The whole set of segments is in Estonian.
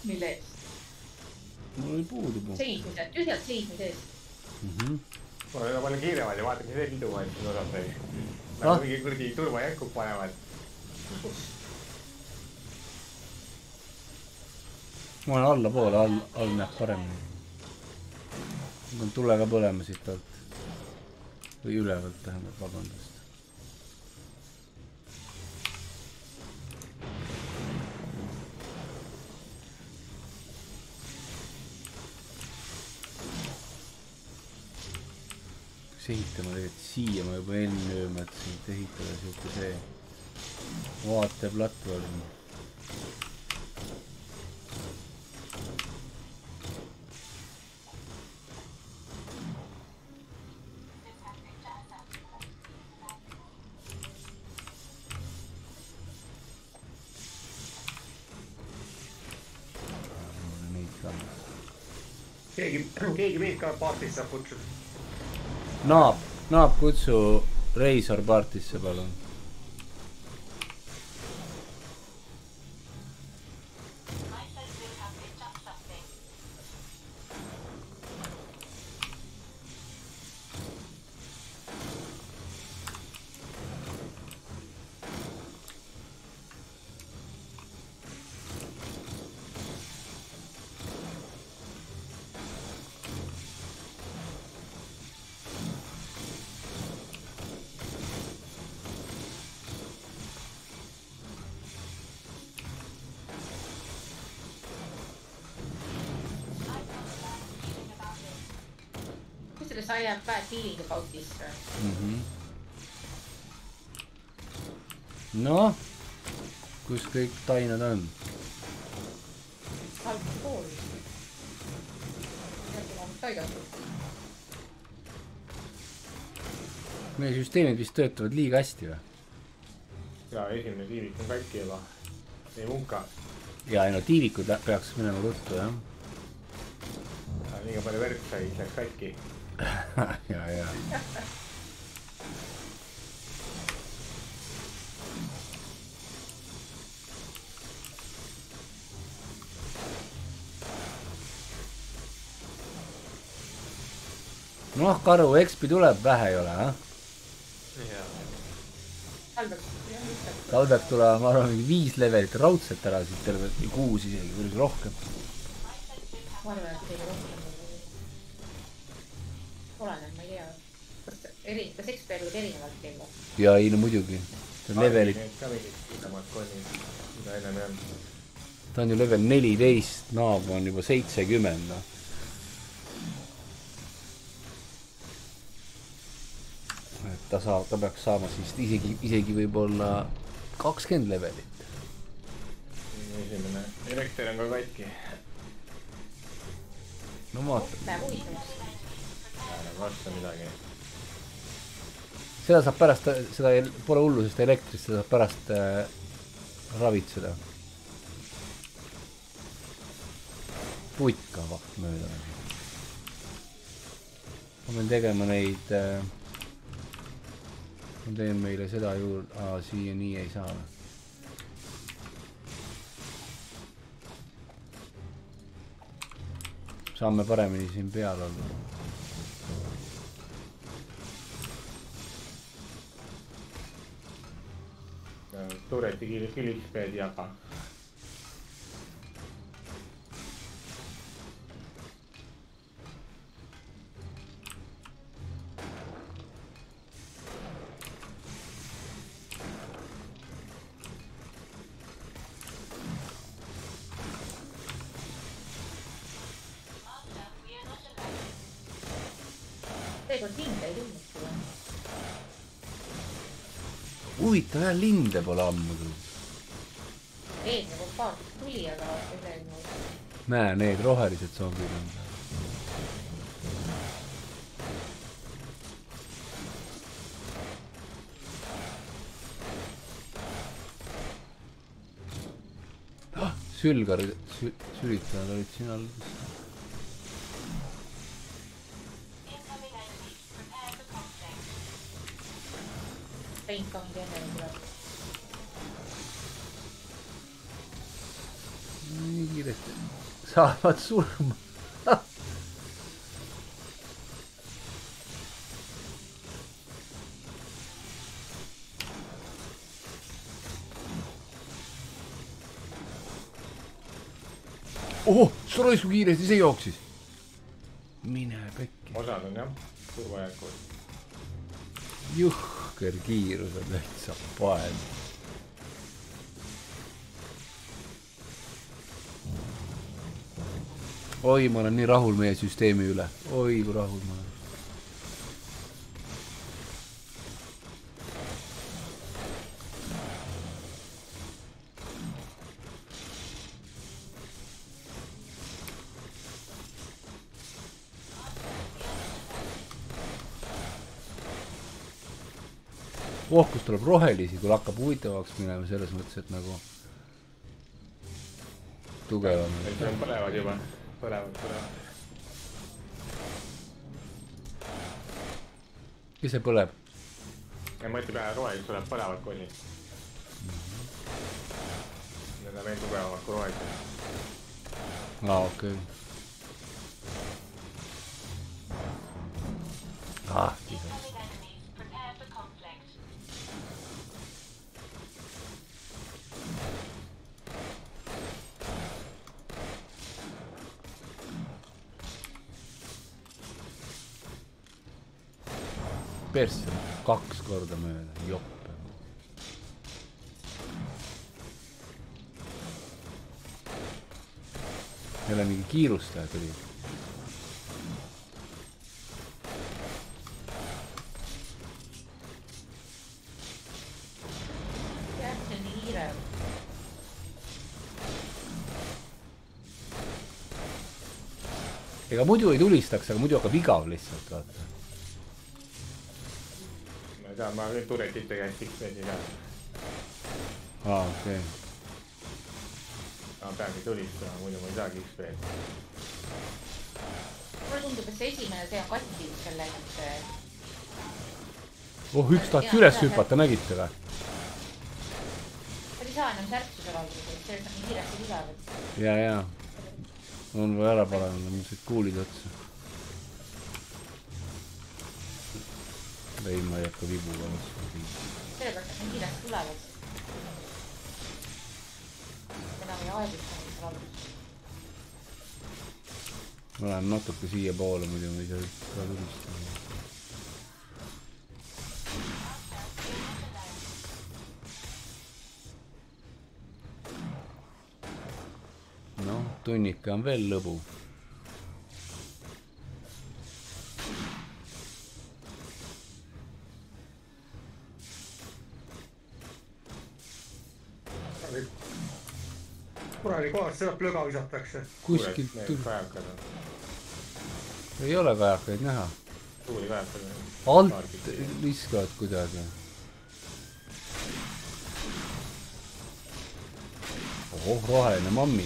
Mille eest? Mul oli puudu. Seismise, tühjalt seismise eest. Mul on palju kiiremad ja vaata, mis veel liduvad siin osas või. Nagu mingi kurdi turvajänkub panevad. Ma olen allapoole, all näeb paremini. Ma pean tulega põlema siit alt. Või ülevalt tähendab, vabandust. Ehitama tegelikult siia ma juba enne mõtlesin, et ehitada siuke see vaateplatvorm. Keegi meid ka paartisse saab kutsuda. Naab kutsu Reisor partisse, palun. I am bad feeling about this. No, kus kõik tainad on? Halb pool. Meie süsteemid vist töötavad liiga hästi või? Ja esimene tiivik on katki juba. Ei munka. Ja ei no tiivikud peaks minema ruttu, jah. Liiga palju verd sai, läks katki. ja. Noh, karu, XP tuleb, vähe ei ole, jah? Tal peaks tulema, ma arvan, 5 levelit raudselt ära siit terve 6 isegi, või rohkem. Ma arvan, et isegi rohkem. Oleneb, ma ei tea. Kas ekspertid erinevalt teema? Ja ei, no muidugi. Levelit. Ta on ju level 14, naab on juba 70. No. Et ta peaks saama siis isegi võib-olla 20 levelit. Esimene elekter on ka katki. No vaata. Läheb huvitavaks. Vasta midagi. Seda saab pärast, seda pole hullu, sest elektrist seda saab pärast ravitseda. Putkava mööda. Ma pean tegema neid... Ma teen meile seda juurde... siia nii ei saa. Saame paremini siin peal olla. Tureti kilitspeed jaga. Seekord linde ei tulnud. Huvitav, jah, linde pole ammu tulnud. Eelnev paartik tuli, aga eelnev... Näe, need rohelised zombid on. Sülgarid, sülitajad olid siin all. Incoming enne tuleb. nii kiiresti saavad surma. See raisu kiiresti, see jooksis. Mine pekki. Osad on jah, turvajääkud. Juhker kiirus on täitsa pael. Oi, ma olen nii rahul meie süsteemi üle. Oi, kui rahul ma olen. Kus tuleb rohelisi, kui hakkab huvitavaks minema selles mõttes, et nagu tugevam. Need põlevad juba. Põlevad. Kes see põleb? Ja mõtti peale rohelis tuleb põlevad kollid. Need on veel tugevamad kui rohelised. Okei. Kisa. Persse 2 korda mööda, joppe. Jälle mingi kiirustaja tuli. Jah, see on nii kiire. Ega muidu ei tulistaks, aga muidu hakkab igav lihtsalt, vaata. Ma nüüd tuletite käest X-Pedi ka. Okei. Ma peagi tulistama, muidu ma ei saagi X-Pedi. Mulle tundub, et see esimene see on kattis selle, et... Üks tahaks üles hüpata, nägite või? Ta ei saa enam särksuse valgused, et see on nii kiiresti ligav. Ja. On või ära paremini, ma said kuulid otsa. Ei, ma ei hakka vibuga vastu. Sellepärast, et need kiiresti tulevad. Enam ei aegustanud seal alguses. Ma lähen natuke siia poole, muidu ma ei saa ka tulistada. Noh, tunnika on veel lõbu. Kuradi kohast seda plöga visatakse. Kuskilt kajakad on. Ei ole kajakaid näha. Suuri kajakad on. Alt viskavad kuidagi. Roheline mammi.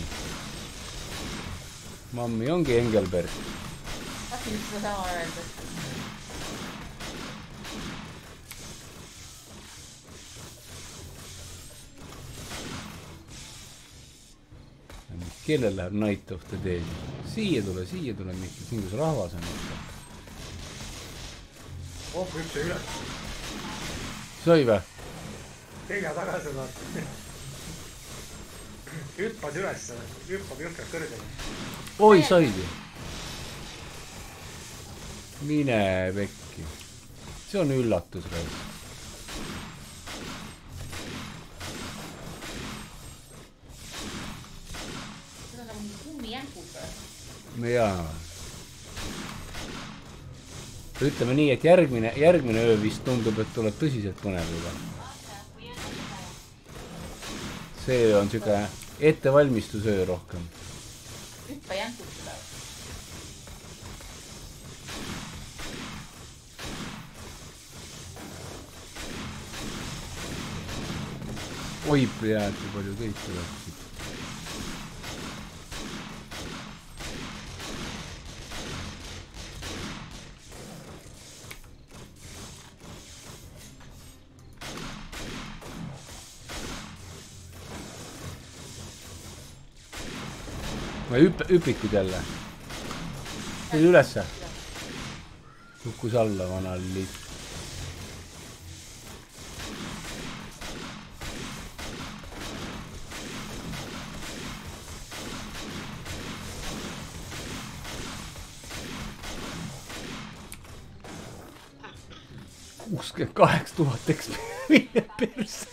Mammi ongi Engelberg. Tahtsin nüüd seda sama öelda. Kellel läheb Night of the Dead? Siia tule, Mikki. Siin kus rahvas on. Üks sai üles. Sai või? Selja tagasi on. Hüppas üles. Hüppab jõhkralt kõrgele. Oi, saidi. Mine pekki. See on üllatus, reis. Jaa. Ütleme nii, et järgmine öö vist tundub, et tuleb tõsiselt põnev juba. See on siuke ettevalmistusöö rohkem. Hüppa jänkud tuleb. Oi, pead, kui palju kõik tuleb. ma hüpikud jälle. Tuli ülesse. Kukkus alla vana liit. Usked 8000 eksperimente perse.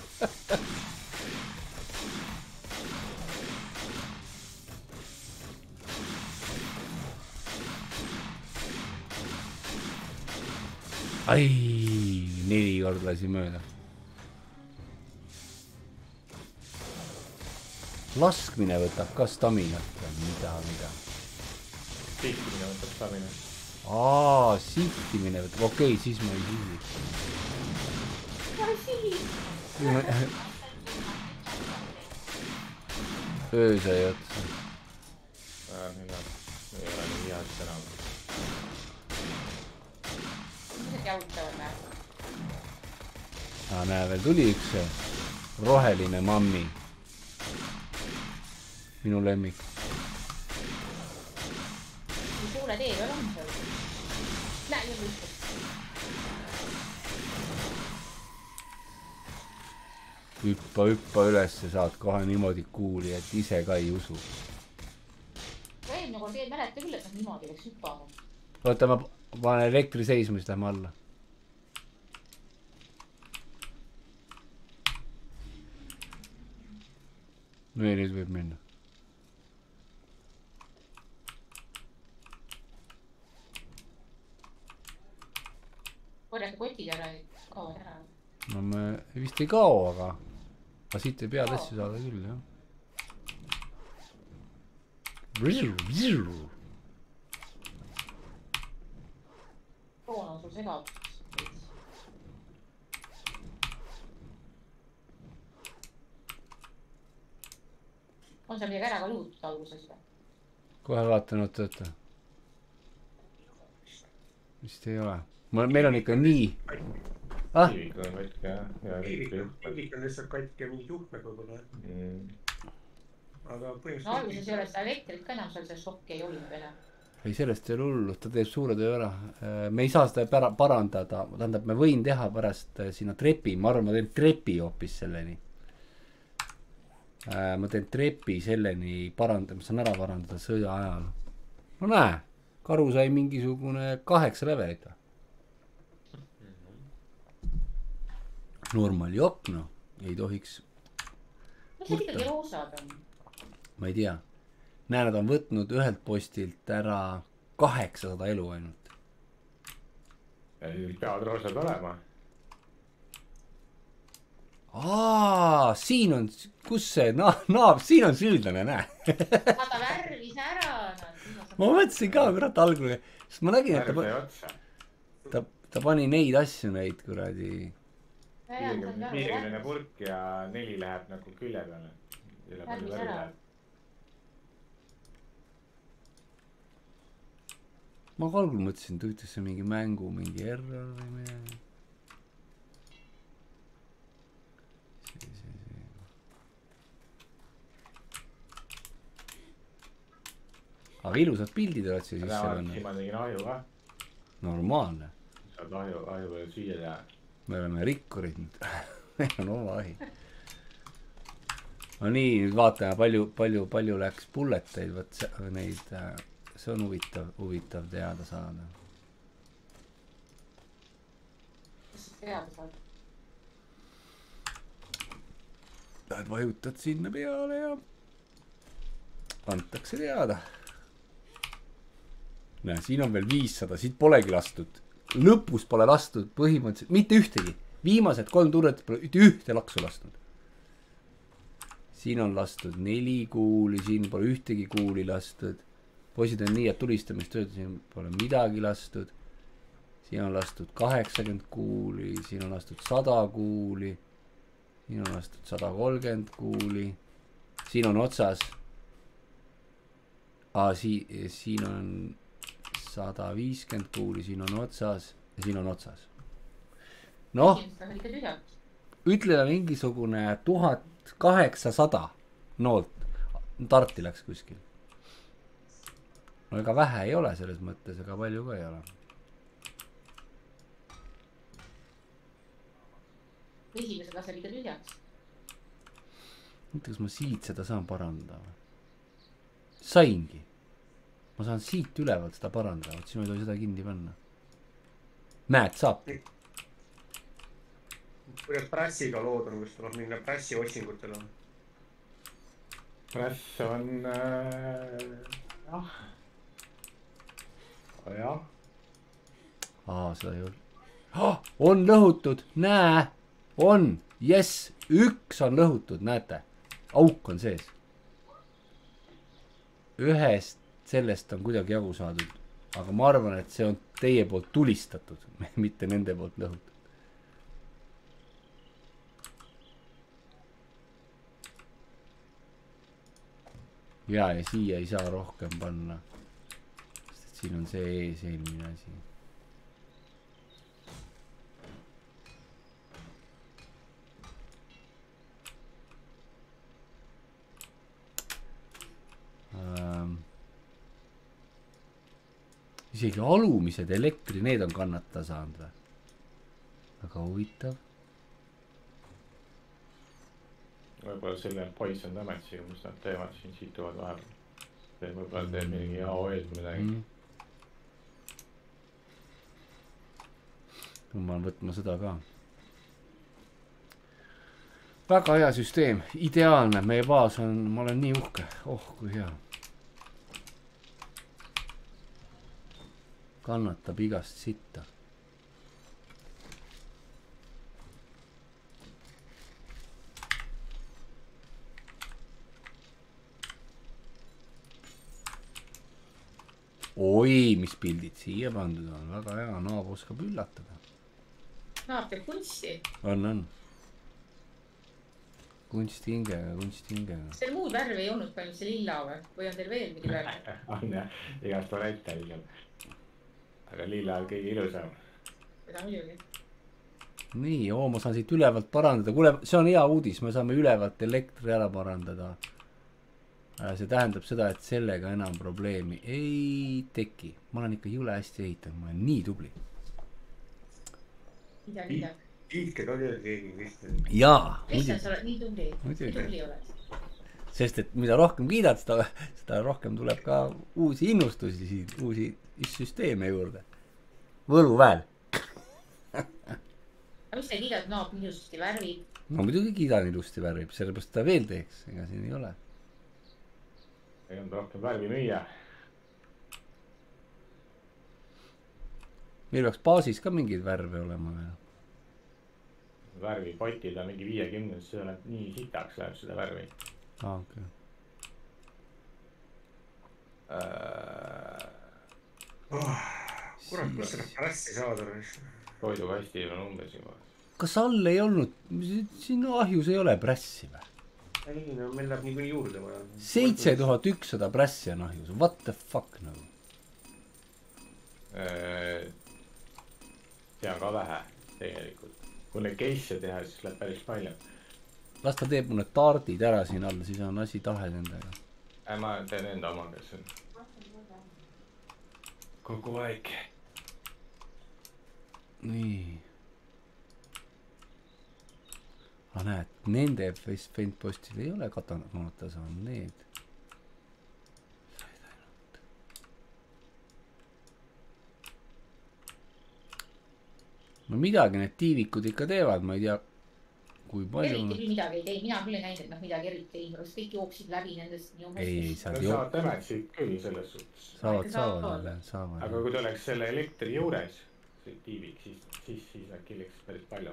Ai, 4 korda lasi mööda. Laskmine võtab ka staminat või mida. Sihtimine võtab stamina. Sihtimine võtab, okei, siis ma ei sihi. Öö sai otsa. Ei ole nii head enam. Jalutavad näe. Näe, veel tuli üks roheline mammi. Minu lemmik. Kuule tee veel on seal. Näe, nüüd võistab. Hüppa üles ja saad kohe niimoodi kuuli, et ise ka ei usu. Eelmine kord ei mäleta küll, et nad niimoodi läks hüppama. Oota, ma panen elektri seisma, siis lähme alla. Või nüüd võib minna. Korjake kotid ära, kaovad ära. No me vist ei kao, aga siit ei pea asju saada küll, jah. Roon on sul segab. On seal midagi ära ka luutud alguses või? Kohe vaatan, oota. Vist ei ole. Meil on ikka nii. Kiivik on katke, jah. Kiivik on lihtsalt katke mingi juhtme koguda. Aga põhimõtteliselt... No alguses ei ole seda elektrit ka enam, seal see šokki ei olnud veel. Ei, sellest ei ole hullu, ta teeb suure töö ära. Me ei saa seda parandada. Tähendab, me võin teha pärast sinna trepi. Ma arvan, ma teen trepi hoopis selleni. Ma teen trepi selleni ma saan ära parandada sõja ajal. No näe, karu sai mingisugune 8 levelit. Normal jokk, no, ei tohiks. Mis see ikkagi roosad on? Ma ei tea. Näe, nad on võtnud ühelt postilt ära 800 elu ainult. Ja nüüd peavad roosad olema. Siin on, kus see siin on süüdlane, näe. Vaata värvis ära. Ma mõtlesin ka, kurat, algul. Sest ma nägin, et ta pani neid asju, neid kuradi. 50 purk ja 4 läheb nagu külje peale. Värvis ära. Ma algul mõtlesin, et ütles see mingi mängu, mingi error või midagi. Aga ilusad pildid oled siia sisse pannud. Ma tegin ahju ka. Normaalne. Saad ahju peale süüa teha. Me oleme rikkurid nüüd. Meil on oma ahi. No nii, nüüd vaatame, palju läks bulleteid, võt neid, see on huvitav teada saada. Kas teada saad? Lähed vajutad sinna peale ja antakse teada. Näe, siin on veel 500, siit polegi lastud. Lõpus pole lastud põhimõtteliselt, mitte ühtegi. Viimased 3 turret pole ühte laksu lastud. Siin on lastud 4 kuuli, siin pole ühtegi kuuli lastud. Poisid on nii, et tulistamist tööd, siin pole midagi lastud. Siin on lastud 80 kuuli, siin on lastud 100 kuuli. Siin on lastud 130 kuuli. Siin on otsas. Siin on 150 kuuli, siin on otsas ja siin on otsas. Noh, ütleme mingisugune 1800 noolt. Tarti läks kuskil. no ega vähe ei ole selles mõttes, ega palju ka ei ole. Esimese tase liiga tühjaks. Mõtle, kas ma siit seda saan parandada. Saingi. Ma saan siit ülevalt seda parandada, siis ma ei tohi seda kinni panna. Näed, saab. kuidas prassiga lood on, kus tuleb minna prassi otsingutele? Prass on jah. Jah. Seda ei ole. On lõhutud, näe. On, jess, üks on lõhutud, näete. Auk on sees. Ühest sellest on kuidagi jagu saadud. Aga ma arvan, et see on teie poolt tulistatud, mitte nende poolt lõhutud. Ja siia ei saa rohkem panna. Sest siin on see ees eelmine asi. Isegi alumised elektri, need on kannata saanud või? Väga huvitav. Võib-olla selle poison damage'iga, mis nad teevad siin situvad vahel. See võib-olla teeb mingi AOE-d midagi. Ma olen võtma seda ka. Väga hea süsteem, ideaalne, meie baas on, ma olen nii uhke. Oh, kui hea. Kannatab igast sitta. Oi, mis pildid siia pandud on. Väga hea, Naab oskab üllatada. Naab teeb kunsti. On. Kunstingega. Teil muud värvi ei olnud palju see lilla või on teil veel mingi värv? On jah, igast variante seal. Aga lilla on kõige ilusam. Seda muidugi. Nii, ma saan siit ülevalt parandada. Kuule, see on hea uudis, me saame ülevalt elektri ära parandada. See tähendab seda, et sellega enam probleemi ei teki. Ma olen ikka jõle hästi ehitanud, ma olen nii tubli. Midagi. Kiitke ka keegi Kristjan. Jaa. Kristjan, sa oled nii tubli. Nii tubli oled. Sest, et mida rohkem kiidad, seda rohkem tuleb ka uusi innustusi, uusi süsteeme juurde. Võluväel. Aga mis sa kiidad, Naab ilusti värvib? No muidugi kiidan ilusti värvib, sellepärast ta veel teeks, ega siin ei ole. Ei on rohkem värvi müüa. Meil peaks baasis ka mingeid värve olema veel. Värvipotid on mingi 50, see läheb nii hitaks läheb seda värvi. Okay. Kurat, kus seda prassi saada? Toidukasti on umbes juba. Kas all ei olnud, siin ahjus ei ole prässi või? Ei, no meil läheb niikuinii juurde vaja. 7100 prässi on ahjus, what the fuck nagu? See on ka vähe tegelikult. Kui neid case'e teha, siis läheb päris palju. Las ta teeb mulle tardid ära siin all, siis on asi tahe nendega. Ma teen enda oma, kes on kogu aeg. Nii. Aga näed, nende Feintpostid ei ole katanata saanud, need. No midagi need tiivikud ikka teevad, ma ei tea, kui palju... Eriti küll midagi ei tee, mina küll ei näinud, et nad midagi eriti ei, aga kõik jooksid läbi nendest nii omast. Ei, saad saavad damage'id küll selles suhtes. Saavad. Aga kui ta oleks selle elektri juures, see tiivik, siis nad killiks päris palju.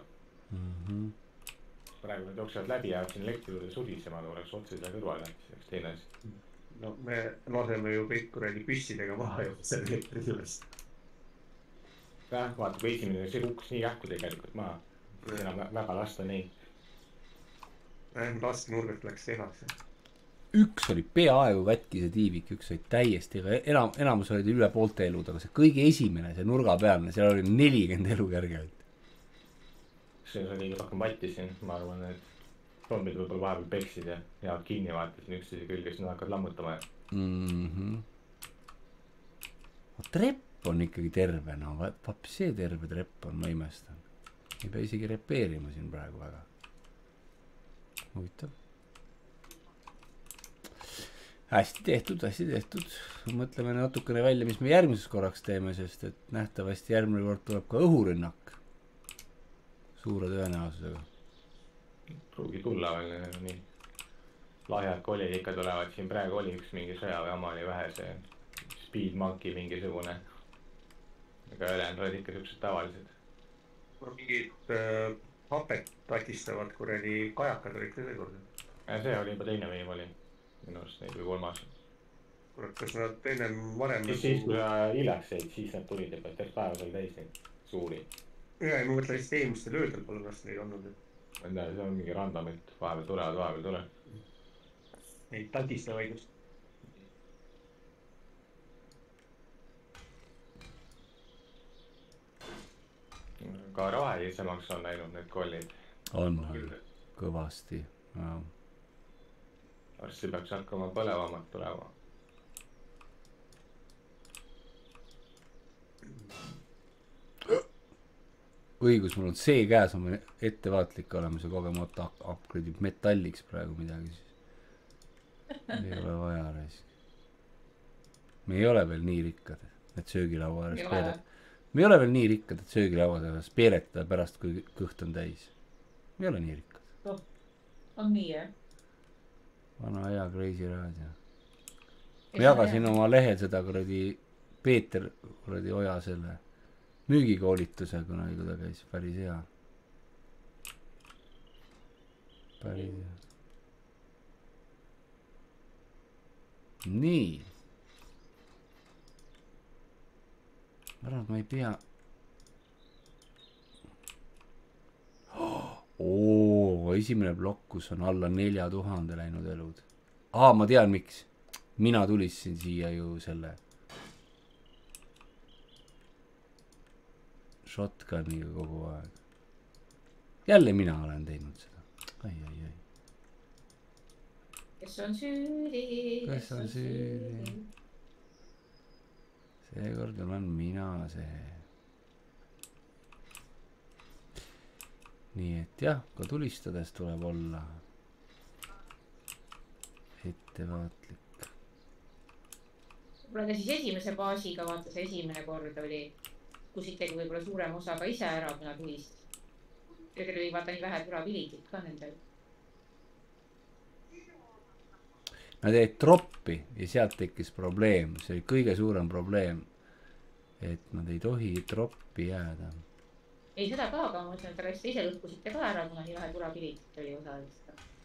Praegu nad jooksevad läbi ja siin elektri juurde surisema, kui oleks otse seda kõrvale, siis oleks teine asi. No me laseme ju kõik kuradi püssidega maha ju selle elektri juures. Vaata, kui esimene see kukkus nii kähku tegelikult maha. Enam väga lasta nii. Laskenurgast läks tehase. Üks oli peaaegu katki see tiivik, üks oli täiesti, enamus olid üle poolte elud, aga see kõige esimene, see nurgapealne, seal oli 40 elu kergelt. See oli rohkem vatti siin, ma arvan, et zombid võib-olla vahepeal peksid ja kinni vaatasin üksteise külge, siis nad hakkavad lammutama. trepp on ikkagi terve, no vaps see terve trepp on, ma imestan. Ei pea isegi repeerima siin praegu väga. Huvitav. Hästi tehtud. Mõtleme natukene välja, mis me järgmises korraks teeme, sest et nähtavasti järgmine kord tuleb ka õhurünnak. Suure tõenäosusega. Pruugi tulla veel nii. Lahjad kolid ikka tulevad, siin praegu oli üks mingi sõjaväeama oli vähe see Speed Monkey mingisugune. Aga ülejäänud olid ikka siuksed tavalised. Mingid hapet takistavad kuradi kajakad olid ka see kord. Ja see oli juba teine veim oli. Minu arust neid või kolmas. Kurat, kas nad ennem varem... Siis kui sa hiljaks jäid, siis nad tulid juba terve päeva seal täis neid suuri. Ja, ma mõtlen lihtsalt eelmistel öödel pole ennast neid olnud. See on mingi random, et vahepeal tulevad. Neid takistavaid just. Ka rohelisemaks on läinud need kollid. On kõvasti. Varsti peaks hakkama põlevamat tulema. Õigus, mul on see käes, on ettevaatlik olema, see kogemata upgrade'ib metalliks praegu midagi siis. Ei ole vaja raisk. Me ei ole veel nii rikkad, et söögilaua ääres peeretada. Me ei ole veel nii rikkad, et söögilaua ääres peeretada pärast, kui kõht on täis. Me ei ole nii rikkad. On nii, jah? Vana hea Crazy Raadio. Ma jagasin oma lehel seda kuradi Peeter kuradi Oja selle müügikoolituse kunagi, kui ta käis. Päris hea. Päris hea. Nii. Ma arvan, et ma ei pea... esimene plokk, kus on alla 4000 läinud elud. Ma tean miks. Mina tulistasin siia ju selle shotguniga kogu aeg. Jälle mina olen teinud seda. Ai. Kes on süüdi? Seekord olen mina see. Nii et jah, ka tulistades tuleb olla ettevaatlik. Võib-olla ta siis esimese baasiga vaatas esimene kord oli, kus ikkagi võib-olla suurem osa ka ise ära, kui nad tulist. Tegelikult oli vaata nii vähe turapilitit ka nendel. Nad jäid troppi ja sealt tekkis probleem. See oli kõige suurem probleem, et nad ei tohi troppi jääda. Ei seda ka, aga ma mõtlen, et te ise lõhkusite ka ära, kuna nii vähe turapilitit oli osalist.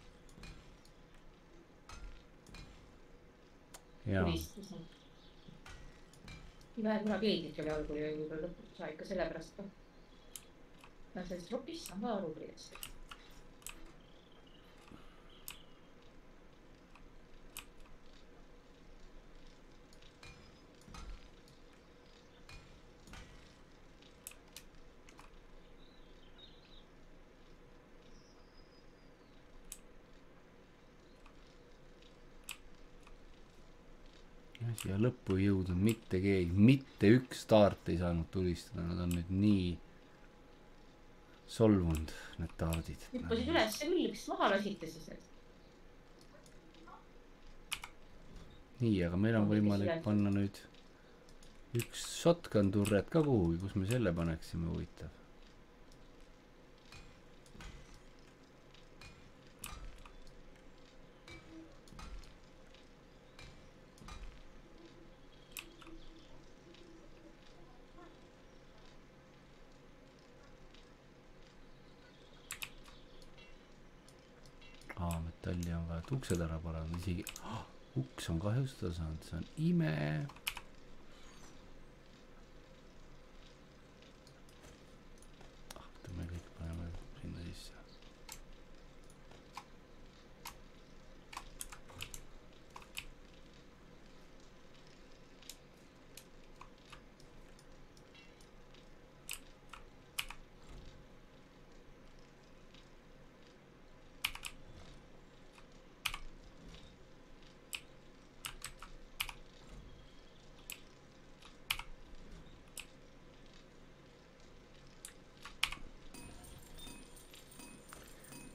Jaa. Nii vähe turapilitit oli algul ja võib-olla lõpuks saa ikka selle pärast ka. No sellest tropist saan ka aru põhjast. Ja lõppu ei jõudnud mitte keegi, mitte üks start ei saanud tulistada, nad on nüüd nii solvunud, need taardid. Hüppasid üles küll, kes maha lasite siis? Nii, aga meil on võimalik panna nüüd üks shotgun turret ka kuhugi, kus me selle paneksime, huvitav. Metalli on vaja, et uksed ära paranda, isegi uks on kahjustada saanud, see on ime. Me kõik paneme sinna sisse.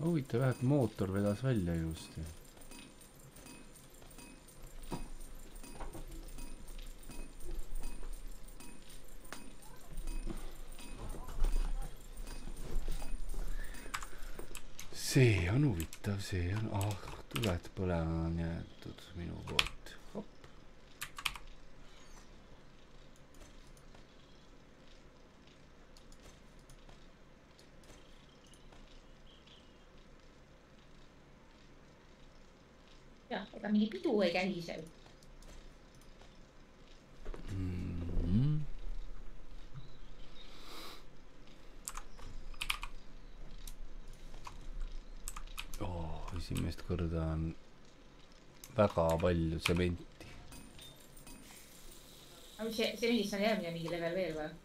huvitav jah, et mootor vedas välja ilusti. See on huvitav, see on, tuled põlema on jäetud minu poolt. Hopp. jah, ega mingi pidu ei kähi seal. Esimest korda on väga palju tsementi. Aga see millist on järgmine mingi level veel või?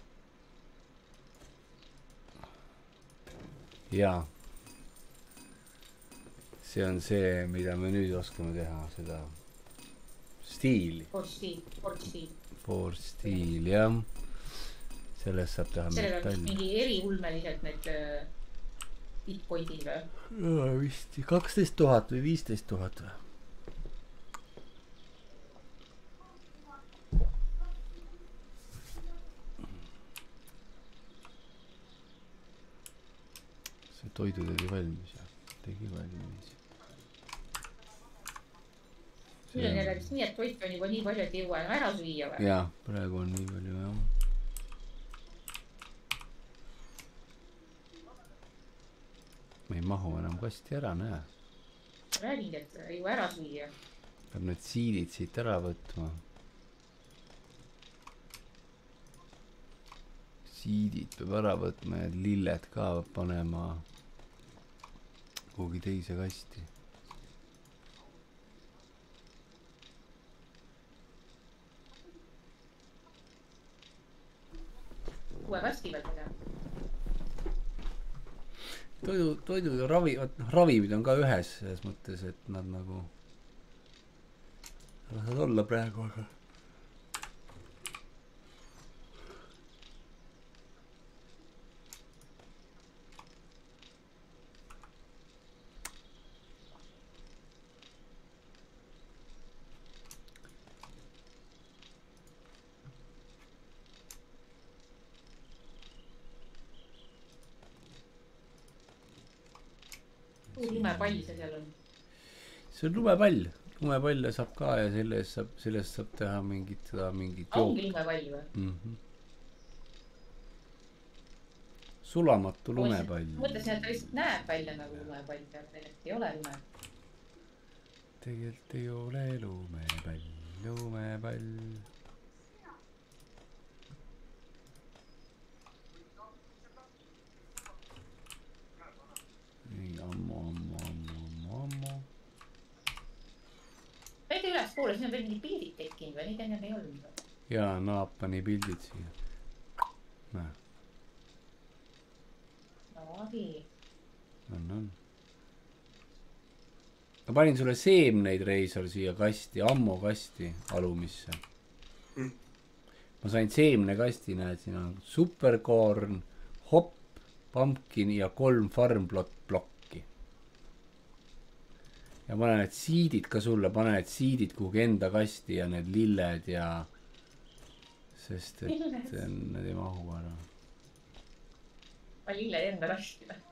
Jaa. See on see, mida me nüüd oskame teha, seda stiili. Forge stiil, jah. Sellest saab teha sellel on mingi eriulmeliselt need bitcoin'id või? Jaa, vist 12 000 või 15 000 või? See toidu tegi valmis, jah. Tegi valmis. Nüüd on jälle vist nii, et toit on juba nii palju, et ei jõua enam ära süüa või? Jaa, praegu on nii palju, jah. Me ei mahu enam kasti ära, näe. Räägin, et ei jõua ära süüa. Peab need siidid siit ära võtma. Siidid peab ära võtma ja lilled ka panema kuhugi teise kasti. Uue kasti pealt teha. Toidu ja ravimid on ka ühes selles mõttes, et nad nagu saavad olla praegu, aga lumepall see seal on. see on lumepall. Lumepalle saab ka ja sellest saab teha mingit ongi lumepall või? Sulamatu lumepall. Mõtlesin, et ta vist näeb välja nagu lumepall, aga ei ole lumepall. Tegelikult ei ole lumepall, lumepall. Nii, ammu. Väike üles poole, siin on veel mingid pildid tekkinud või? Neid ennem ei olnud või? Jaa, Naap pani pildid siia. Näe. Nogi. On. Ma panin sulle seemneid, Reisor, siia kasti, ammo kasti alumisse. Ma sain seemnekasti, näed, siin on superkorn, hopp, pumpkin ja 3 farmblokki. Ja panen need siidid ka sulle, panen need siidid kuhugi enda kasti ja need lilled ja sest et need ei mahu ära. Ma lilled enda kasti või?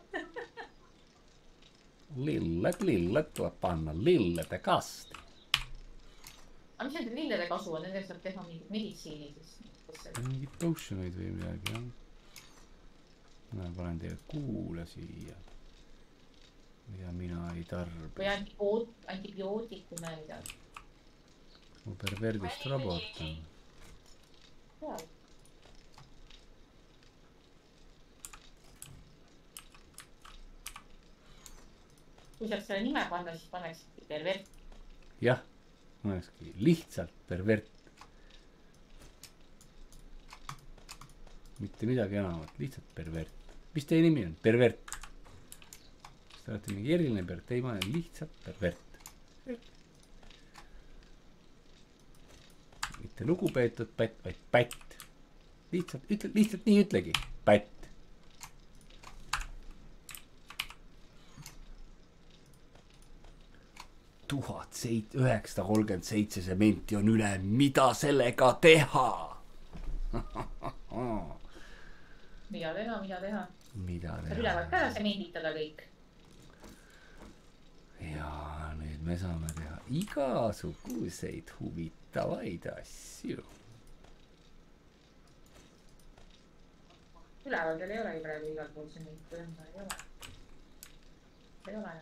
Lilled tuleb panna lillede kasti. Aga mis nende lillede kasu on? Nendest saab teha mingit meditsiini siis? Mingid potioneid või midagi, jah. Ma panen teile kuule siia. Mida mina ei tarbi. Või antibiootikume midagi. Mu perverdist robot on. Jaa. Kui saaks selle nime panna, siis panekski pervert. Jah, panekski lihtsalt pervert. Mitte midagi enamat, lihtsalt pervert. Mis teie nimi on? Pervert. Kas te olete mingi eriline pervert? Ei, ma olen lihtsalt pervert. Mitte lugupeetud pätt, vaid pätt. Lihtsalt nii ütlegi. Pätt. 1937 sementi on üle, mida sellega teha? Mida teha, mida teha? Mida Saab teha? ülevalt ära semenditada kõik. Ja nüüd me saame teha igasuguseid huvitavaid asju. Üleval teil ei olegi praegu igal pool sementi, ei ole. Ei ole.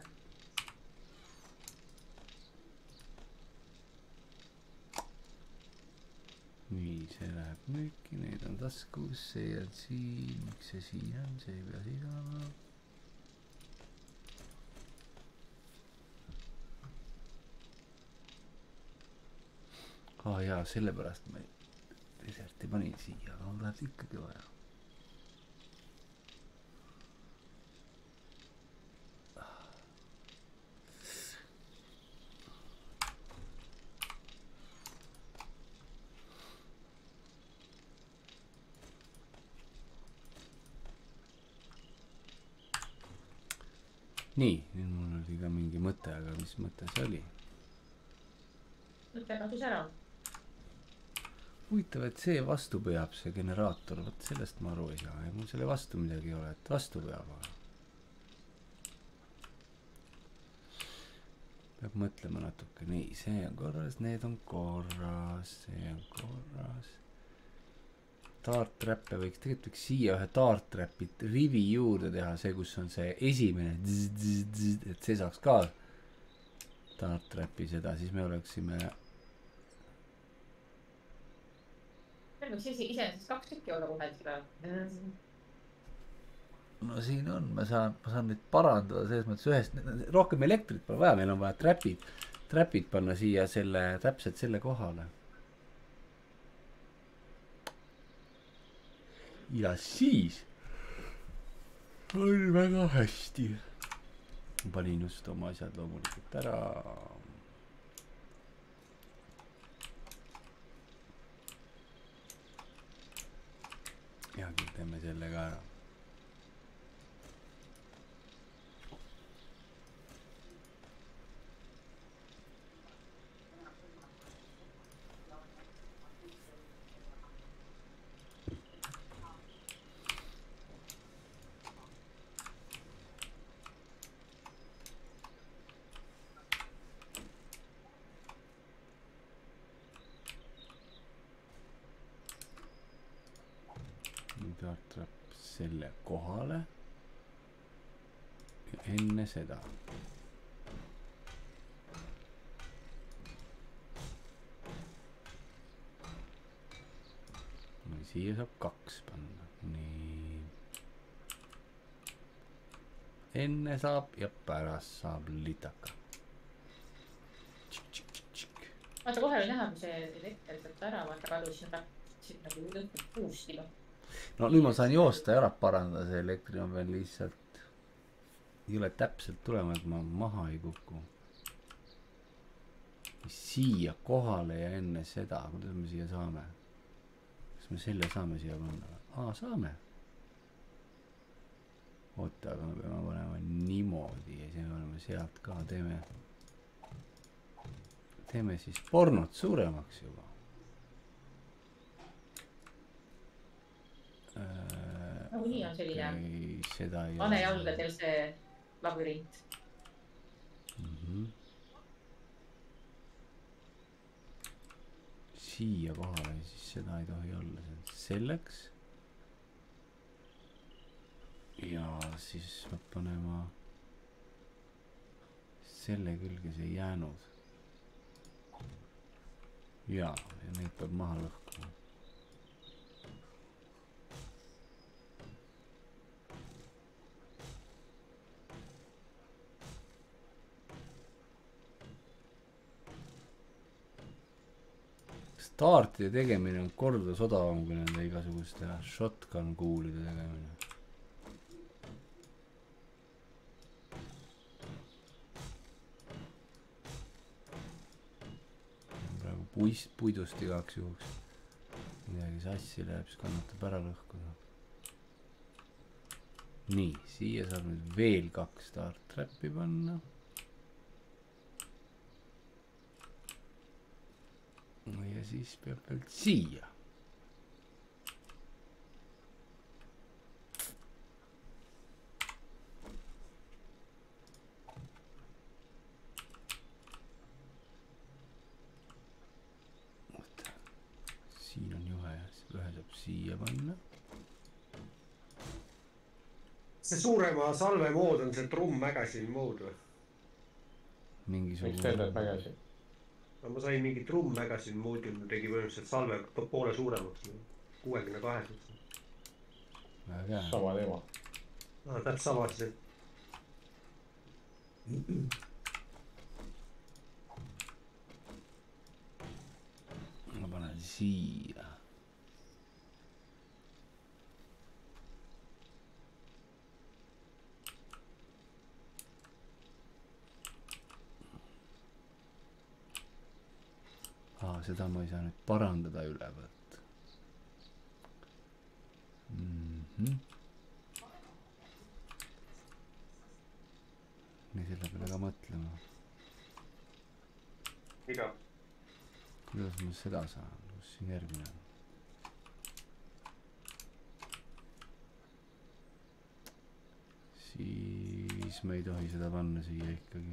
Nii, see läheb müüki, need on taskus, see on siin, miks see siin on, see ei pea siin olema. Jaa, sellepärast ma deserti panin siia, aga mul läheb ikkagi vaja. Nii, nüüd mul oli ka mingi mõte, aga mis mõte see oli? Mõte kadus ära. Huvitav, et see vastu peab, see generaator, võt sellest ma aru ei saa. Ja mul selle vastu midagi ei ole, et vastu peab. Peab mõtlema natuke. Nii, see on korras, need on korras, see on korras. Dart-trappe võiks, tegelikult võiks siia ühe dart-trappi rivi juurde teha, see, kus on see esimene, et see saaks ka dart-trappi seda, siis me oleksime... Meil võiks iseenesest 2 tükki olla kohel seda. No siin on, ma saan neid parandada selles mõttes ühest, rohkem elektrit pole vaja, meil on vaja trapid panna siia täpselt selle kohale. Ja siis on väga hästi. Panin just oma asjad loomulikult ära. Ja küll teeme selle ka ära. Tuleb selle kohale ja enne seda no, siia saab 2 panna, nii enne saab ja pärast saab litaka. Vaata kohe oli näha, kui see elekter sealt ära vaata kadus ja siin nagu lõhkud puust juba. No nüüd ma saan joosta ja ära parandada, see elektri on veel lihtsalt ei ole täpselt tulema, et ma maha ei kuku. Siia kohale ja enne seda, kuidas me siia saame? Kas me selle saame siia panna? Saame. Oota, aga me peame panema niimoodi ja siis me paneme sealt ka, teeme siis pornot suuremaks juba. Nagu nii on selline pane jalgadel see labürint. Siia kohale, siis seda ei tohi olla, selleks. Ja siis peab panema selle külge see jäänud. Ja neid peab maha lõhkuma. Startide tegemine on kordades odavam kui nende igasuguste shotgun kuulide tegemine. Praegu puidust igaks juhuks. Midagi sassi läheb, siis kannatab ära lõhkuda. Nii, siia saab nüüd veel 2 start trappi panna. ja siis peab veel siia. Siin on juhe ja ühe saab siia panna. See suurema salve mood on see Drum Magazine mood või? Miks teed Magazine? No ma sain mingi Drum Magazine moodi, tegi põhimõtteliselt salve poole suuremaks. 62. Sama teema. Täpselt sama siis. Ma panen siia. Seda ma ei saa nüüd parandada ülevalt. Nii selle peale ka mõtlema. Mida? Kuidas ma seda saan? Kus siin järgmine on? Siis me ei tohi seda panna siia ikkagi.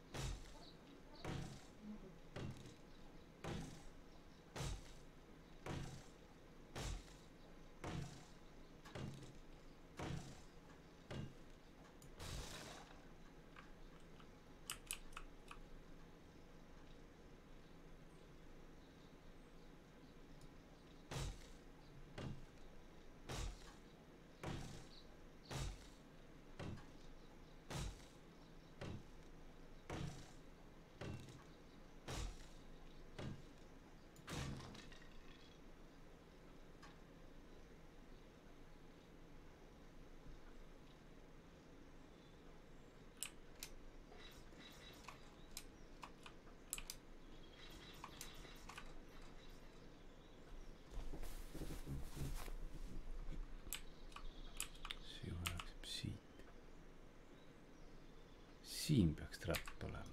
Siin peaks trapp olema.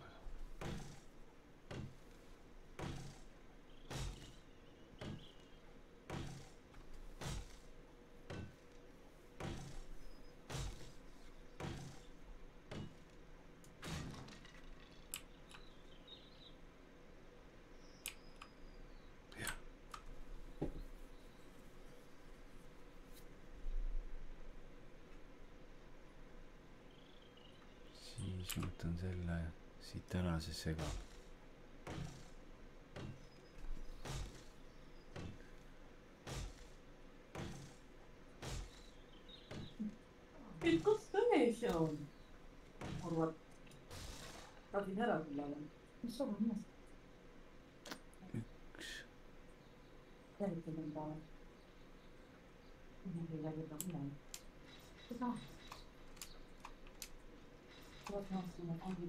Jah. Siis võtan selle siit ära, see segab. Kus tões on? Arvad, tahdin ära küll olla. Mis on mõnes? Üks. Tervitan on tahe. Midagi läbi ka midagi. Seda. Tuleb nõustuma ongi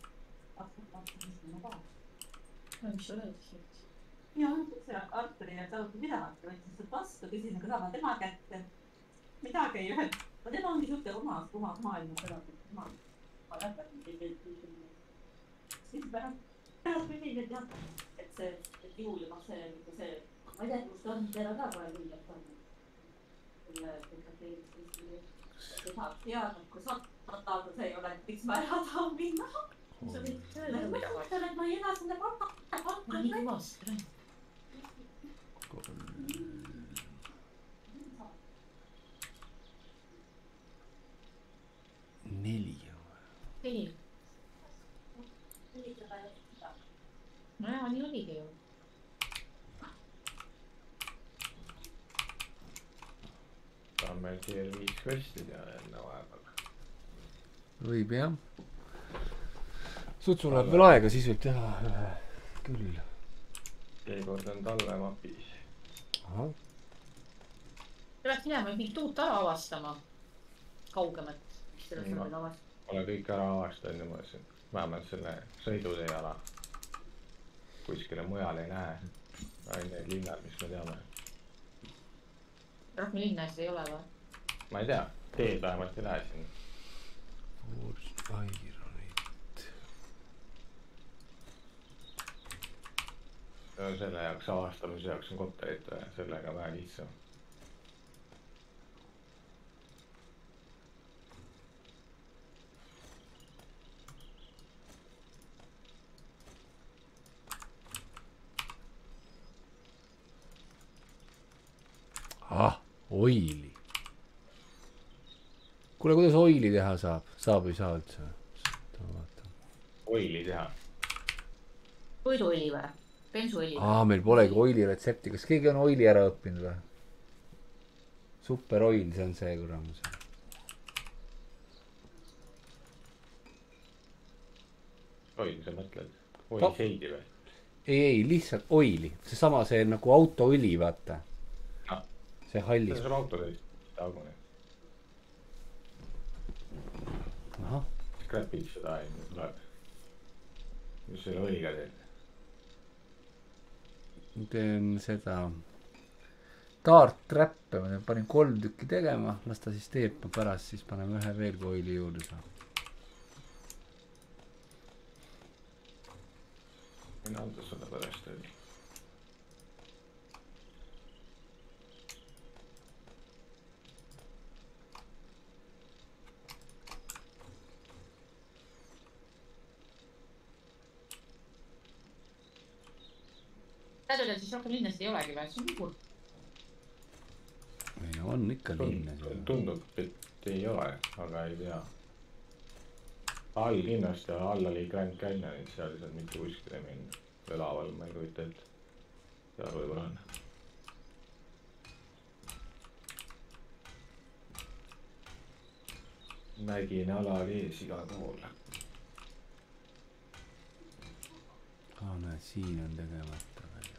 22 päeva. No mis sa rääkisid? Ja see Arturi ja taluti midagi, võtsin seda vastu, küsin ka sama tema kätte. Midagi ei ühelt. Ma tema ongi suhte omas maailmas elatud. Ma lähen küsimine. Siis pärast küsimine tead, et see, et juhul see, ma ei tea, kus ta on, teada ka kohe küll, et on. Ei saaks teada, kui saada see ei ole, et miks ma ära tahan minna. Ma mõtlen, et ma ei ela sinna palka. Ma nii kõvasti räägin. 4. 4. No jaa, nii oligi ju. Ta on meil siia 5 quest'i ja enne vahepeal. Võib jah. Sutsul läheb veel aega, siis võib teha küll. Seekord on talvemapis. Aha. Te peaks minema mingit uut ala avastama. Kaugemat. Olen kõik ära avastanud ja mõtlesin, vähemalt selle sõidutee ala. Kuskile mujal ei näe. Ainult need linnad, mis me teame. Rohkem linnas ei ole või? Ma ei tea, teed vähemalt ei lähe sinna. Forged Ironit. selle jaoks avastamise jaoks on kopterit vaja, sellega vähe lihtsam. Oili. Kuule, kuidas oili teha saab? Saab või saa üldse? Oili teha. Toiduõli või? Bensuõli? Meil polegi oili retsepti. Kas keegi on oili ära õppinud või? Super oil, see on see kuramus. Oili, sa mõtled? Oili seidi või? Ei, lihtsalt oili. Seesama see nagu autoõli, vaata. See hallis. See saab autoõli tagune. Ahah. Scrapid seda aina tuleb. Mis selle õliga teed? Teen seda Dart Trappe, ma panin 3 tükki tegema, las ta siis teeb, pärast siis paneme ühe veel oili juurde saab. Võin anda sulle pärast õli. Tähendab, siis rohkem linnas ei olegi või? See on kurb. Ei no on ikka linnas. Tundub, et ei ole, aga ei tea. All linnast ja all oli Grand Canyonid, seal ei saanud mitte kuskile minna. Elaval ma ei kujuta ette. Seal võib-olla on. Nägin alakees igal pool. Näed, siin on tegemata veel.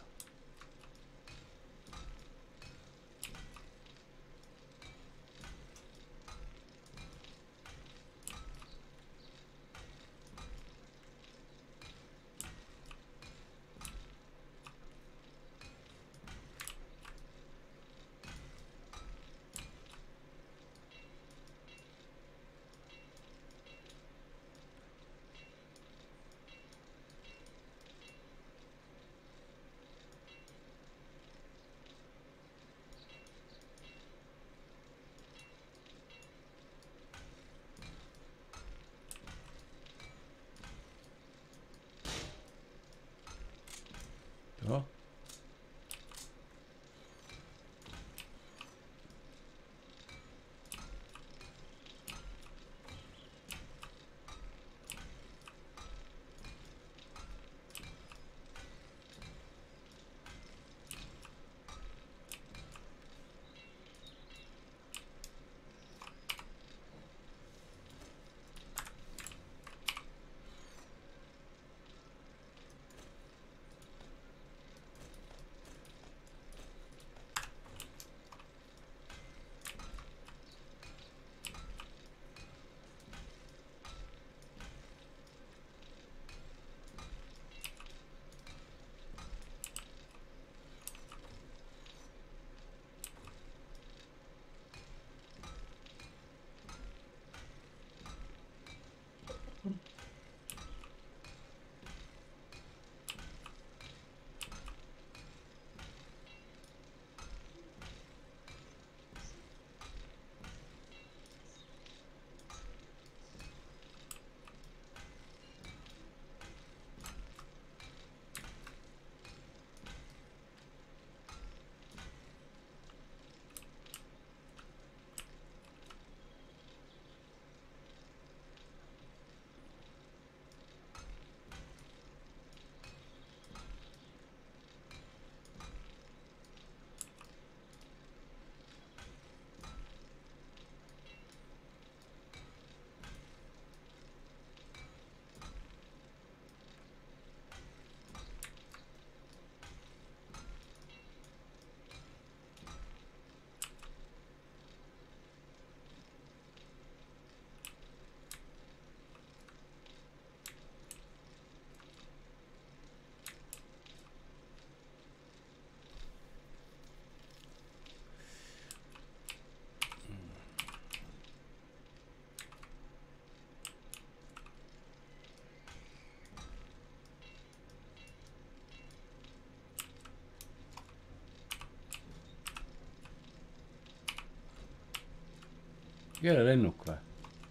Kelle lennuk või?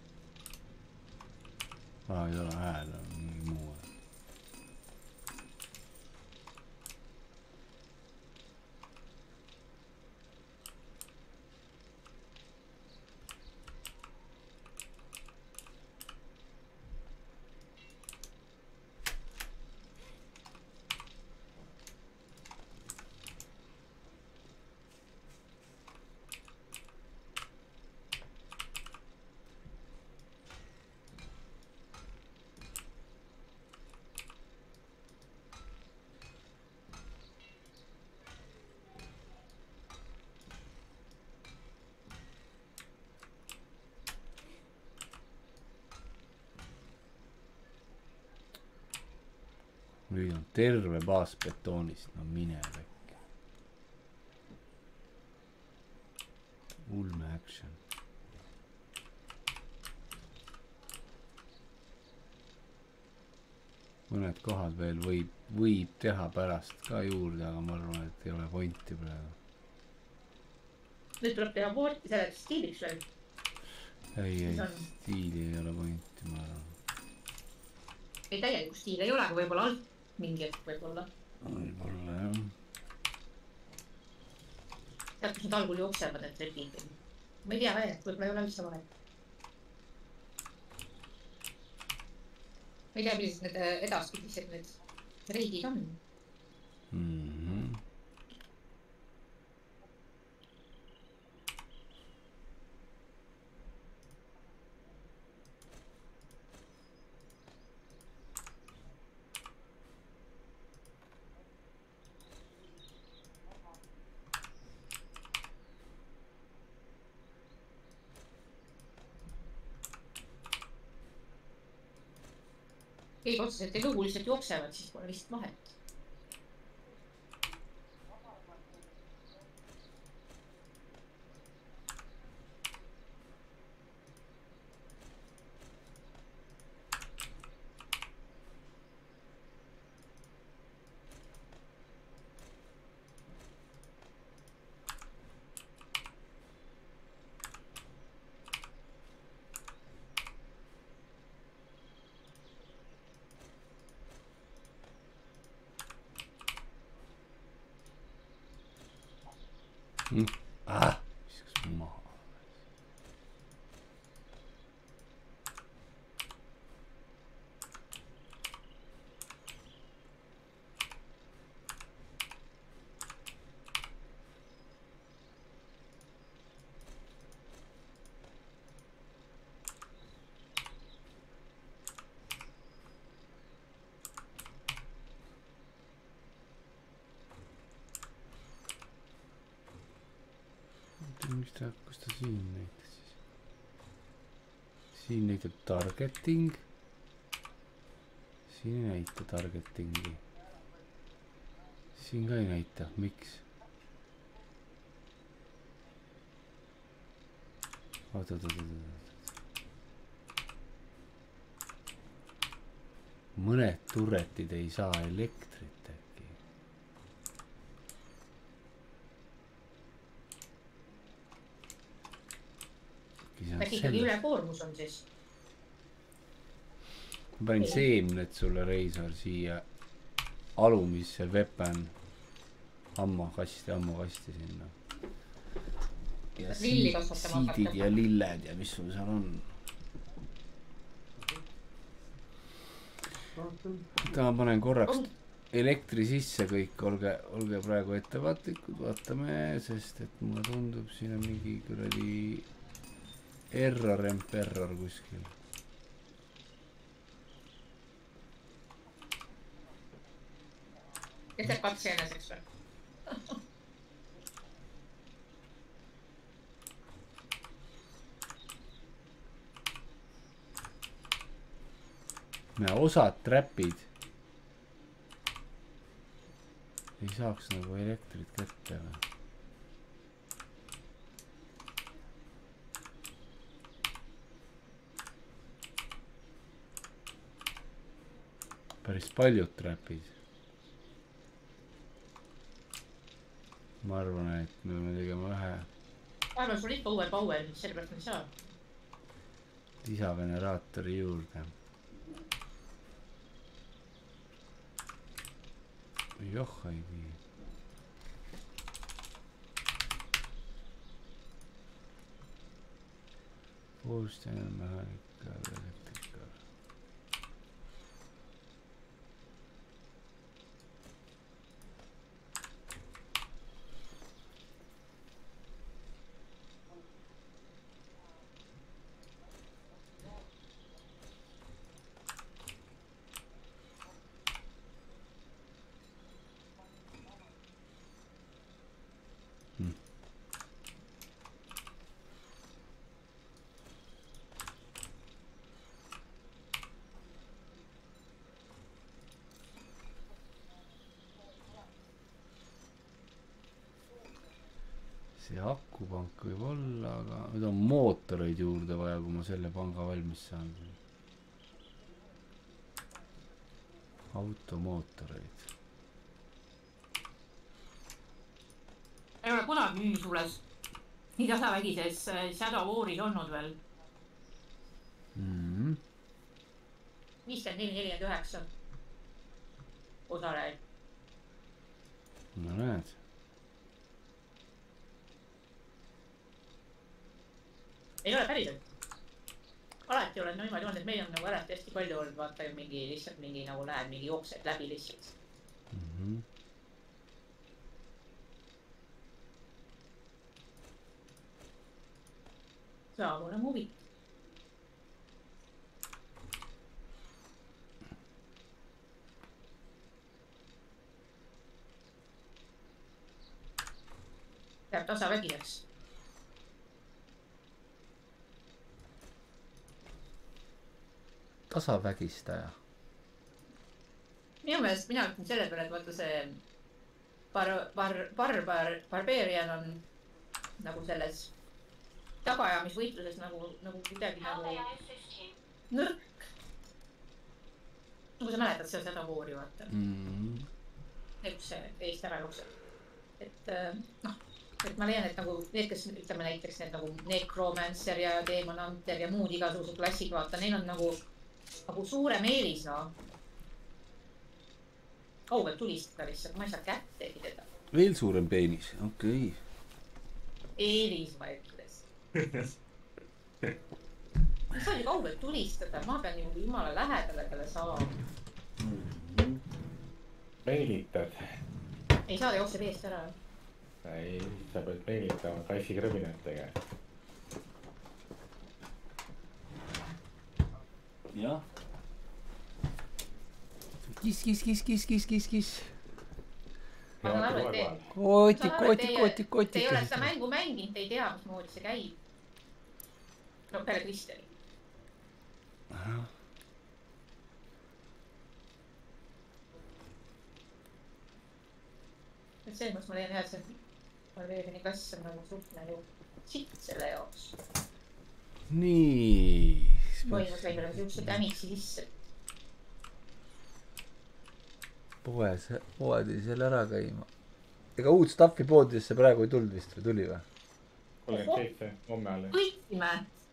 Ei ole hääl, on mingi muu. Nüüd on terve baas betoonist, no mine väike. Ulme action. Mõned kohad veel võib teha pärast ka juurde, aga ma arvan, et ei ole pointi praegu. Nüüd tuleb teha poorti selleks stiiliks veel. Ei, stiili ei ole pointi, ma arvan. Ei täielikku stiili ei ole, aga võib-olla alt mingi hetk võib-olla. Võib-olla jah. Tead, kus nad algul jooksevad, et repid. Ma ei tea veel, võib-olla ei ole üldse vahet. Ma ei tea, millised need edaspidised need reidid on. Keegi otseselt ei lugu, lihtsalt jooksevad, siis pole vist vahet. Viskas maha. Mis ta, kus ta siin näitas siis? Siin näitab targeting. Siin ei näita targetingi. Siin ka ei näita, miks? Oot. Mõned turretid ei saa elektrit äkki. Äkki ikkagi ülekoormus on siis? Ma panin seemned sulle, Reisar, siia alumisse weapon ammo kasti sinna. Ja siidid ja lilled ja mis sul seal on. Ma panen korraks elektri sisse kõik, olge praegu ettevaatlikud, vaatame, sest et mulle tundub, siin on mingi kuradi error kuskil. Ja teeb katse eneseks või? Me osad trapid ei saaks nagu elektrit kätte või? Päris paljud trapid. Ma arvan, et me peame tegema ühe. Ma arvan, sul ikka uue power, sellepärast me ei saa. lisageneraatori juurde. Joh, ei vii. Puustene mehaanika, elektrika. See akupank võib olla, aga nüüd on mootoreid juurde vaja, kui ma selle panga valmis saan. Automootoreid. Ei ole kunagi mingisugures nii tasavägises Shadow Waris olnud veel. 54-49 osalejaid. No näed. Ei ole päriselt. Alati olen niimoodi olnud, et meil on nagu alati hästi palju olnud, vaata ju mingi lihtsalt mingi nagu lähed, mingi jooksed läbi lihtsalt. Saa mulle huvit. Läheb tasavägiseks. Tasavägistaja. Minu meelest mina ütlen selle peale, et vaata see Barbarian on nagu selles tagaajamisvõitluses nagu kuidagi nagu nõrk. Nagu sa mäletad seda voori, vaata. Kus see eest ära jookseb. Et noh, et ma leian, et nagu need, kes ütleme näiteks need nagu Necromancer ja Demon Hunter ja muud igasugused klassid, vaata, neil on nagu suurem eelis, no. Kaugelt tulistada lihtsalt, ma ei saa kättegi teda. Veel suurem peenis, okei. Eelis, ma ütles. Ma saa ju kaugelt tulistada, ma pean ju jumala lähedale talle saama. Meelitad. Ei saa jookseb eest ära. Ei, sa pead meelitama kassikrõbinatega. Jah. Kis. Ma saan aru, et te ei ole seda mängu mänginud, te ei tea, mismoodi see käib. No peale Kristeli. Et see, kus ma leian jah, et see Valveeriani kass on nagu suht nagu sitt selle jaoks. Nii. Toimus meil olema siukse tämiksi sisse. Poed ei seal ära käima. Ega uut staffi poodidesse praegu ei tulnud vist või tuli või? 37 homme alles. Võitsime.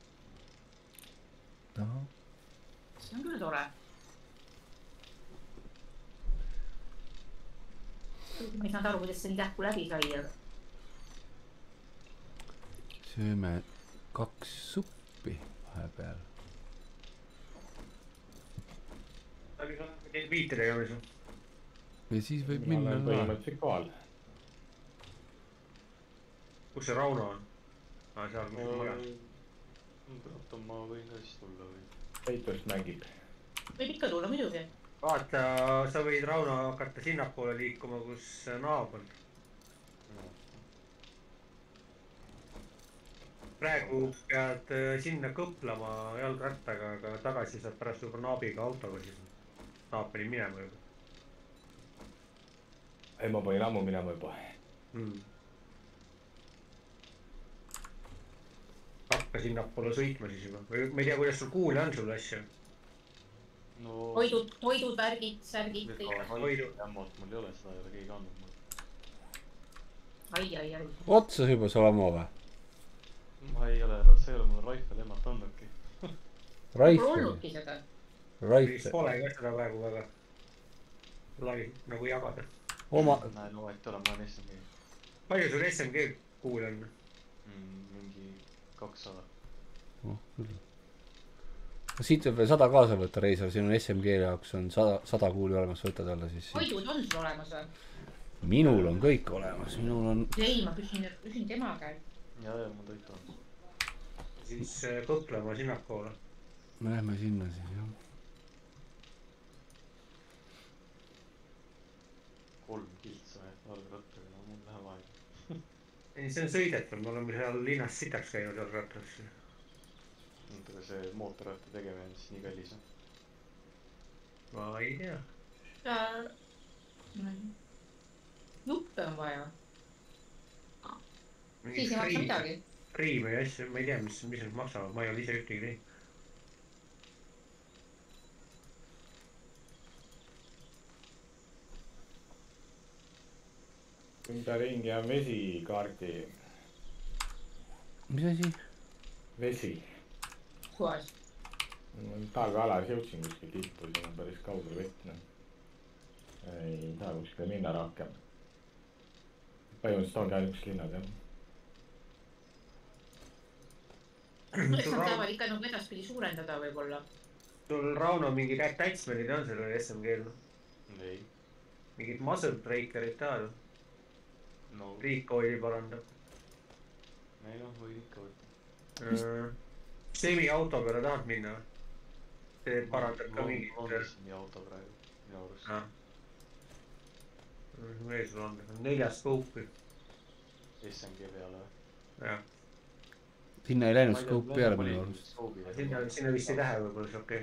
Aha. See on küll tore. Ma ei saanud aru, kuidas see nii tähku läbi sai. Sööme 2 suppi vahepeal. Viite tegemis. Ja siis võib minna olen põhimõtteliselt kohal. Kus see Rauno on? Seal kus on majas. Oota, ma võin ka siis tulla või? Peitust mängib. Võib ikka tulla muidugi. Vaata, sa võid Rauno hakata sinnapoole liikuma, kus naab on. Praegu pead sinna kõplama jalgrattaga, aga tagasi saad pärast juba naabiga autoga siis. Naab pani minema juba. Ei, ma panin ammu minema juba. Hakka sinnapoole sõitma siis juba. Ma ei tea, kuidas sul kuule on sul asja. No... Hoidud, värgid, särgid. Hoidud. Jämmalt, mul ei ole seda, ei ole keegi andnud mul. Ai. Otsa juba sama või? Ma ei ole, see ei ole mul Raifel emmalt andnudki. Pole Rifle , olnudki seda . vist rifle , pole ka seda praegu väga lai nagu jagada . oma , näen vahet ei ole , ma olen SMG . palju sul SMG kuul on ? mingi 200 . siit võib veel 100 kaasa võtta , Reisar , siin on SMG jaoks on 100 kuuli olemas , võtad alla siis . toidud on sul olemas või ? minul on kõik olemas , minul on , ei , ma küsin tema käest . ja mul toit on . siis kõhklema sinnapoole . me lähme sinna siis jah . 3 kiltsa jalgrattaga , no mul läheb aega . ei , see on sõidetav , me oleme seal linnas sitaks käinud jalgrattaga . aga see mootorratta tegemine on siis nii kallis või ? ma ei tea . juppe on vaja . siis ei maksa midagi . riime ja asju , ma ei tea , mis need maksavad , ma ei ole ise ühtegi teinud . ümber ringi on vesikaardi . mis asi ? vesi . kuas . talve alas jõudsin kuskil tippu , siin on päris kaugel vett , noh . ei taha kuskile minna rohkem . põhimõtteliselt ongi ainult üks linnad , jah . eks nad tahavad ikka nagu edaspidi suurendada võib-olla . sul Rauno mingid attachment'id on sellel SMG-l ? ei . mingid muscle breaker'id tahad ? no Recoil'i parandab . ei noh , võid ikka võtta . semiauto peale tahad minna ? see parandab ka mingit . on nii auto praegu , minu arust . veel sul on 4 skuupi . SMG peale või ? jah , sinna ei läinud scoop peale minu arust . sinna vist ei lähe võib-olla see okei .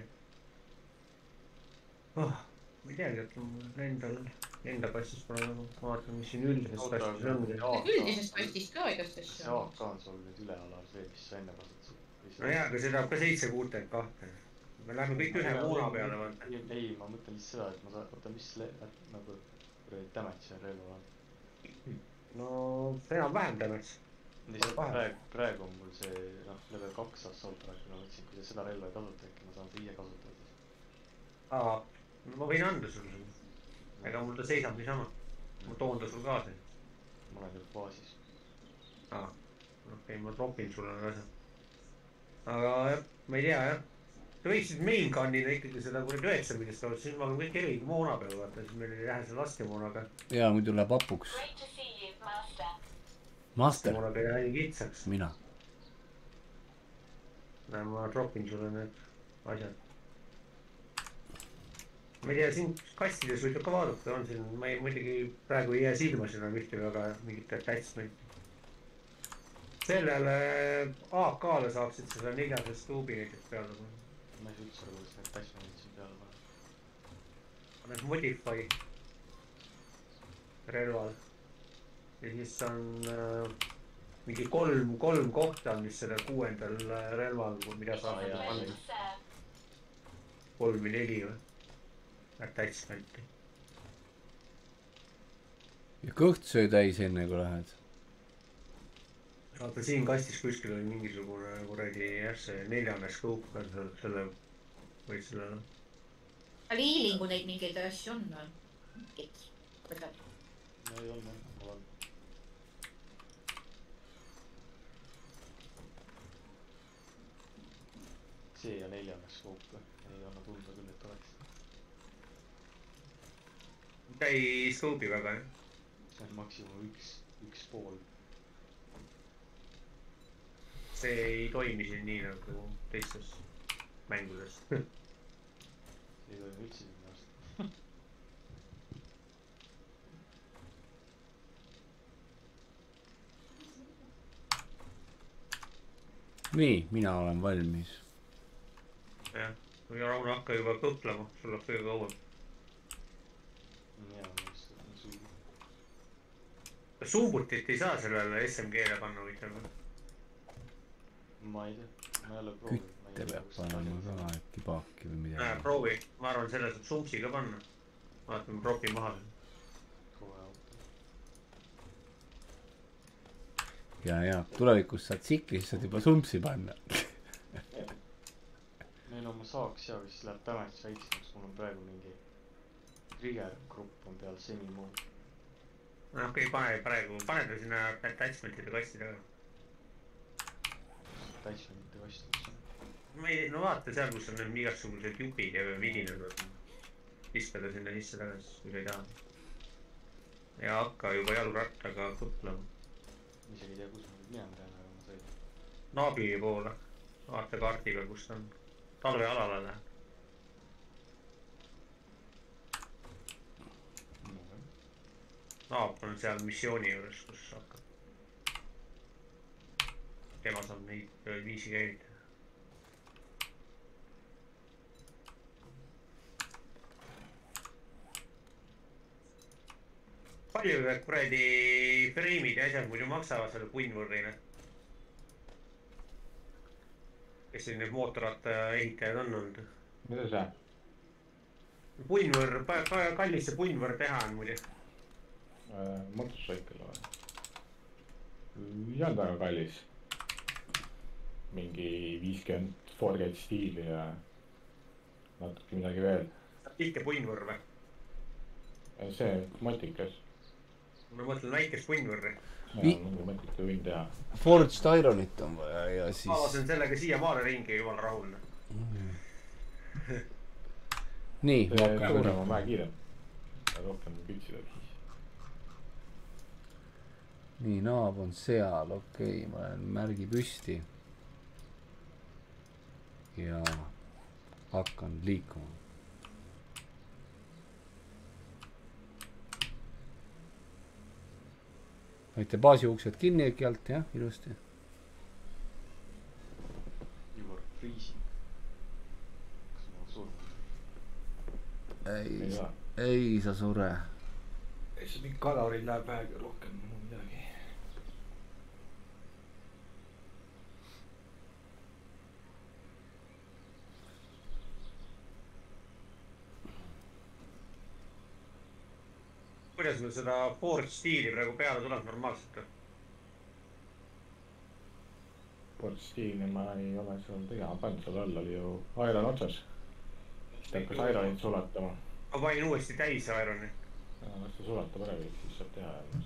ma ei teagi , et mul enda passis pole nagu , ma vaatan , mis siin üldises passis on . üldisest kastist ka igast see asju . AK on sul nüüd ülealas veel , mis sa enne kasutasid . no jaa , aga see tahab ka 762 . me läheme kõik ühe moona peale , vaata . ei , ma mõtlen lihtsalt seda , et ma saan , oota , mis nagu kuradi damage see relval on . no enam-vähem damage . lihtsalt praegu on mul see noh , level 2 assault rifle , ma mõtlesin , kui sa seda relva ei kasuta , äkki ma saan seda ise kasutada . ma võin anda sulle . ega mul ta seisab niisama . ma toon ta sul kaasa . ma olen nüüd baasis . okei , ma tropin sulle need asjad . aga jah , ma ei tea jah . sa võiksid main gun'ina ikkagi seda kuradi 9 millest olla , siis ma olen kõik eri moona peal , vaata , siis meil ei lähe see laskemoonaga . jaa , muidu läheb hapuks . Master , laskemoonaga ei lähe nii kitsaks . mina . näe , ma tropin sulle need asjad . ma ei tea , siin kastides võid ka vaadata , on siin , ma ei muidugi praegu ei jää silma sinna ühtegi väga mingit attachment'i . sellele AK-le saaksid selle 400 stuubi näiteks peale panna . ma ei saa üldse aru , kuidas need attachment'id siin peale panna . paned modify relval . ja siis on mingi kolm kohta , mis selle 6. relval , mida saab panna . 3 või 4 või ? Attachment'i . ja kõht söö täis enne kui lähed . vaata siin kastis kuskil oli mingisugune kuradi jah , see 4. skuup ka selle võid sellele . liilingu neid mingeid asju on või ? mingid asjad . no ei olnud jah , mul on . see ja 4. skuup , ei anna tunda küll , et oleks . ta ei skuubi väga jah . see on maksimum üks pool . see ei toimi siin nii nagu teistes mängudes . ei toimi üldse minu arust . nii , mina olen valmis . jah , kui Rauno hakka juba kõhklema , sul läheb kõige kauem . hea , ma just võtan süüa . kas sumbutit ei saa sellele SMG-le panna huvitav või ? ma ei tea , ma ei ole proovinud . kütte peab panema ka äkki paaki või midagi . proovi , ma arvan , selle saab sumpsi ka panna . vaatame propi maha . kohe auto . ja tulevikus saad tsikli , siis saad juba sumpsi panna . ei no saaks ja siis läheb damage väiksemaks, mul on praegu mingi trigger grupp on peal semi-mode. no okei, pane ta sinna attachment'ide kasti taga. Attachment'ide kastidesse. no vaata seal, kus on need igasugused jupid ja vidinad. Viska ta sinna sisse tagasi, kui sa ei taha. ja hakka juba jalgrattaga kõplema. Isegi ei tea, kus ma nüüd minema pean, aga ma sain. Naabi poole. Vaata kaardi peal, kus ta on. Talvealale läheb. Naab on seal missiooni juures, kus hakkab. Tema saab neid viisi käivitada. Palju kuradi freimid ja asjad muidu maksavad selle punnvõrrile? Kes siin need mootorratta ehitajad on olnud? mida see? Punnvõr, kallis see punnvõr teha on muidu. Motorsõikkel või? Ei olnud väga kallis. Mingi 50 Forgate stiili ja natuke midagi veel. Tihke punnvõr või? See motikas. Ma mõtlen väikest punnvõrri. Mingi motika võin teha. Forged Ironit on vaja ja siis... Aalasin sellega siia maale ringi jumal rahulne. Nii, ma see hakkan suurem on vähe kiirem. Rohkem kütsidab siis. nii, naab on seal, okei, ma olen märgi püsti. Ja hakkan liikuma. Võite baasi uksed kinni äkki alt, jah, ilusti. You are freezing. Kas ma surnud? Ei, sa sure. siis mingi kalorid läheb vähegi rohkem midagi. Kuidas meil seda Forge stiili praegu peale tuleb normaalselt? Forge stiili ma ei ole seal tegema pannud, seal all oli ju Iron otsas. Siis ta hakkas Ironit sulatama. Ma panin uuesti täis Ironi. Las ta sulatab ära kõik, siis saab teha jälle.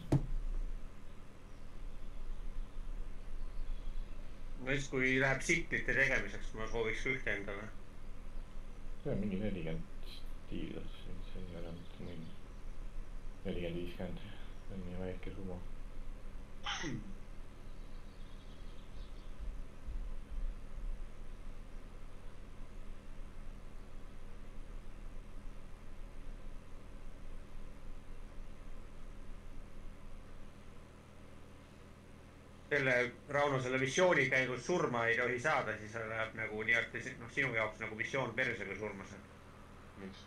No siis kui läheb siklite tegemiseks, ma sooviks ühte endale. See on mingi 40 stiilis, see ei ole mitte mingi 40-50, see on nii väike summa. Rauno, selle missiooni käigus surma ei tohi saada, siis läheb nagu nii-öelda sinu jaoks nagu missioon persega surmas. Miks?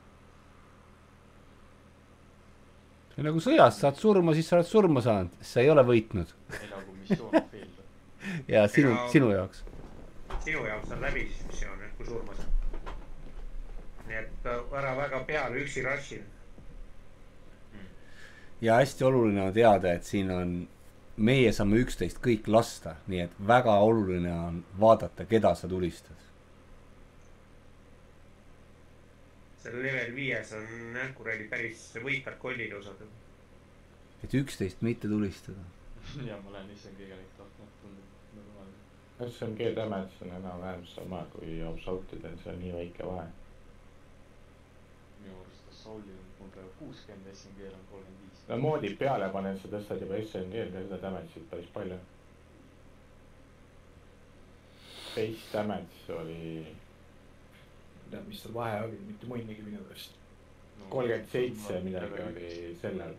See nagu sõjas saad surma, siis sa oled surma saanud, sa ei ole võitnud. Ei nagu missioon failed. Ja sinu jaoks. Sinu jaoks on läbi siis missioon, kui surma saad. Nii et ära väga peale üksi rassil. Ja hästi oluline on teada, et siin on... Meie saame 11 kõik lasta, nii et väga oluline on vaadata, keda sa tulistad. Selle level 5 on kuradi päris võitvad kollid osad. Et 11 mitte tulistada. Ja ma lähen SMG-ga neid tahtma, tundub normaalne. SMG damage on enam-vähem sama kui Assaultidel, see on nii väike vahe. Minu arust Assaultil on mul praegu 60, SMG-l on 35. No moodi peale paned, sa tõstad juba SMG-l ka seda damage'it päris palju. Base damage oli... Tead, mis seal vahe oli, mitte mõnigi minu pärast. 37 midagi oli sellel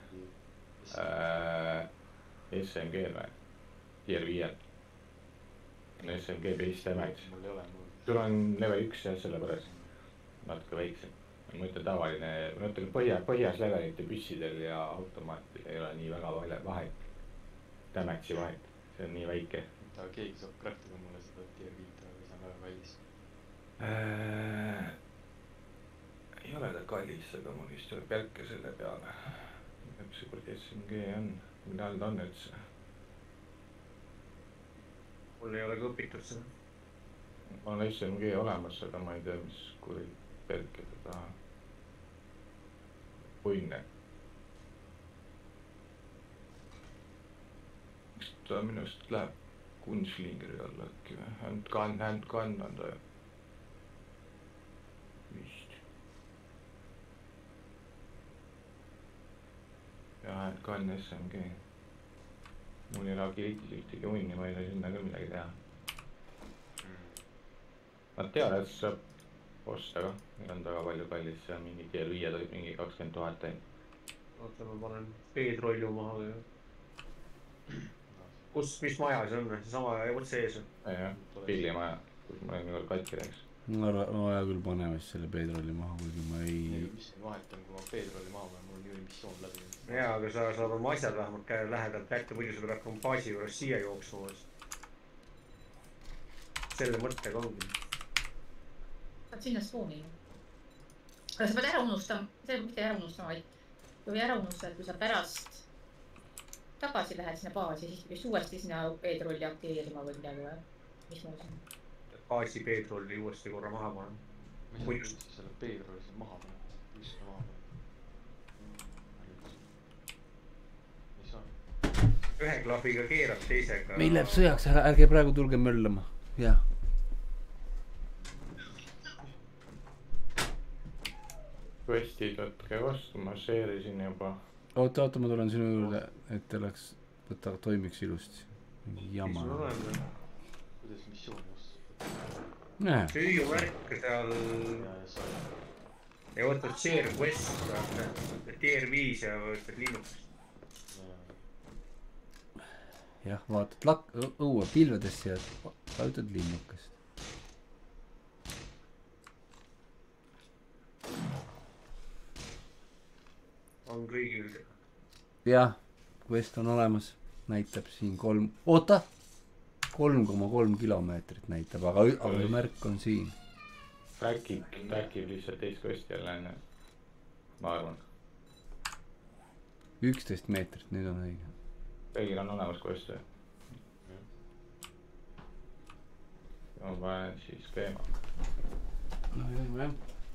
SMG-l või? Tier 5-l. SMG base damage. Mul ei ole, sul on level 1 jah, selle pärast. Natuke väiksem. Ma ütlen tavaline, ma ütlen põhjas levelite püssidel ja automaatil ei ole nii väga vahet. Damage'i vahet, see on nii väike. Ta keegi saab craftida mulle seda tier 5, aga see on väga kallis. Ei ole ta kallis, aga mul vist tuleb jälke selle peale. Mis see kurdi SMG on, millal ta on üldse? Mul ei ole ka õpitud seda. on SMG olemas, aga ma ei tea, mis kuri perkede taha. Puinne. Miks ta minust läheb Kunslingeri alla äkki või? Handgun on ta ju. Vist. Ja handgun SMG. Mul ei ole agilitis ühtegi unni, ma ei saa sinna küll midagi teha. Nad teavad, et saab osta ka. Meil on väga palju kallis ja mingi tier 5 tohib mingi 20 000 teinud. oota, ma panen peetrolju maha või? Kus, mis maja see on? Seesama otse ees või? Jah, pillimaja, kus ma olen küll katki läks. Ma vaja küll panema siis selle peetrolli maha, kuigi ma ei... Mis siin vahet on, kui ma peetrolli maha panen, mul on ju missioon läbi. Jaa, aga sa saad oma asjad vähemalt käe lähedalt kätte, muidu sa pead hakkama baasi juures siia jooksma. Selle mõttega ongi. Saad sinna spooni. Aga sa pead ära unustama, see mitte ära unustama, vaid kui ära unustad, kui sa pärast tagasi lähed sinna baasi, siis vist uuesti sinna peetrolli aktiveerima või midagi või? Mis muu siin? Baasi peetrolli uuesti korra maha panen. Mis on üldse selle peetrolli siin maha panen? Mis seda maha panen? Ei saa. Ühe klahviga keerad teisega. Meil läheb sõjaks, ärge praegu tulge möllama. Jah. Questid võtke vastu, ma share'isin juba. Oota, ma tulen sinu juurde, et te oleks, võtta toimiks ilusti. Mingi jama. Kuidas missiooni vastu? Näe. Süüjumärk seal... Ja võtad share quest, tier 5 ja võtad linnukast. Jah, vaatad õue pilvedesse ja vajutad linnukast. On kõigil. Jah, quest on olemas, näitab siin 3,3 kilomeetrit näitab, aga märk on siin. Trackib lihtsalt teist questi jälle enne, ma arvan. 11 meetrit, nüüd on õige. Kõigil on olemas quest või? Ma panen siis teema. No jah.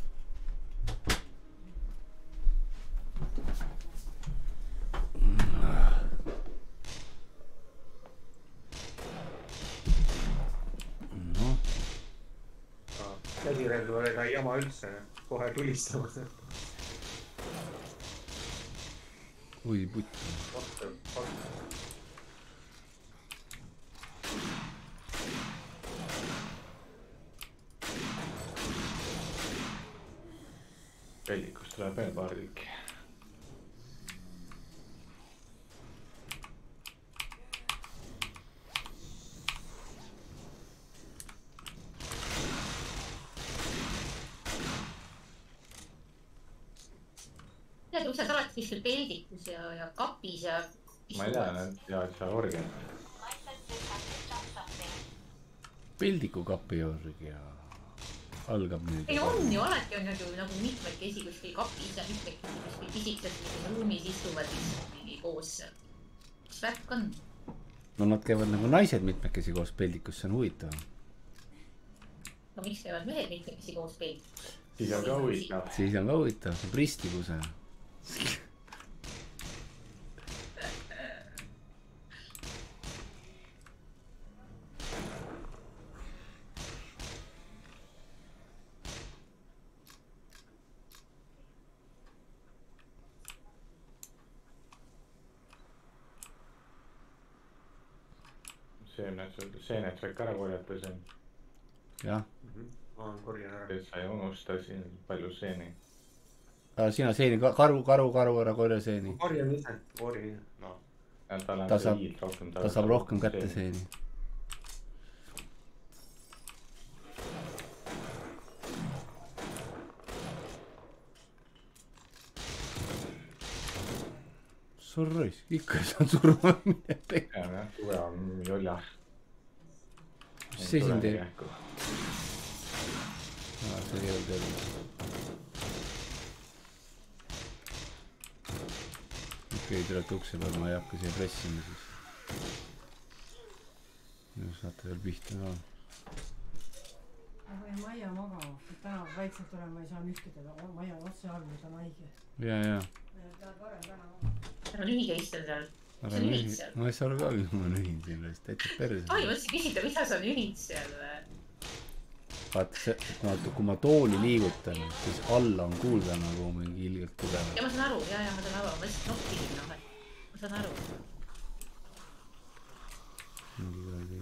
Käsirelva ei jama üldse, kohe tulistama. Oi, putt. Pellikust tuleb veel paar tükki. Sa oled kuskil peldikus ja kapis ja... Ma ei tea, nad teavad seal orgen. Peldiku kapi org ja algab nüüd. Ei on ju, alati on ju nagu mitmekesi kuskil kapis ja mitmekesi kuskil pisikesed ruumis istuvad mingi koos. Mis värk on? No nad käivad nagu naised mitmekesi koos peldikus, see on huvitav. No miks käivad mehed mitmekesi koos peldikus? Siis on ka huvitav. Siis on ka huvitav, see pristikuse. Seened võik ära korjata siin. Jah. Ma korjan ära. Et sa ei unusta siin palju seeni. Sina seeni, karu ära korja seeni. Korjan ise, korjan. No. Ta saab rohkem kätte seeni. Sorrois, ikka ei saa surma minna pekka. Jah, tuge on jolja. Mis see siin teeb? See ei ole teada. Okei, tulete ukse peal, ma ei hakka siia pressima siis. Nüüd saate veel pihta ka. ma panin Maia magama, täna vaikselt olema ei saa nühkida, Maia on otse all, ta on haige. ja. Tahad varem täna magama. ära nühige istel seal. Mis sa nühid seal? ma ei saa aru ka, mis ma nühin siin, täitsa perse. Ai, mõtlesin küsida, mida sa nühid seal? vaata see, kui ma tooli liigutan, siis alla on kuulda nagu mingi ilgelt tugev. Ja ma saan aru, ma saan aru, ma lihtsalt nokkisin, noh, et ma saan aru. mingi kuradi.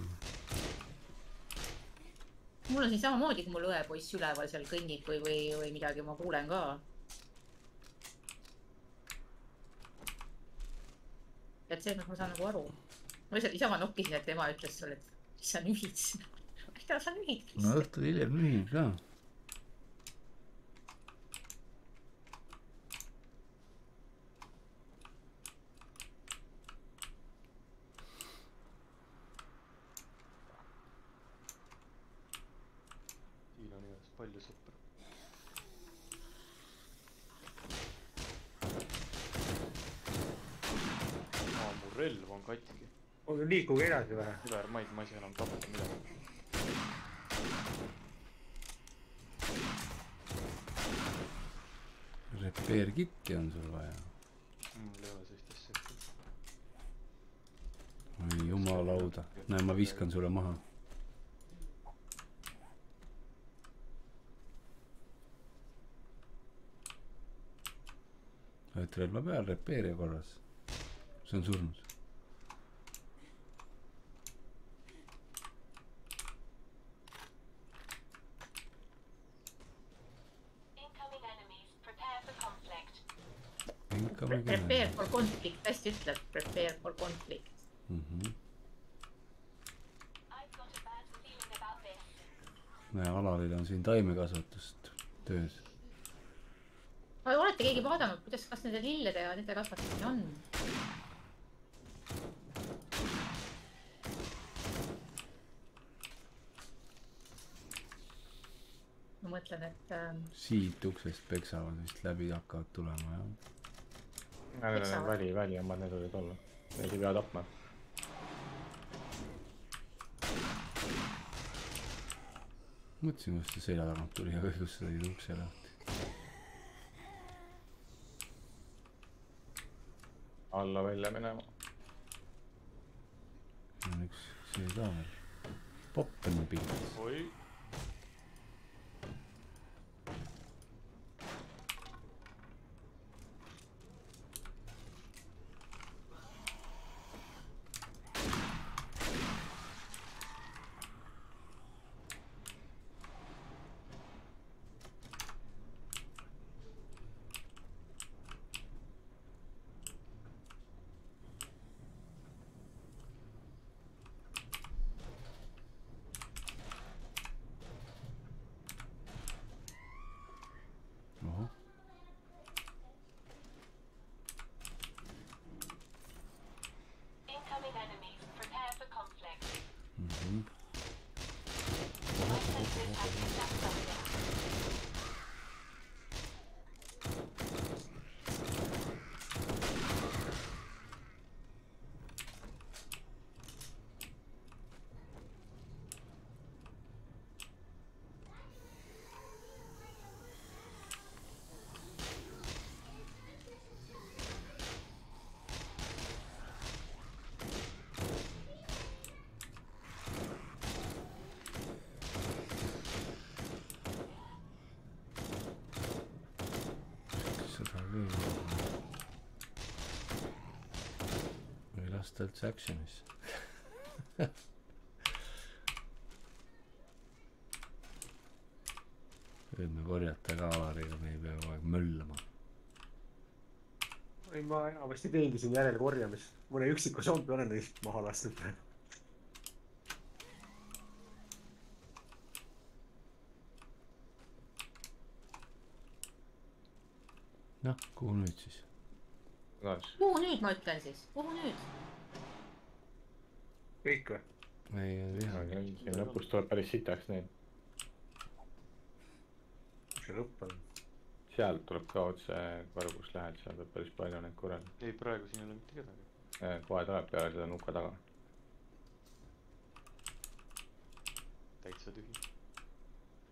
Mul on siin samamoodi, kui mul õepoiss üleval seal kõnnib või midagi, ma kuulen ka. Et see, ma saan nagu aru. Ma lihtsalt isama nokkisin, et ema ütles sulle, et mis sa nühid siin. Mida sa nühid? No õhtul hiljem nühin ka. Tiil on igast palju sõpru. Mu relv on katki. Liikuge edasi vähe. Ülermaid ma ei saa enam tappa midagi. Repair kit'i on sul vaja. Mul ei ole sellist asja. Oi jumalauda. Näe, ma viskan sulle maha. Et relva peal, repairi korras. See on surnud. Prepare for conflict, hästi ütleb, prepare for conflict. Näe, Alalil on siin taimekasvatust töös. Olete keegi vaadanud, kuidas, kas nende lillede ja nende kasvatamine on? Ma mõtlen, et... Siit uksest peksavad vist läbi hakkavad tulema, jah. Need on väli omad, need olid olla. Neid ei pea tapma. Mõtlesin, kus see selja tagant tuli, aga kus see oli ukse lahti. Alla välja minema. On üks see ka veel. Poppen pildis. Oi. Või lasta üldse actionis. Võime korjata ka Alariga, me ei pea kogu aeg möllama. Ei, ma enamasti teengi siin järelkorjamist. Mõne üksiku zombi olen neist maha lastud. Noh, kuhu nüüd siis? Kuhu nüüd ma ütlen siis? Kuhu nüüd? Kõik või? Ei, siin lõpus tuleb päris sitaks neid. Mis see lõpp on? Sealt tuleb ka otse vargus lähed, seal tuleb päris palju neid kurel. Ei, praegu siin ei ole mitte kedagi. Kohe tuleb peale seda nuka taga. Täitsa tühi.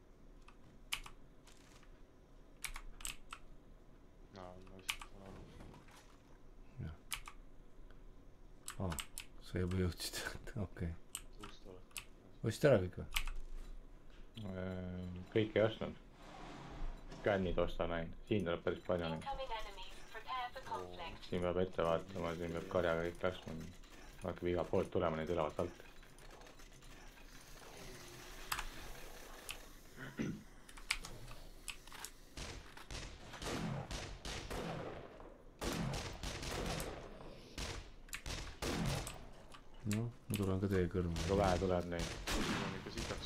sa juba jõudsid, okei. Ust oled. Ostsid ära kõik või? Kõik ei ostnud. Kännid ostan ainult. Siin tuleb päris palju neid. Siin peab ette vaatama, siin peab karjaga kõik laskma. Hakkab iga poolt tulema, neid ülevat alt. No, ma tulen ka teie kõrva. Kui vähe tuleb neid. Siin on ikka sitaks.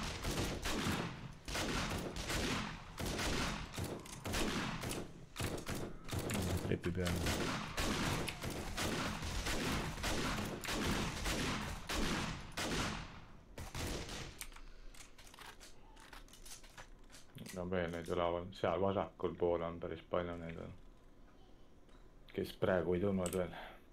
Trepi peale. No veel neid üleval. Seal vasakul pool on päris palju neid. Kes praegu ei tulnud veel.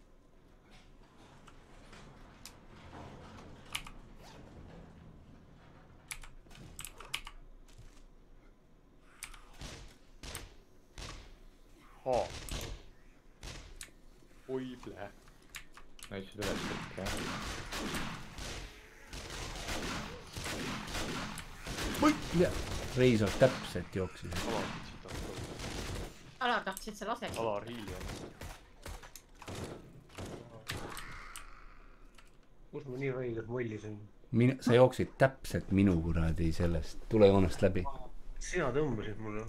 Oi, plee. Näitsid üles kõik, jah. Reisor täpselt jooksis. Alar sitaks. Alar tahtsid sa laseks. Alar hiljem. kus ma nii õigelt mollisin? Sa jooksid täpselt minu kuradi sellest tulejoonest läbi. Sina tõmbasid mulle.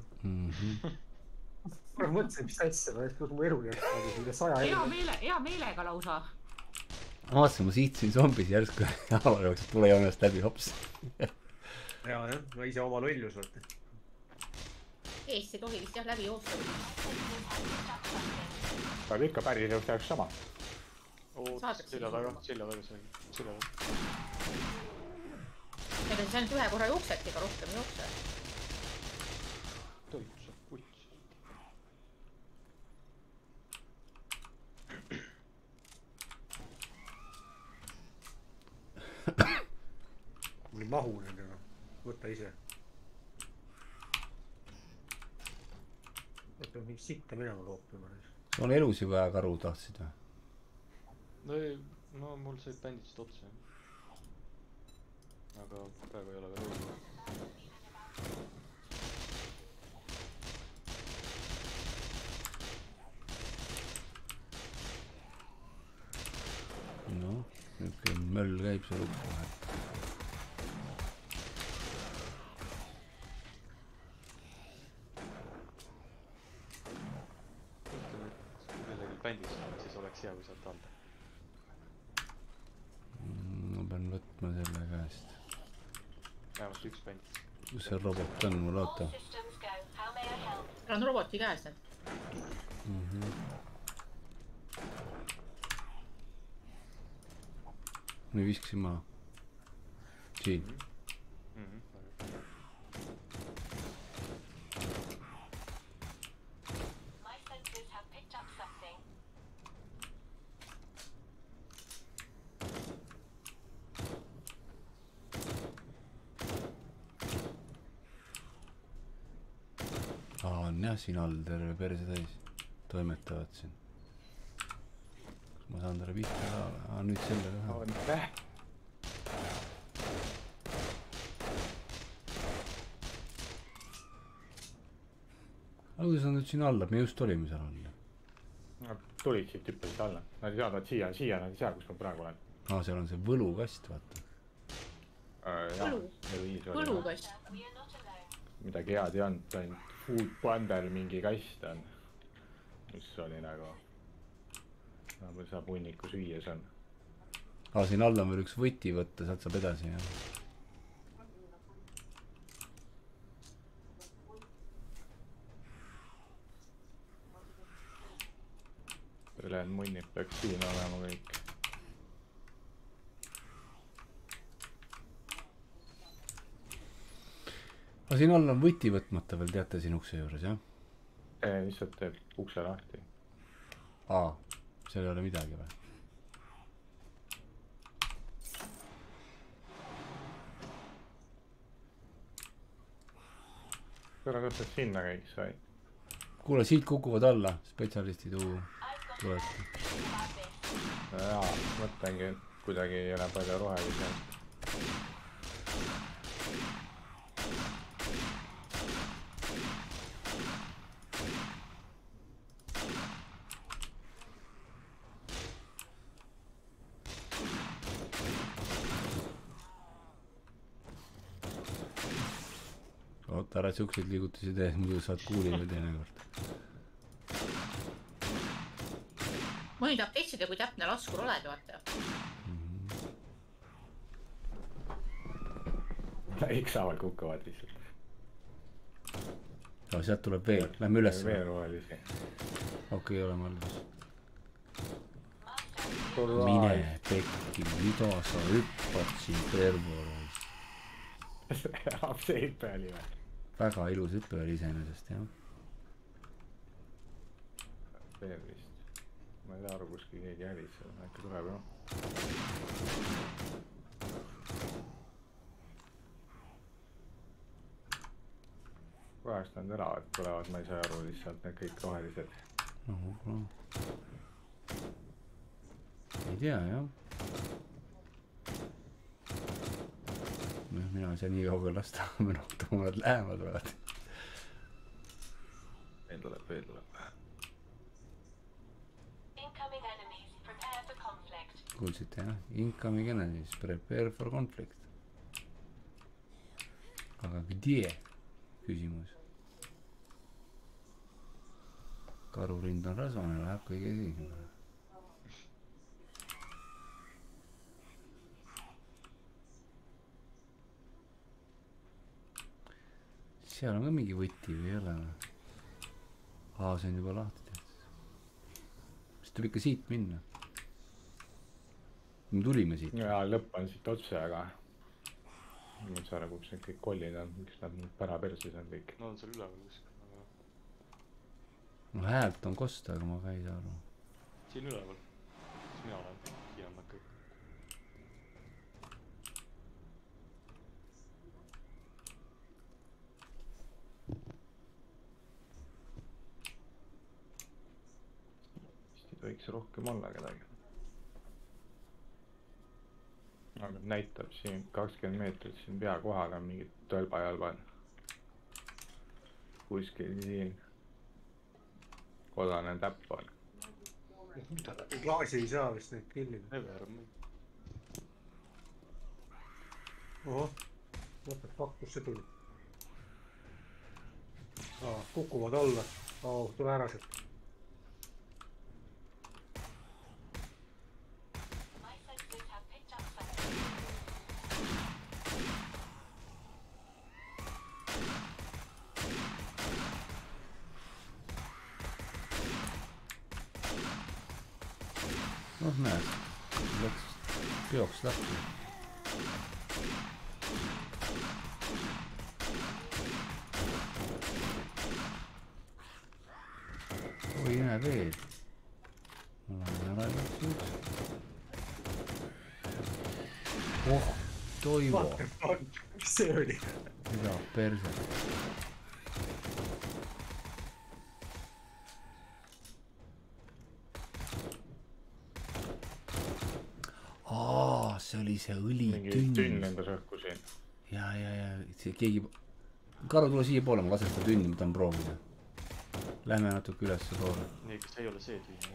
Ma mõtlesin, mis asja, kus mu elu jääb üle 100 Hea meelega lausa. Ma vaatasin, ma siitsin zombis järsku Alar jookseb tulejoonest läbi, hops. Jah, ma ise oma lollus võtta. Eest ei tohi vist jah läbi joosta. Aga ikka päris jõust jääks sama. Oot, selja taga sai. Selja taga. Ega siis ainult ühe korra jooksedki, ega rohkem ei jookse. Toitu saab putsi. Mul ei mahu nendega. Võta ise. Võta mingi sitta minema loopima. On elus ju vaja karu tahtsid või? No mul said bänditsid otsa. Aga praegu ei ole veel õige. No, niisugune möll käib seal ukse vahel. Ütleme, et kellelgi bändis on, siis oleks hea, kui sealt anda. Ma pean võtma selle käest. Vähemalt üks bändis. Kus see robot on mul, oota. On roboti käes need. Nüüd viskasin maha. Siin. On jah, siin all terve perse täis. Toimetavad siin. Kas ma saan talle pihta ka? Nüüd selle ka. Aga kuidas nad nüüd siin alla? Me just olime seal all. Nad tulid siit hüppasid alla. Nad ei saanud siia, nad ei saa, kus ma praegu olen. Seal on see võlukast, vaata. Võlukast. Midagi head ei olnud, ainult food bundle mingi kast on. Mis oli nagu... saab hunniku süüa seal. Siin all on veel üks võti võtta, sealt saab edasi, jah. Ülejäänud munnid peaks siin olema kõik. Aga siin all on võti võtmata veel, teate, siin ukse juures, jah? Lihtsalt teeb ukse lahti. Seal ei ole midagi või? Kõra, kus sa sinna kõik sai? Kuule, siit kukuvad alla spetsialistid tulete. jaa, mõtlengi, et kuidagi ei ole palju rohelisi. oota, ära siukseid liigutusi tee, muidu saad kuulile teinekord. mõni tahab testida, kui täpne laskur oled, vaata. Ükshaaval kukuvad lihtsalt. no sealt tuleb veel, lähme üles. Veel rohelisi. okei, oleme alles. mine pekki, mida sa hüppad siin Pervoris? see hüppe oli või? väga ilus hüppe oli iseenesest, jah. veel vist. ma ei tea aru, kuskil keegi hävis, äkki tuleb jah. kohast nad elavad, tulevad, ma ei saa aru lihtsalt, need kõik rohelised. no, ei tea, jah. mina ei saa nii kaugel lasta, me nad lähemad olevad. veel tuleb. kuulsite, jah? Incoming enemies, prepare for conflict. aga где? küsimus. karurind on rasvane, läheb kõige esimene. seal on ka mingi võti või ei ole? see on juba lahti tehtud. siis tuleb ikka siit minna. me tulime siit. jaa, lõpp on siit otse, aga ma ei saa aru, kus need kõik kollid on, miks nad nüüd pärapersis on kõik. No on seal üleval kuskil, aga... no häält on kosta, aga ma ka ei saa aru. siin üleval, kus mina olen, siin on nad kõik. vist ei tohiks rohkem olla kedagi. aga näitab siin 20 meetrit siin pea kohal on mingid tõlbajalvad. kuskil siin kodane täpp on. klaasi ei saa vist neid killida. Ever on mingi. ohoh, what the fuck, kus see tuli? kukuvad alla. tule ära sealt. noh, näed, läks peoks lahti. oi, näe veel. mul on ära läks. oh, Toivo. mis see oli? mida perse. see oli see õlitünn. mingi tünn endas õhku siin. ja see keegi. Karu, tule siia poole, ma lasen seda tünni, ma tahan proovida. Lähme natuke üles poole. nii, kas ei ole see tünn?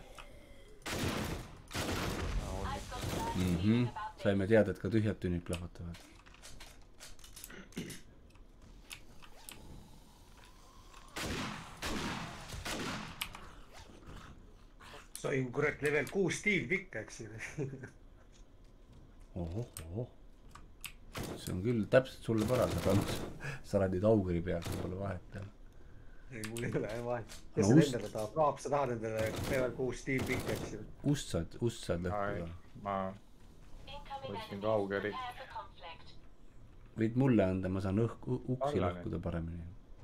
saime teada, et ka tühjad tünnid plahvatavad. sain kurat level 6 stiilpikaks. ohoh. see on küll täpselt sulle paras, aga sa oled nüüd auguri peal, sul pole vahet teha. ei, mul ei ole vahet. kes seda endale tahab? Raap, sa tahad endale level 6 stiilpikaks ju. ust saad lõhkuda. ma võtsin ka augerit. võid mulle anda, ma saan uksi lõhkuda paremini.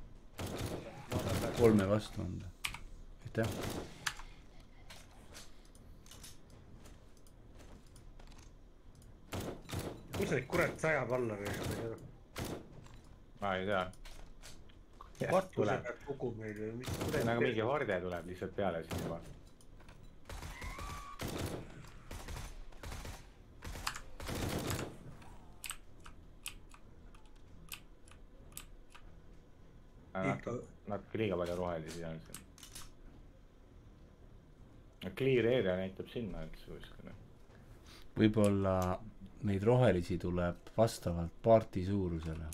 3 vastu anda. aitäh. kus neid kurat sajab alla või? ma ei tea. Vattuse pealt kukub meil või mis? nagu mingi horde tuleb lihtsalt peale siin juba. natuke liiga palju rohelisi on siin. Clear area näitab sinna üldse kuskile. võib-olla neid rohelisi tuleb vastavalt parti suurusele.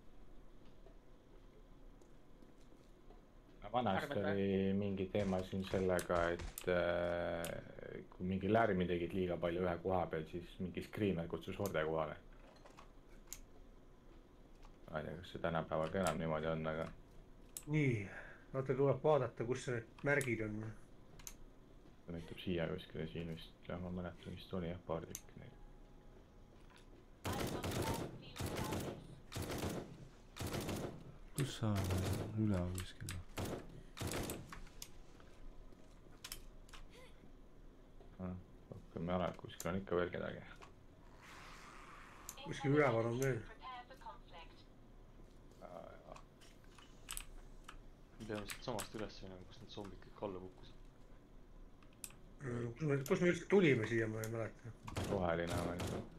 vanasti oli mingi teema siin sellega, et kui mingi lärmi tegid liiga palju ühe koha peal, siis mingi screamer kutsus horde kohale. Ma ei tea, kas see tänapäeval ka enam niimoodi on, aga... Nii, vaata tuleb vaadata, kus need märgid on. See näitab siia kuskile, siin vist, ja ma mäletan vist oli jah paar tükki neid. Kus sa üle kuskile? Rohkem ei ole, kuskil on ikka veel kedagi. Kuskil üleval on veel. Me peame siit samast üles minema, kus need zombid kõik alla kukkusid. Kus me üldse tulime siia, ma ei mäleta. Roheline või?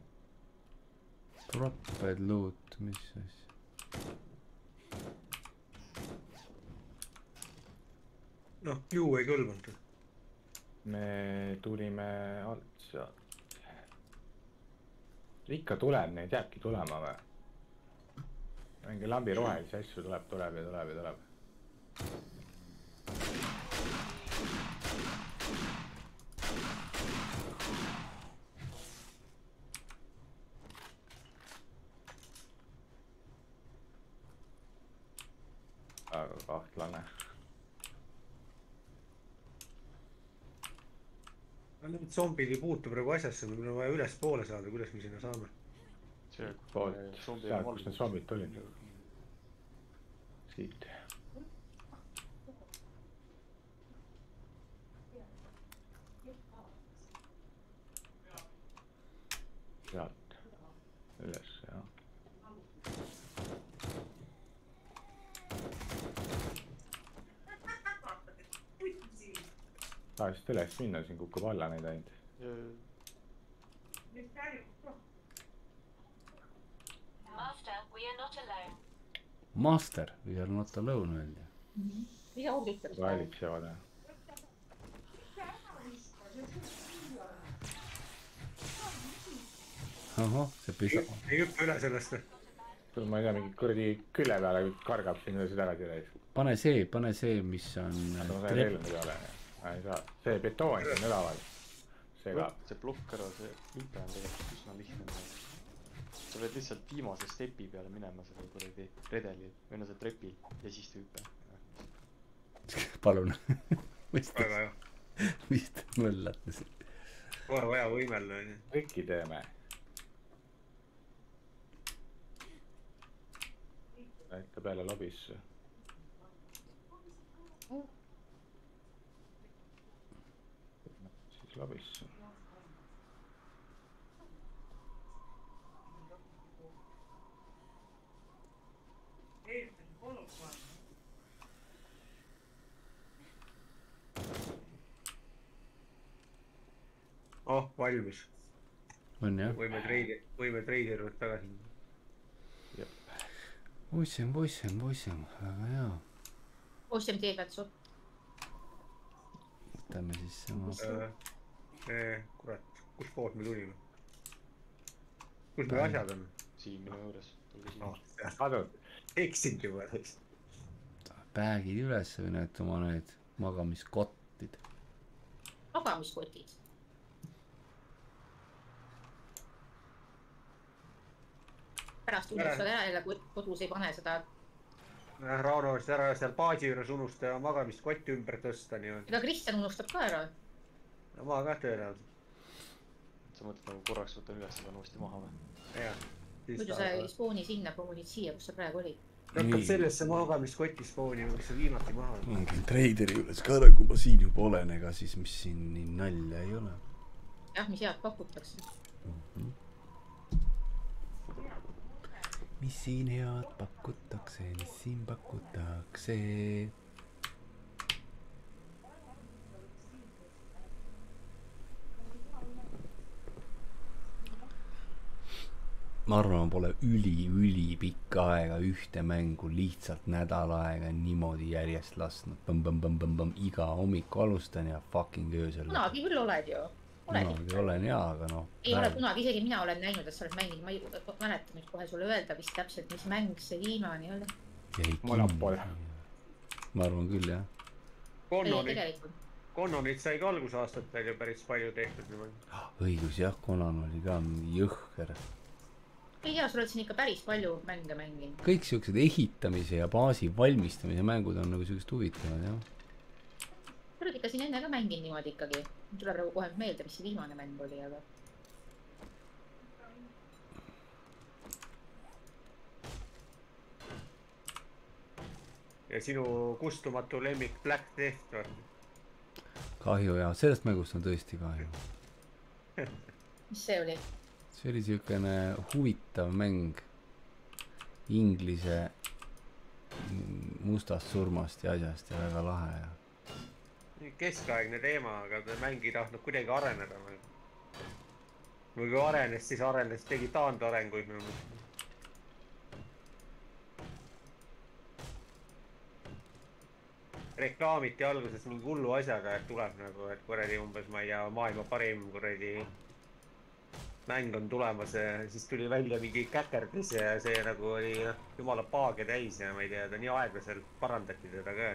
Dropped loot, mis asja? Noh, ju ei kõlbanud. Me tulime alt sealt. Ikka tuleb, neid jääbki tulema või? Mingi lambi rohelisi asju tuleb. Aga kahtlane. Need zombid ei puutu praegu asjasse, meil on vaja üles poole saada, kuidas me sinna saame. Sealt, kus need zombid tulid. Siit. Sealt. Üles, jah. Tahaks üles minna, siin kukub alla neid ainult. Master, we are not alone öeldi. Mida ooditad? Valitsevad, jah. Ahah, see pisa... Ei hüppe üle sellest. Ma ei tea, mingi kuradi küle peale kargab siin üles tagasi täis. Pane see, mis on... Ei saa, see betoon siin üleval. See ka. See plokk ära, see hüpe on tegelikult üsna lihtne. Sa pead lihtsalt viimase stepi peale minema selle kuradi redeli või no see trepil ja siis hüpe. Palun. Väga hea. Mis te mõllate siin? Kohe vaja võimelda. Rikki teeme. Näita peale lobisse. Siis lobisse. Oh, valmis. On jah? Võime treiderud tagasi. Võisem, väga hea. Võisem teepätsu. Võtame siis sama... Kurat, kus poolt me tulime? Kus me asjad on? Siin minu juures. Kadud. Eksid juba. Päägid üles või need oma need magamiskottid? Magamiskotid? Pärast unustad ära jälle, kui kodus ei pane seda... Rauno ära seal baasi juures unusta ja magamiskott ümber tõsta niimoodi. Ega Kristjan unustab ka ära? No ma ka tõenäoliselt. Sa mõtled nagu korraks võtan üles ja uuesti maha või? Jah. Muidu sa ei spooni sinna, proonid siia, kus sa praegu olid. Hakkab sellesse magamiskotti spooni, kus sa viimati maha on. Ongi treideri juures ka ära, kui ma siin juba olen, ega siis mis siin nii nalja ei ole. Jah, mis head pakutakse. Mis siin head pakutakse, mis siin pakutakse? ma arvan, pole üli pikka aega ühte mängu lihtsalt nädal aega niimoodi järjest lasknud. Põmm, iga hommiku alustan ja fucking öösel. kunagi küll oled ju. kunagi olen jaa, aga noh. ei ole kunagi, isegi mina olen näinud, et sa oled mänginud, ma ei mäleta nüüd kohe sulle öelda vist täpselt, mis mäng see viimane oli. Monopol. ma arvan küll, jah. Cononit sai ka algusaastatel ju päris palju tehtud niimoodi. õigus, jah, Conan oli ka jõhker. ei tea, sa oled siin ikka päris palju mänge mänginud. kõik siuksed ehitamise ja baasi valmistamise mängud on nagu siuksed huvitavad, jah. sa oled ikka siin enne ka mänginud niimoodi ikkagi. Tuleb praegu kohe meelde, mis see viimane mäng oli, aga... ja sinu kustumatu lemmik Black Death on? kahju, jah. Sellest mängust on tõesti kahju. mis see oli? see oli siukene huvitav mäng inglise mustast surmast ja asjast ja väga lahe ja... keskaegne teema, aga ta mäng ei tahtnud kuidagi areneda. või kui arenes, siis arenes, tegi taandarenguid. reklaamiti alguses mingi hullu asjaga, et tuleb nagu, et kuradi umbes, ma ei tea, maailma parim kuradi mäng on tulemas ja siis tuli välja mingi käkerdis ja see nagu oli jumala paage täis ja ma ei tea, ta nii aeglaselt parandati teda ka.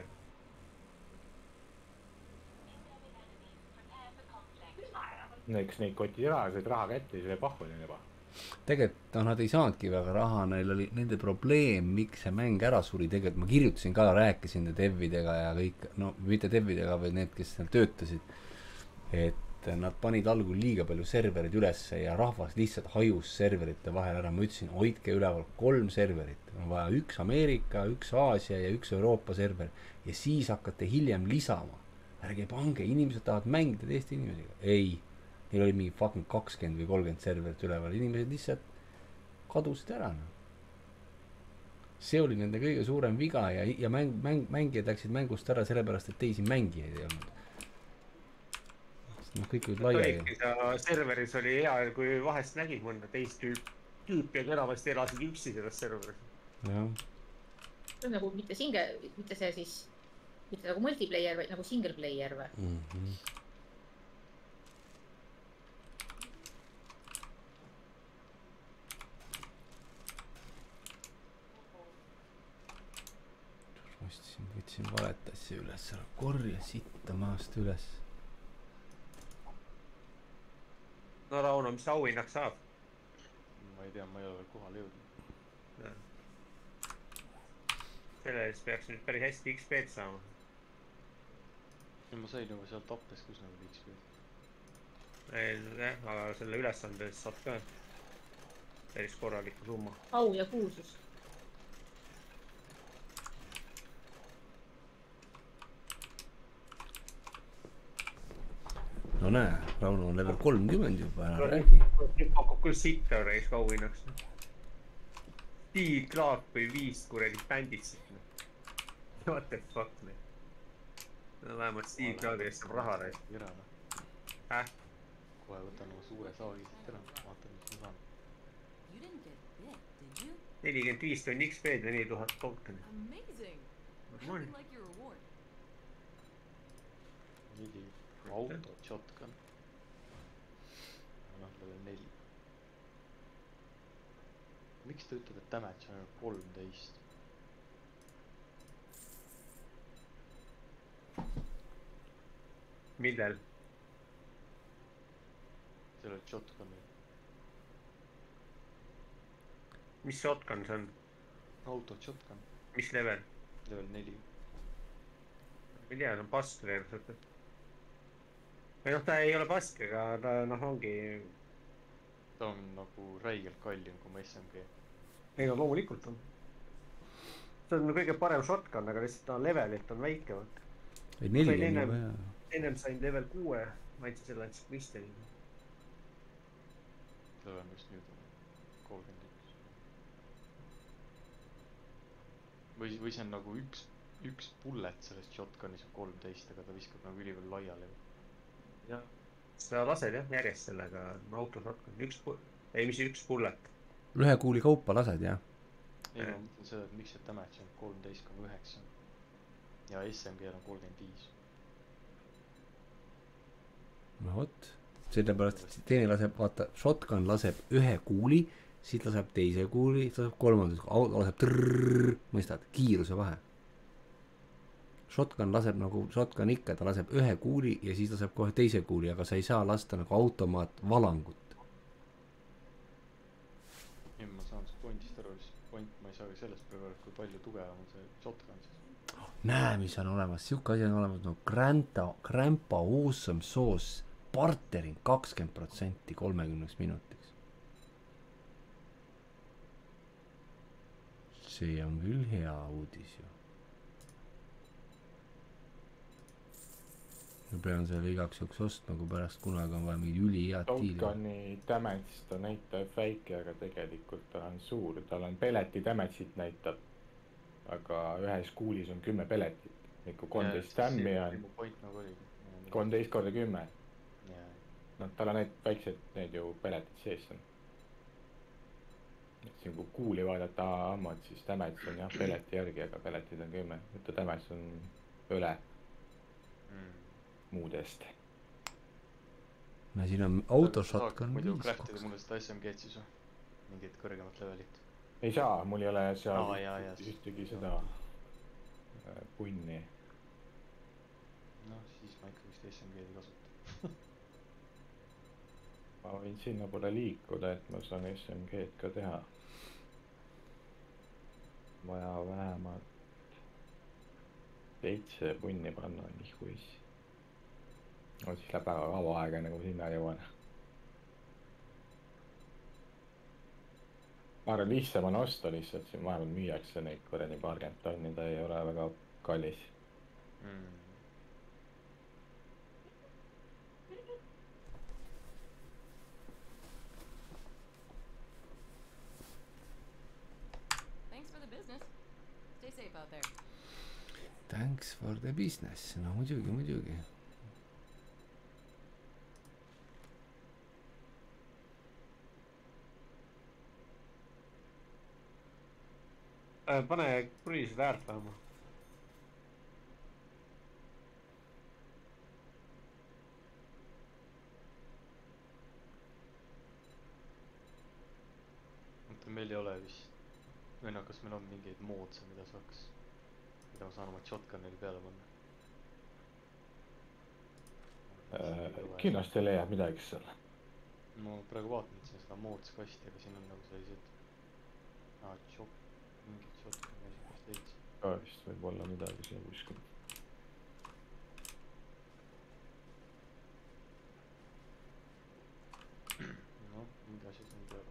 no eks neid kotid raha, said raha kätte ja siis oli pahvu neil juba. tegelikult no nad ei saanudki väga raha, neil oli nende probleem, miks see mäng ära suri, tegelikult ma kirjutasin ka, rääkisin devidega ja kõik, no mitte devidega, vaid need, kes seal töötasid, et nad panid algul liiga palju servereid ülesse ja rahvas lihtsalt hajus serverite vahel ära. Ma ütlesin, hoidke üleval 3 serverit, on vaja 1 Ameerika, 1 Aasia ja 1 Euroopa server ja siis hakkate hiljem lisama. ärge pange, inimesed tahavad mängida teiste inimesega. ei, neil oli mingi fucking 20 või 30 serverit üleval, inimesed lihtsalt kadusid ära. see oli nende kõige suurem viga ja mängijad läksid mängust ära sellepärast, et teisi mängijaid ei olnud. noh, kõik olid laiali. serveris oli hea, kui vahest nägid mõnda teist tüüpi, aga enamasti elasid üksi selles serveris. jah. see on nagu mitte see siis, mitte nagu multiplayer, vaid nagu single player või? võtsin valet asja üles, korja sitta maast üles. no Rauno, mis auhinnaks saab? ma ei tea, ma ei ole veel kohale jõudnud. selle eest peaks nüüd päris hästi XP-d saama. ja ma sain juba sealt appes kus nagu XP-d. jah, aga selle ülesande eest saab ka päris korraliku summa. au ja kuulsus. no näe, Rauno on level 30 juba, ära räägi. pakub küll sitta reis auhinnaks. Steve Clark või 5 kuradi bändid siit. What the fuck, ne? no vähemalt Steve Clark eest saab raha reis. ära või? kohe võtan oma suure saagi siit ära, vaatan mis ma saan. 45 tonni XP-d ja 4000 tokeni. auto, shotgun. noh, level 4. miks ta ütleb, et damage on ainult 13? millel? sellel shotgunil. mis shotgun see on? auto, shotgun. mis level? level 4. ma ei tea, see on pask level. või noh, ta ei ole pask, aga ta noh, ongi... ta on nagu räigelt kallim kui mu SMG. ei no loomulikult on. see on kõige parem shotgun, aga lihtsalt ta levelilt on väike. ei, 4 on juba hea. ennem sain level 6, ma andsin selle andsin Kristjanile. level on just nüüd 31. või see on nagu üks bullet sellest shotgunis on 13, aga ta viskab nagu ülivõrd laiali. jah, sa lased jah järjest sellega autoshotgun, üks bullet. ühe kuuli kaupa lased, jah? ei, ma mõtlen seda, et miks see damage on 13,9 ja SMG-l on 35. no vot, sellepärast, et teine laseb, vaata, shotgun laseb ühe kuuli, siit laseb teise kuuli, laseb kolmandas, laseb trrrr, mõistad, kiiruse vahe. Shotgun laseb nagu shotgun ikka, ta laseb ühe kuuli ja siis laseb kohe teise kuuli, aga sa ei saa lasta nagu automaatvalangut. ei, ma saan see pointist aru, siis point ma ei saa ka sellest praegu, kui palju tugevam on see shotgun siis. Näe, mis on olemas, siuke asi on olemas nagu Grandpa Awesome Sauce bartering 20% 30 minutiks. See on küll hea uudis ju. Ma pean selle igaks juhuks ostma, kui pärast kunagi on vaja mingi ülihead diili. Shotguni damage ta näitab väike, aga tegelikult ta on suur. Tal on peleti damage'it näitab, aga ühes kuulis on 10 peletit. Nagu 13 tämmi on 13 korda 10. No tal on need väiksed, need ju peletid sees on. Et siin kui kuuli vaadata ammad, siis damage on jah peleti järgi, aga peletid on 10. Võtta damage on üle muudest. No siin on autoshotgun muidu craftida mulle seda SMG-d siis või? Mingit kõrgemat levelit? Ei saa, mul ei ole seal ühtegi seda punni. No siis ma ikka vist SMG-d ei kasuta. Ma võin sinna poole liikuda, et ma saan SMG-d ka teha. Vaja vähemalt 7 punni panna, nii huis. No siis läheb väga kaua aega, nagu sinna jõuan. Ma arvan, lihtsam on osta lihtsalt, siin vahepeal müüakse neid korrani 20 tonni, ta ei ole väga kallis. Thanks for the business. Stay safe out there. Thanks for the business. No muidugi. Pane Breeze'id äärtama. Mõtlen, meil ei ole vist. Või no, kas meil on mingeid moodse, mida ma saan oma shotgunile peale panna? Kindlasti leiab midagi seal. Ma praegu vaatan, et siin seda moods kasti, aga siin on nagu sellised mingid shotgun esiteks leidsid. Ka vist võib olla midagi siin kuskil. No, mingi asi siin peab.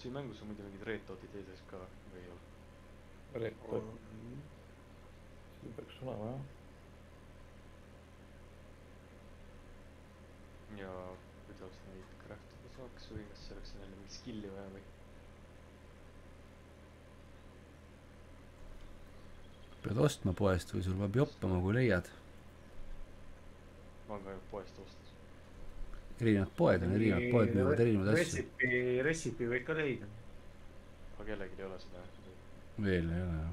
siin mängus on muidu mingid reetodid ees ka või ei ole? Reetod. Siin peaks olema jah. Ja kuidas neid craftada saaks või kas selleks on jälle mingi skilli vaja või? Pead ostma poest või sul peab joppama, kui leiad. Ma olen ka poest ostas. Erinevad poed on, erinevad poed müüvad erinevad asju. Recipe võid ka leida. Aga kellelgi ei ole seda. Veel ei ole jah.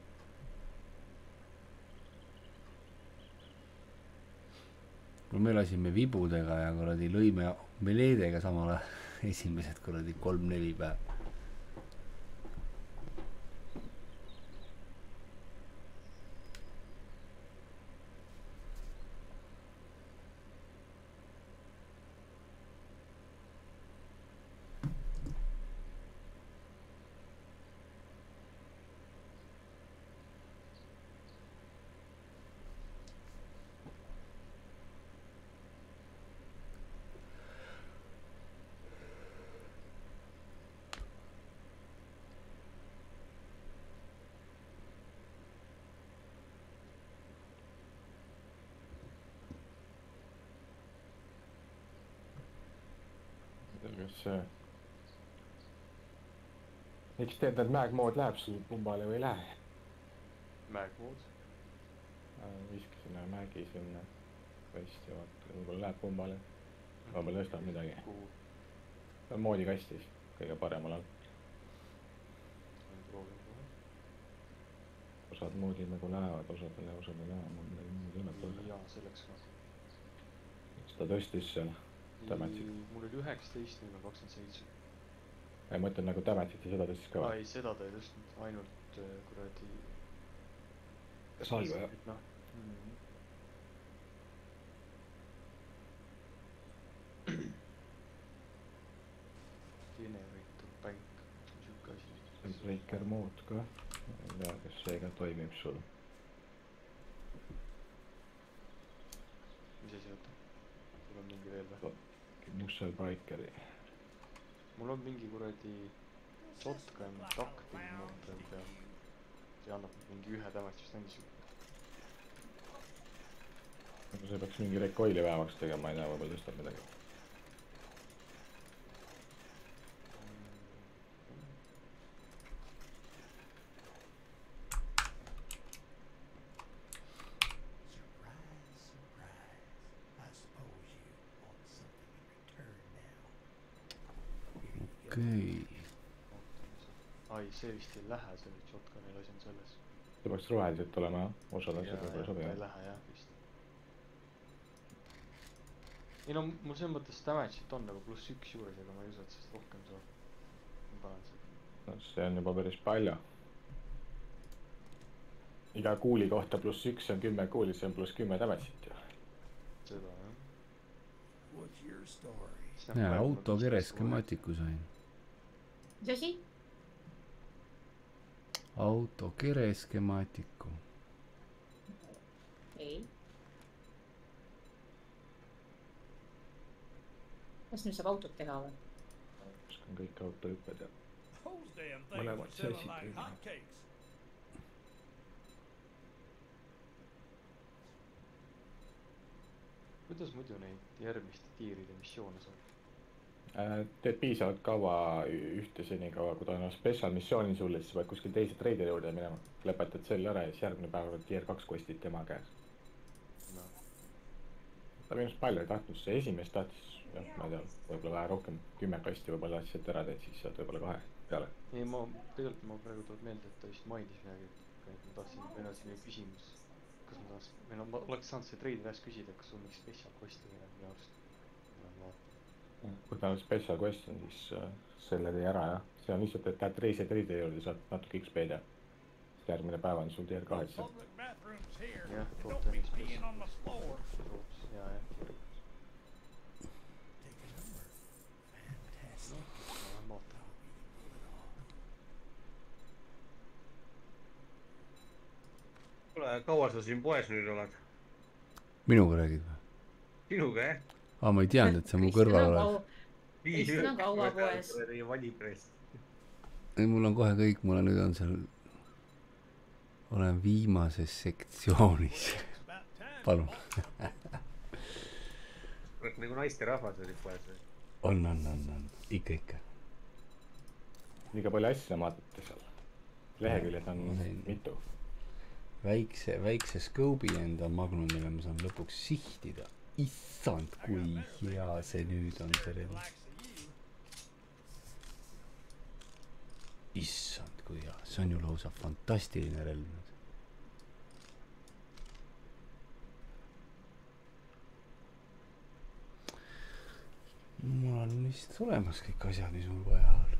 Me lasime vibudega ja kuradi lõime meleedega samal ajal esimesed kuradi 3-4 päev. Eks tead, et Magmode läheb sul pumbale või ei lähe? Magmode? Viskasin Magi sinna kasti, vaata, võib-olla läheb pumbale. Võib-olla tõstab midagi. Kuhu? Moodikastis, kõige paremal all. Osad moodid nagu lähevad, osad ei lähe. Jaa, selleks ka. Ta tõstis seal Damatsit. Mul oli 19, nüüd on 27. Ei, ma mõtlen nagu Damatsit ja seda tõstis ka või? Ei, seda ta ei tõstnud, ainult kuradi... Salve, jah? Noh. Generator bank, siuke asi. Breaker mode ka. Ei tea, kas see ka toimib sul. Mis asi võtta? Sul on mingi veel või? Muscle breakeri. Mul on mingi kuradi shotgun takting mode peal. See annab mingi ühe damage nängis. See peaks mingi recoili vähemaks tegema, ma ei tea, võib-olla tõstab midagi. Okei. Ai, see vist ei lähe, see shotgunil asi on selles. See peaks roheliselt olema, jah? Osad asjad võib-olla sobi. Ta ei lähe, jah, vist. Ei no, mul selles mõttes damage'it on nagu +1 juures, aga ma ei usu, et sellest rohkem saab. Ma panen seda. No, see on juba päris palju. Iga kuuli kohta +1 on 10 kuuli, see on +10 damage'it ju. Seda, jah. Jaa, autokere skemaatiku sain. Mis asi? Autokere skemaatiku. Ei. Kas nüüd saab autot teha või? Oskan kõik autohüpped ja mõlemad sessid teha. Kuidas muidu neid järgmiste tiiride missioone saab? Teed piisavalt kaua ühte senikaua, kui ta on special missiooni sulle, siis pead kuskil teise treideri juurde minema. Lõpetad selle ära ja siis järgmine päev on tier 2 questid tema käes. No. Ta minust palju ei tahtnud, see esimest tahtis, jah, ma ei tea, võib-olla vähe rohkem 10 kasti võib-olla tahtis sealt ära teed, siis saad võib-olla 2 peale. Ei, tegelikult ma praegu tuleb meelde, et ta vist mainis midagi, et ma tahtsin, või no siin küsimus, kas ma tahtsin, või no ma oleks saanud see treidi käest küsida, kas sul mingi special quest või minu arust. Kui ta on special quest on, siis selle tee ära, jah. See on lihtsalt, et lähed teise treidi juurde, saad natuke XP-d ja järgmine päev on sul tier 2. Jah, toota on special. Jaa, jah. Kuule, kaua sa siin poes nüüd oled? Minuga räägid või? Sinuga, jah? Ma ei teadnud, et sa mu kõrval oled. Kristjan on kaua poes. Valipress. ei, mul on kohe kõik, mul on nüüd on seal, olen viimases sektsioonis. Palun. Nagu naisterahvas oli kohe see. On. Ikka. Liiga palju asja vaatate seal. Leheküljed on mitu. Väikse scope'i enda Magnumile ma saan lõpuks sihtida. Issand, kui hea see nüüd on see relv. Issand, kui hea. See on ju lausa fantastiline relv nüüd. Mul on vist olemas kõik asjad, mis mul vaja on.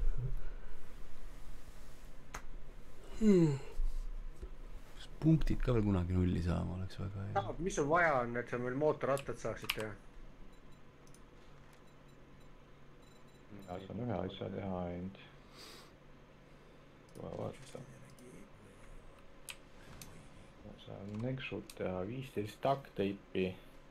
Punktid ka veel kunagi nulli saama oleks väga hea. Mis sul vaja on, et sa meil mootorrattad saaksid teha? Ja, saan ühe asja teha ainult. Kohe vaata. Saan neksud teha 15 duct tape'i.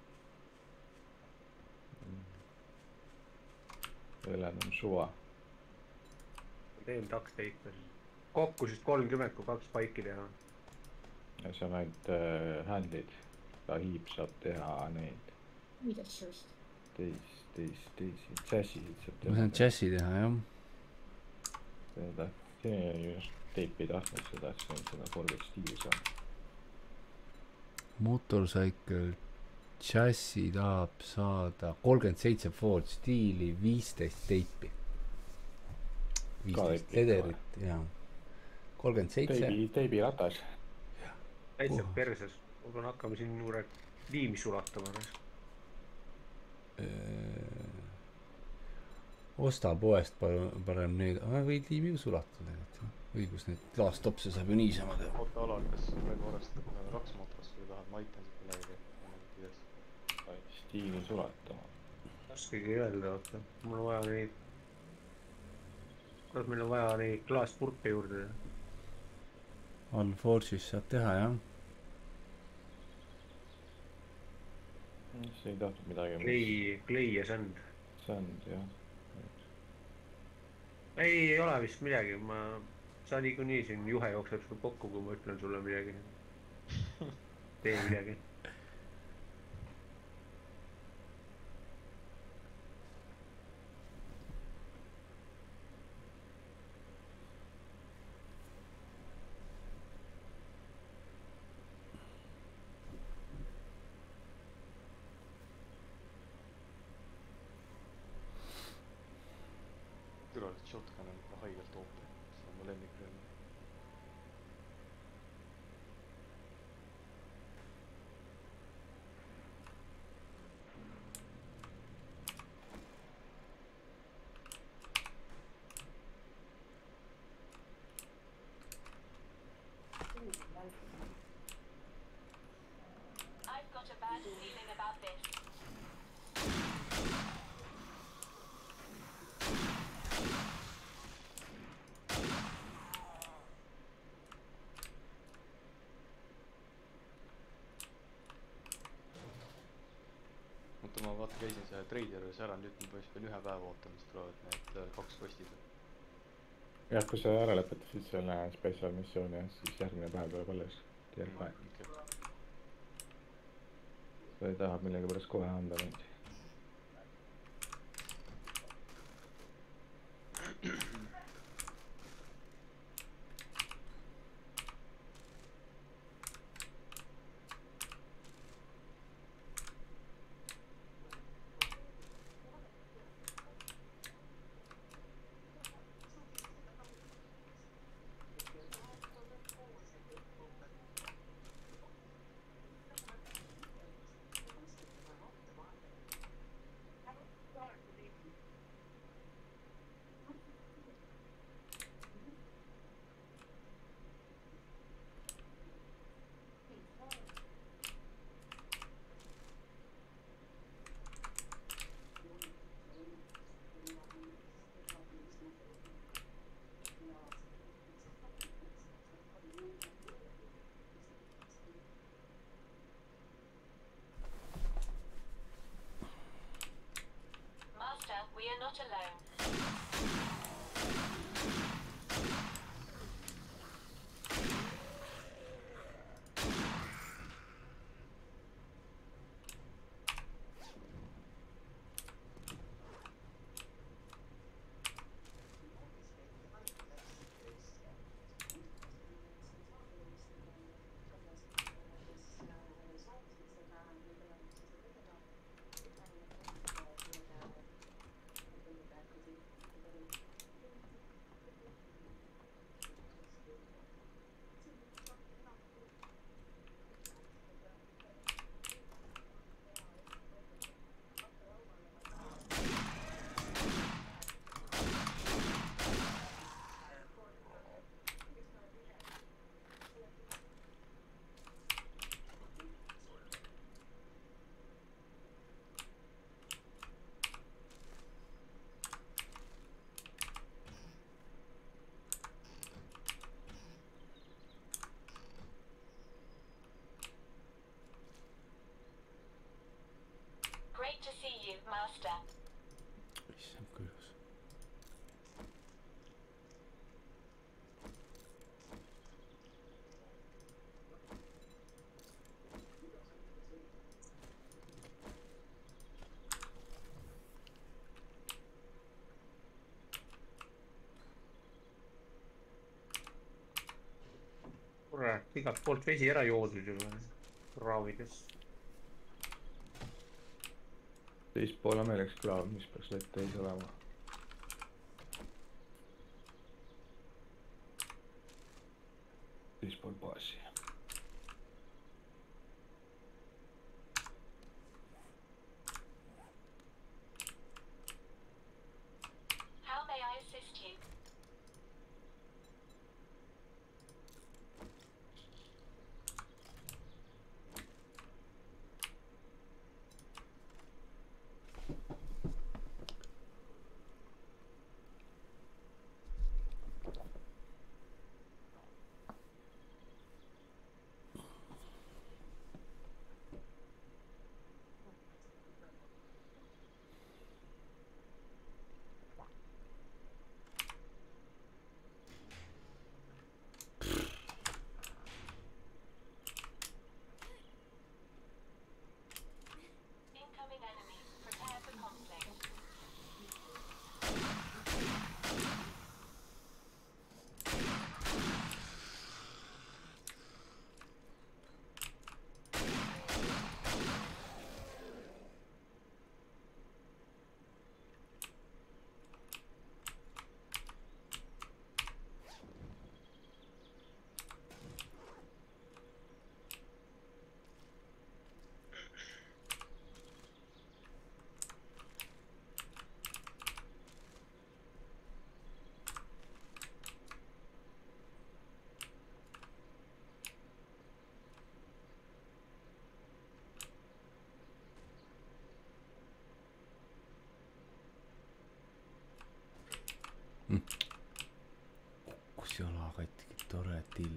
Ülejäänud on suva. Teen duct tape'i. Kokku siis 30, kui 2 paiki teha. Ja see on ainult handlid. Ta hiib saab teha neid. Mida just? Teisi. Jassisid saab teha. Ma saan jassi teha, jah. See just teipi tahtnud seda, et see on seda Forget stiili saab. Motorcycle jassi tahab saada 37 Ford stiili, 15 teipi. 15 lederit, jah. 37. Teibi ratas. Täitsa perses. Ma pean hakkama siin juurde liimi sulatama. Osta poest parem neid. Võid liimi sulatada. Õigus, need klaastopse saab ju niisama teha. Oota Alar, kas sul praegu arvestab 2 mootorast või tahad ma aitan siit midagi? Stiili sulatama. Raskegi öelda, oota. Mul on vaja neid... Kas meil on vaja neid klaaspurke juurde? All Forge'is saab teha, jah. See ei tahtnud midagi. Clay ja sand. Sand, jah. Ei ole vist midagi. Sa niikuinii siin juhe jookseb sul kokku, kui ma ütlen sulle midagi. Tee midagi. Shotgun on ikka haigelt oope. See on mu lemmikrõõm. I've got a bad feeling about this. Ma vaata käisin see Traderis ära, nüüd ma pean ühe päeva ootama, sest tulevad need 2 kostid. Jah, kui sa ära lõpetasid selle special missiooni, siis järgmine päev tuleb alles. Tier 2. Sa ei taha millega pärast kohe anda neid. kurat, igalt poolt vesi ära joodud ju kraavides. teispool on veel üks kraav, mis peaks vett täis olema. teispool baasi. How may I assist you? Incoming enemy. Prepare for conflict. Kus jala katki, tore till.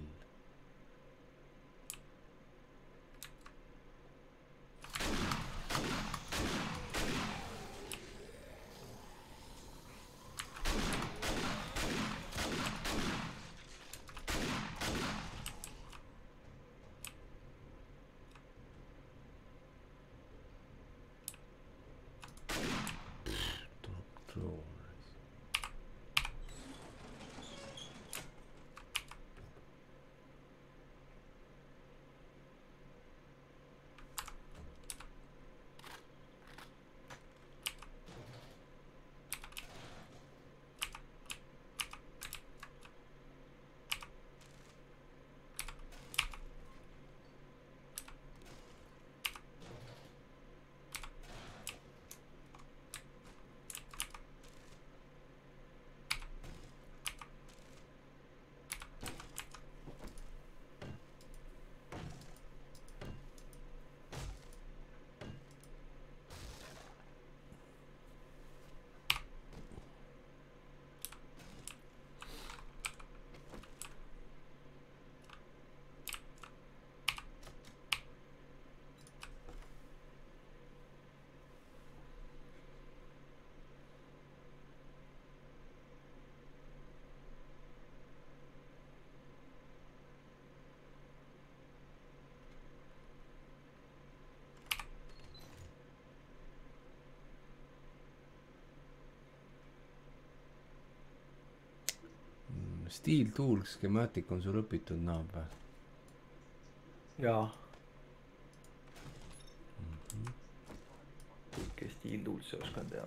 Steel Tools Schematic on sul õpitud näab või? Jaa. Kõike Steel Toolsi oskan teha.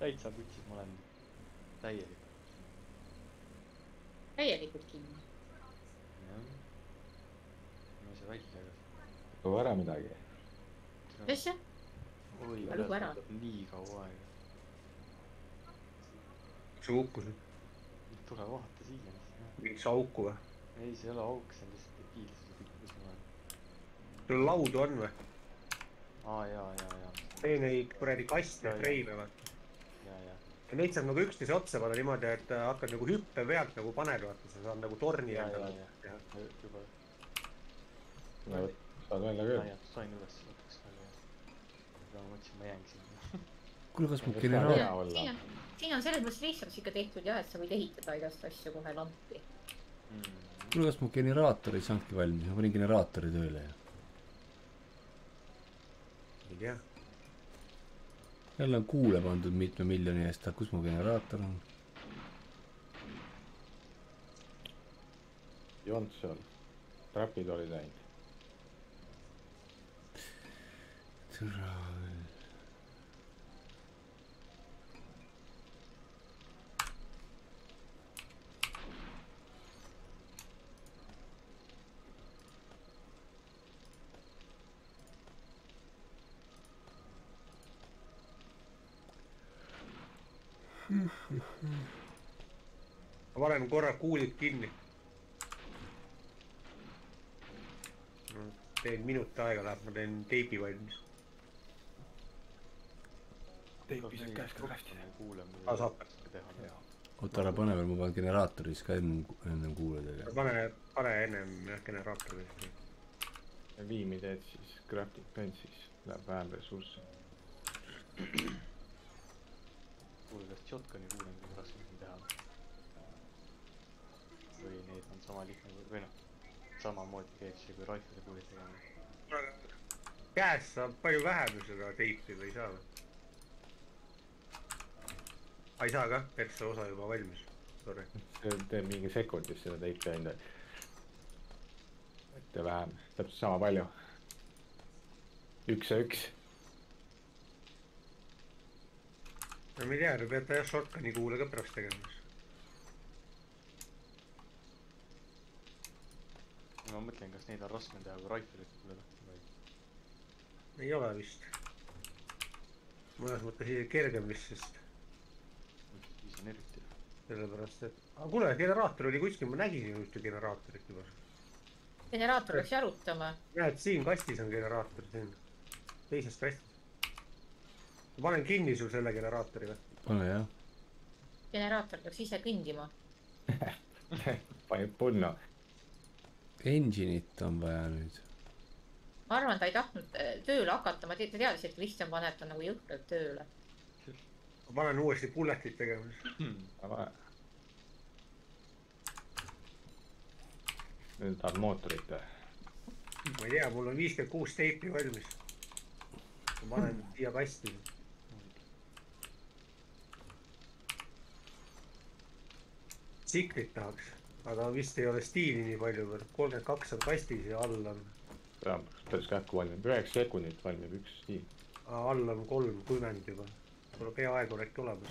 täitsa putsis, ma olen täielikult. täielikult kinni. Jah. Ma ei saa välja. too ära midagi. Mis asja? Oi, lugu ära. Nii kaua aega. see kukkus. Tule vaata siia. Mingi auku või? Ei, see ei ole auk, see on lihtsalt debiilsus kukkus maha. sul laudu on või? Jaa. Tee neid kuradi kaste, reive või? Ja. Ja neid saab nagu üksteise otsa panna niimoodi, et hakkad nagu hüppe pealt nagu paned, vaata, sa saad nagu torni endale. Juba. saad välja küll. Sain üles, võtaks väga hea. Aga ma mõtlesin, ma jäängi sinna. kuule, kas mu Hea generaator... olla. Siin on selles mõttes lihtsalt ikka tehtud jah, et sa võid ehitada igast asju kohe lampi. kuule, kas mu generaator ei saanudki valmis? Ma panin generaatori tööle ja. ei tea. Jälle on kuule pandud mitme miljoni eest, aga kus mu generaator on? ei olnud seal. Trapid olid läinud. Türa. ma panen korra kuulid kinni. Teen minut aega läheb, ma teen teibi valmis. Teipi saab käest ka kastida. Saab. oota, ära pane veel, ma panen generaatoris ka ennem kuule tegema. Pane ennem jah generaatori. ja viimi teed siis crafting bench, siis läheb vähem ressursse. kuule, kas shotguni kuulen kõige raskem teha? Või neid on sama lihtne või noh, samamoodi keegi kui rifle kuuli tegema? Käes saab palju vähem seda teipi või ei saa või? Ei saa ka, perse osa juba valmis. Sorry. see teeb mingi sekundis seda teipi enda. et vähem, täpselt sama palju. 1 ja 1. no ma ei tea, te peate jah shotguni kuule ka pärast tegemas. ma mõtlen, kas neid on raskem teha kui rifle'it kuuleda või? ei ole vist. mõnes mõttes isegi kergem vist, sest siis on eriti. sellepärast, et kuule, generaator oli kuskil, ma nägin ühte generaatorit juba. generaator läks jalutama. näed, siin kastis on generaator, siin teises kastis. ma panen kinni sul selle generaatori või? pane jah. generaator peaks ise kõndima. panid punno. Engine'it on vaja nüüd. ma arvan, ta ei tahtnud tööle hakata, ta teadis, et Kristjan paneb ta nagu jõhkralt tööle. ma panen uuesti bulletit tegema. nüüd tahad mootorit või? ma ei tea, mul on 56 teipi valmis. ma panen siia kasti. Tsiklit tahaks, aga vist ei ole stiili nii palju, 32 on kastis ja all on. päris kähku valmib, 9 sekundit valmib üks stiil. all on 30 juba, mul on peaaegu äkki olemas.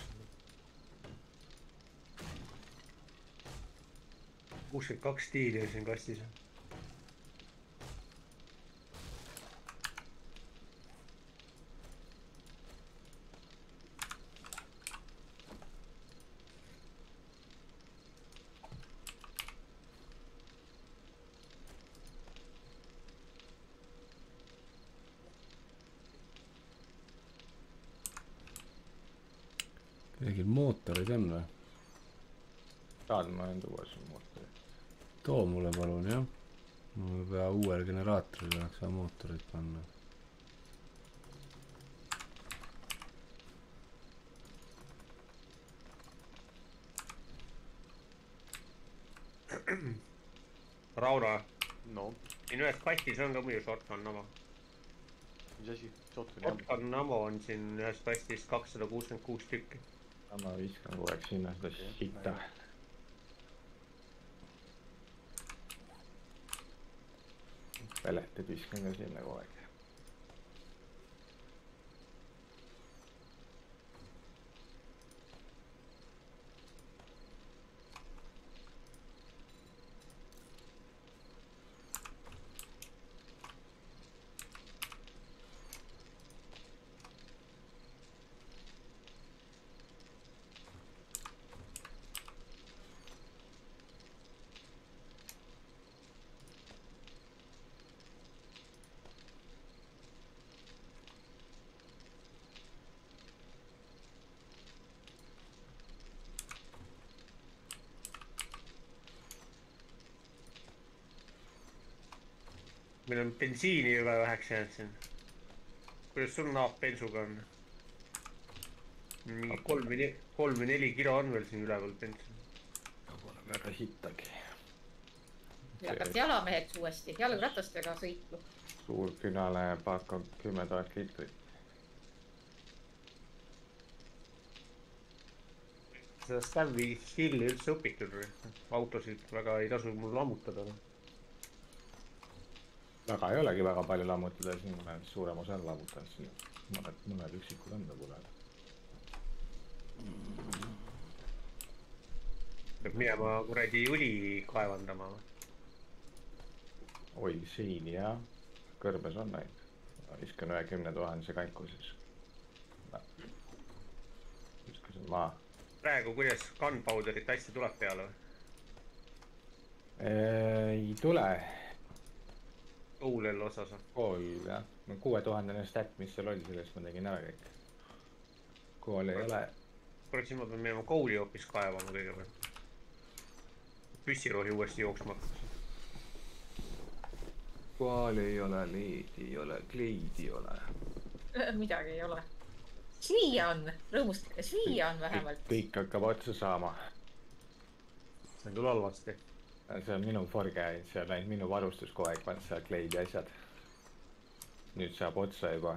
62 stiili on siin kastis. kellelgi mootoreid on või? tahad, ma olen tuua siin mootorit. too mulle palun jah. mul ei pea uuele generaaatorile oleks vaja mootorit panna. Rauno, no, siin ühes kastis on ka muidu shotgun ammo. mis asi? Shotgun ammo on siin ühes kastis 266 tükki. ma viskan kogu aeg sinna seda hitta. Pelletid viskan ka sinna kogu aeg. meil on bensiini üle väheks jäänud siin. Kuidas sul naap bensuga on? Mingi 3 või 4 kilo on veel siin üleval bensin. Pole väga hittagi. hakkas jalameheks uuesti, jalgratastega sõitlu. Suur künale paak on 10 000 liitrit. Seda Stanley Hilli üldse õpitud või? Autosid väga ei tasu mul lammutada. Väga ei olegi väga palju lammutada, siin ma suurem osa lammutan siin. Mõned üksikud on pole. Peab minema kuradi õli kaevandama. Oi, siin jah. Kõrbes on neid. Viskan 10 000 kaikuses. Viskasin maa. Praegu kuidas gunpowderit hästi tuleb peale või? Ei tule. Koolel osas on. Kool jah. 6000 stat, mis seal oli, sellest ma tegin ära kõik. Kool ei ole. Kurat, siis ma pean minema kooli hoopis kaevama kõigepealt. Püssirohi uuesti jooksma hakkas. Kool ei ole, leedi ei ole, kleidi ei ole. Midagi ei ole. Sviia on, rõõmustage, sviia on vähemalt. Kõik hakkab otsa saama. See on küll halvasti. See on minu forge, see on ainult minu varustus kogu aeg, pannud seal kleidi asjad. Nüüd saab otsa juba.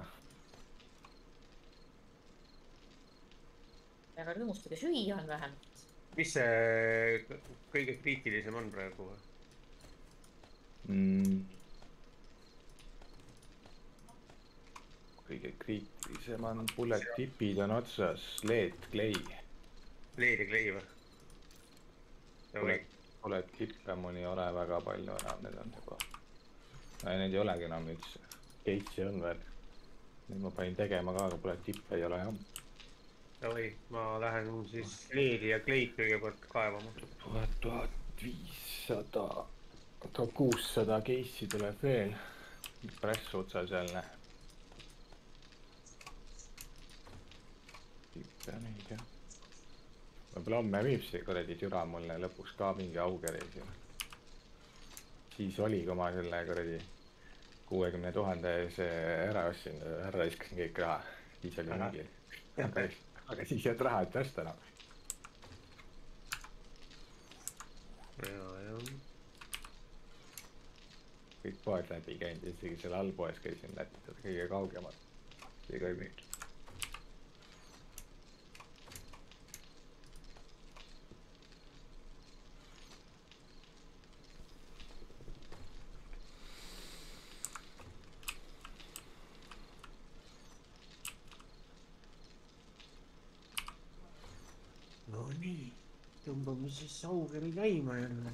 Aga rõõmustage, sviia on vähemalt. Mis see kõige kriitilisem on praegu või? Kõige kriitilisem on bullet tipid on otsas, leed, klei. Leed ja klei või? Bullet tippe mul ei ole väga palju enam, need on juba. Need ei olegi enam üldse. Keitsi on veel. Nüüd ma panin tegema ka, aga bullet tippe ei ole jah. Oi, ma lähen siis leedi ja kleid kõigepealt kaevama. 1500, 1600 keissi tuleb veel. Press otsas jälle. Tippe neid jah. Võib-olla homme müüb see kuradi türa mulle lõpuks ka mingi augereis. Siis oli, kui ma selle kuradi 60 000 see ära ostsin, ära iskasin kõik raha. Siis oli mingi. Aga siis jääd raha, et osta enam. Kõik poed läbi käinud, isegi selle allpoes käisin lätitada kõige kaugemalt. See ka ei müüd. No nii, tõmbame siis augeri käima jälle.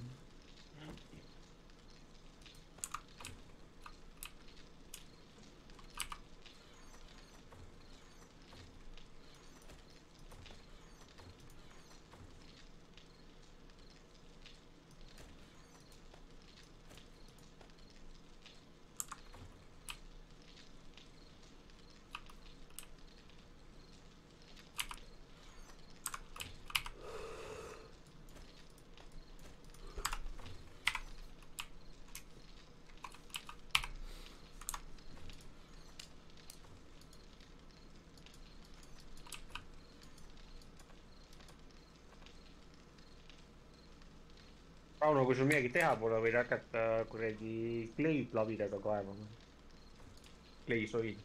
Rauno, kui sul midagi teha pole, võid hakata kuradi kleid labidaga kaevama. Kleisoid.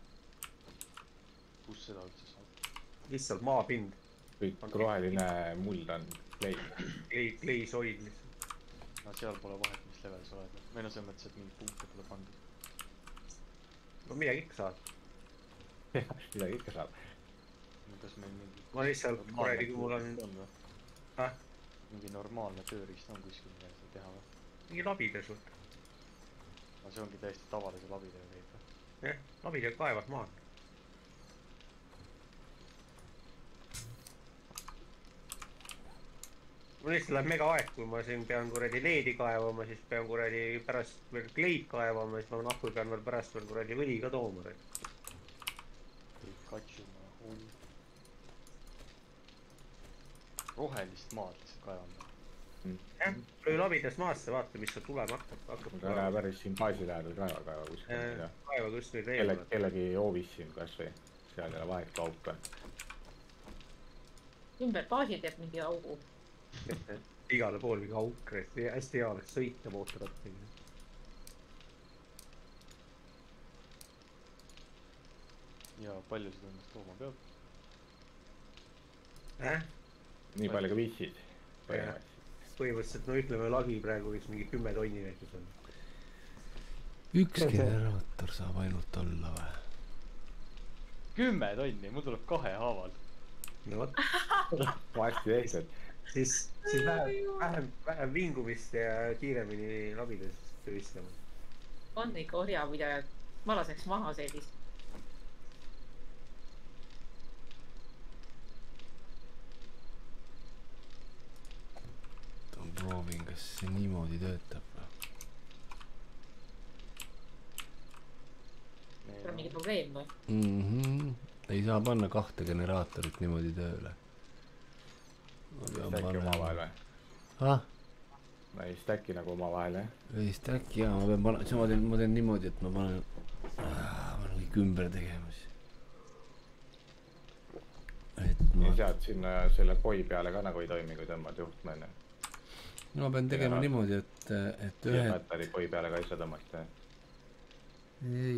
Kus seda üldse saab? Lihtsalt maapind. Kõik roheline muld on klei. Kleisoid lihtsalt. No seal pole vahet, mis level sa oled. Või no selles mõttes, et mingi punkte pole pandud. No midagi ikka saab. Jah, midagi ikka saab. Kas meil mingi... Ma lihtsalt kuradi, kui mul on... Mingi normaalne tööriist on kuskil mida seda teha või? Mingi labida sul. No see ongi täiesti tavalise labidega käib või? Jah, labidega kaevad maad. Mul lihtsalt läheb mega aeg, kui ma siin pean kuradi leedi kaevama, siis pean kuradi pärast veel kleid kaevama, siis ma nahku pean veel pärast veel kuradi õli ka tooma. Katsuma. Rohelist maad lihtsalt kaevanda. jah , löö labidas maasse , vaata , mis seal tulema hakkab . aga ära päris siin baasi lähedal kaeva kuskil . kaeva kuskil reemal . kellegi hoovis siin kasvõi , seal ei ole vahet kui auke . ümber baasi teeb mingi augu . igale poole mingi auk , hästi hea oleks sõita mootorrattaga . ja palju seda ennast tooma peab ? nii palju kui viitsid . põhimõtteliselt , no ütleme , lagi praegu võiks mingi 10 tonni näiteks on . üks generaator saab ainult olla või ? 10 tonni , mul tuleb 2 haaval . no vot , hästi tehtud . siis vähem vingumist ja kiiremini labidas viskama . on ikka orjapidaja , ma laseks maha sellist . proovin , kas see niimoodi töötab või ? sul on mingi probleem või ? Ei saa panna 2 generaatorit niimoodi tööle . Stacki omavahel või ? ah ? no ei stacki nagu omavahel jah . ei stacki jaa , ma pean panema , siis ma teen niimoodi , et ma panen kõik ümber tegema siis . et ja ma , sealt sinna selle poi peale ka nagu ei toimi , kui tõmbad juhtme enne . ma pean tegema niimoodi , et ühe , Mätari poi peale ka ei saa tõmmata . ei ,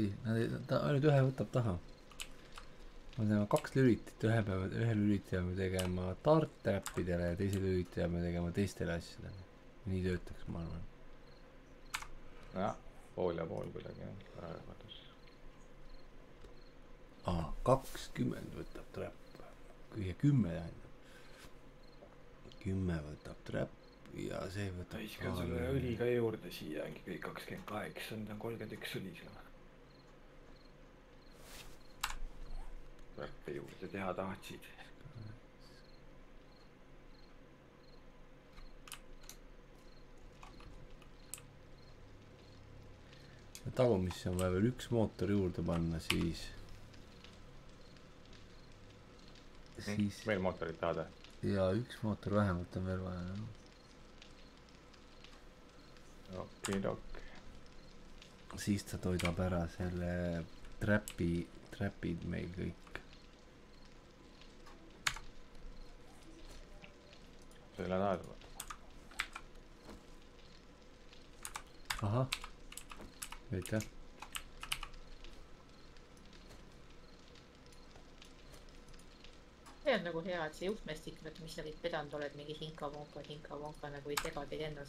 ta ainult ühe võtab taha . ma teeme 2 lülitit , ühe lüliti peame tegema dart trapidele ja teise lüliti peame tegema teistele asjadele . nii töötaks , ma arvan . jah , pool ja pool kuidagi jah , ära kodus . 20 võtab trap , kõige 10 tähendab . 10 võtab trap ja see võtab . viskan selle õli ka juurde siia , ongi kõik 28 , nüüd on 31 õli seal . värke juurde teha tahtsid . tagumisse on vaja veel 1 mootor juurde panna , siis veel mootorit tahad või ? ja 1 mootor vähemalt on veel vaja . okidok . siis ta toidab ära selle trapid meil kõik . selle tahad või ? ahah , aitäh . see on nagu hea , et see juhtmestik , mis sa kõik vedanud oled , mingi hinka-vonka nagu ei sega teid ennast .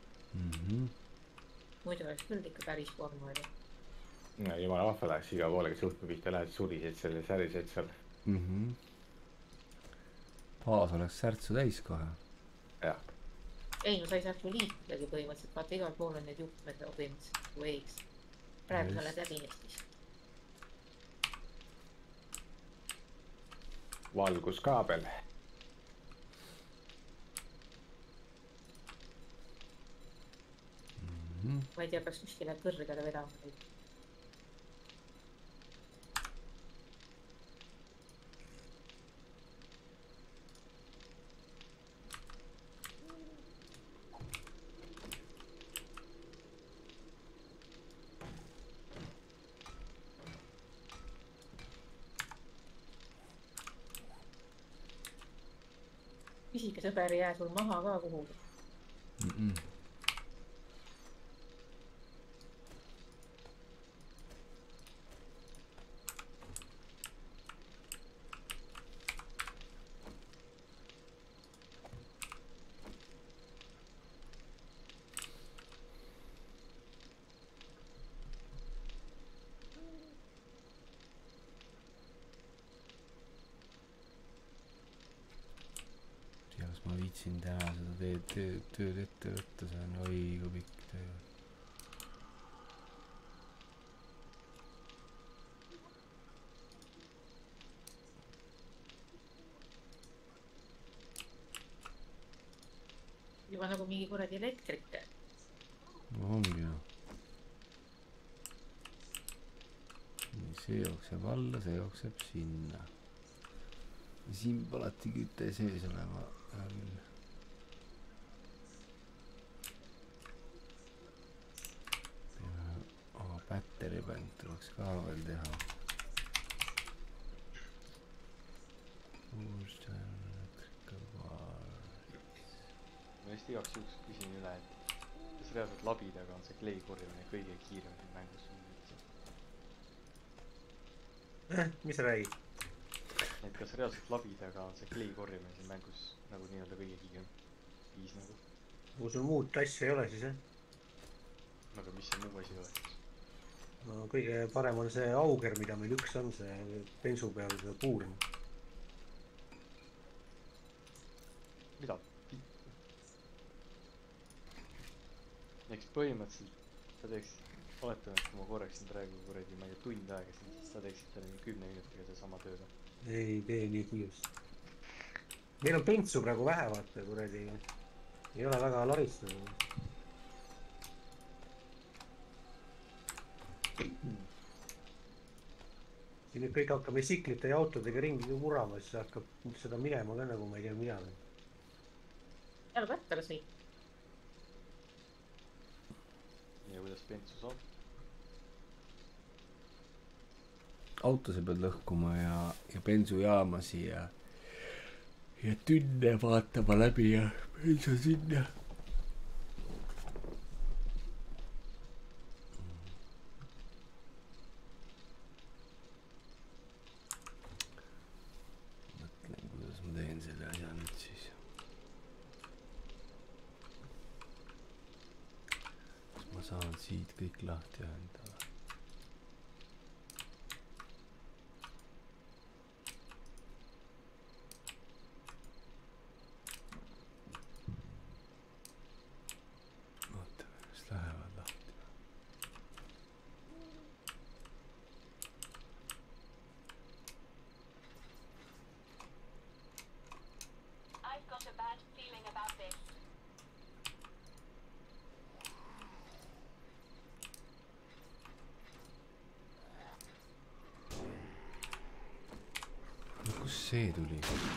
muidu oleks küll ikka päris vorm oli . jumala vahva läheks iga poole , kes juhtme pihta lähed , surised selle , särised seal . baas oleks särtsu täis kohe . jah . ei no sa ei saaks ju liitudagi põhimõtteliselt , vaata igal pool on need juhtmed nagu põhimõtteliselt nagu ees . praegu sa oled läbinestis . valguskaabel . ma ei tea , kas kuskile kõrgele vedama või . pisike sõber ei jää sul maha ka kuhugi . kas ma viitsin täna seda tööd ette võtta , see on oi kui pikk töö . juba nagu mingi kuradi elektrik . ongi noh . nii , see jookseb alla , see jookseb sinna . siin peab alati küte sees olema . ka veel teha. Ma just igaks juhuks küsin üle, et kas reaalselt labidaga on see klei korjamine kõige kiirem siin mängus? Mis sa räägid? Et kas reaalselt labidaga on see klei korjamine siin mängus nagu nii-öelda kõige kiirem viis nagu? Kui sul muud asja ei ole, siis jah. Aga mis see muu asi oleks? No kõige parem on see auger, mida meil üks on, see bensu peal, see puurn. Mida? Eks põhimõtteliselt sa teeksid, oletame, et kui ma korreksin praegu kuradi, ma ei tea, tund aega siin, siis sa teeksid talle 10 minutiga see sama tööga. Ei tee nii kiirust. Meil on bensu praegu vähe, vaata, kuradi. Ei ole väga laristada. Siin nüüd kõik hakkab siklite ja autodega ringi murama, siis hakkab seda minema ka nagu ma ei tea midagi. Jalgrattaga sõit. Ja kuidas bensu saab? Auto sa pead lõhkuma ja bensujaamasi ja tünne vaatama läbi ja bensu sinna. Mõtlen, kuidas ma teen selle asja nüüd siis. Kas ma saan siit kõik lahti anda? See tuli.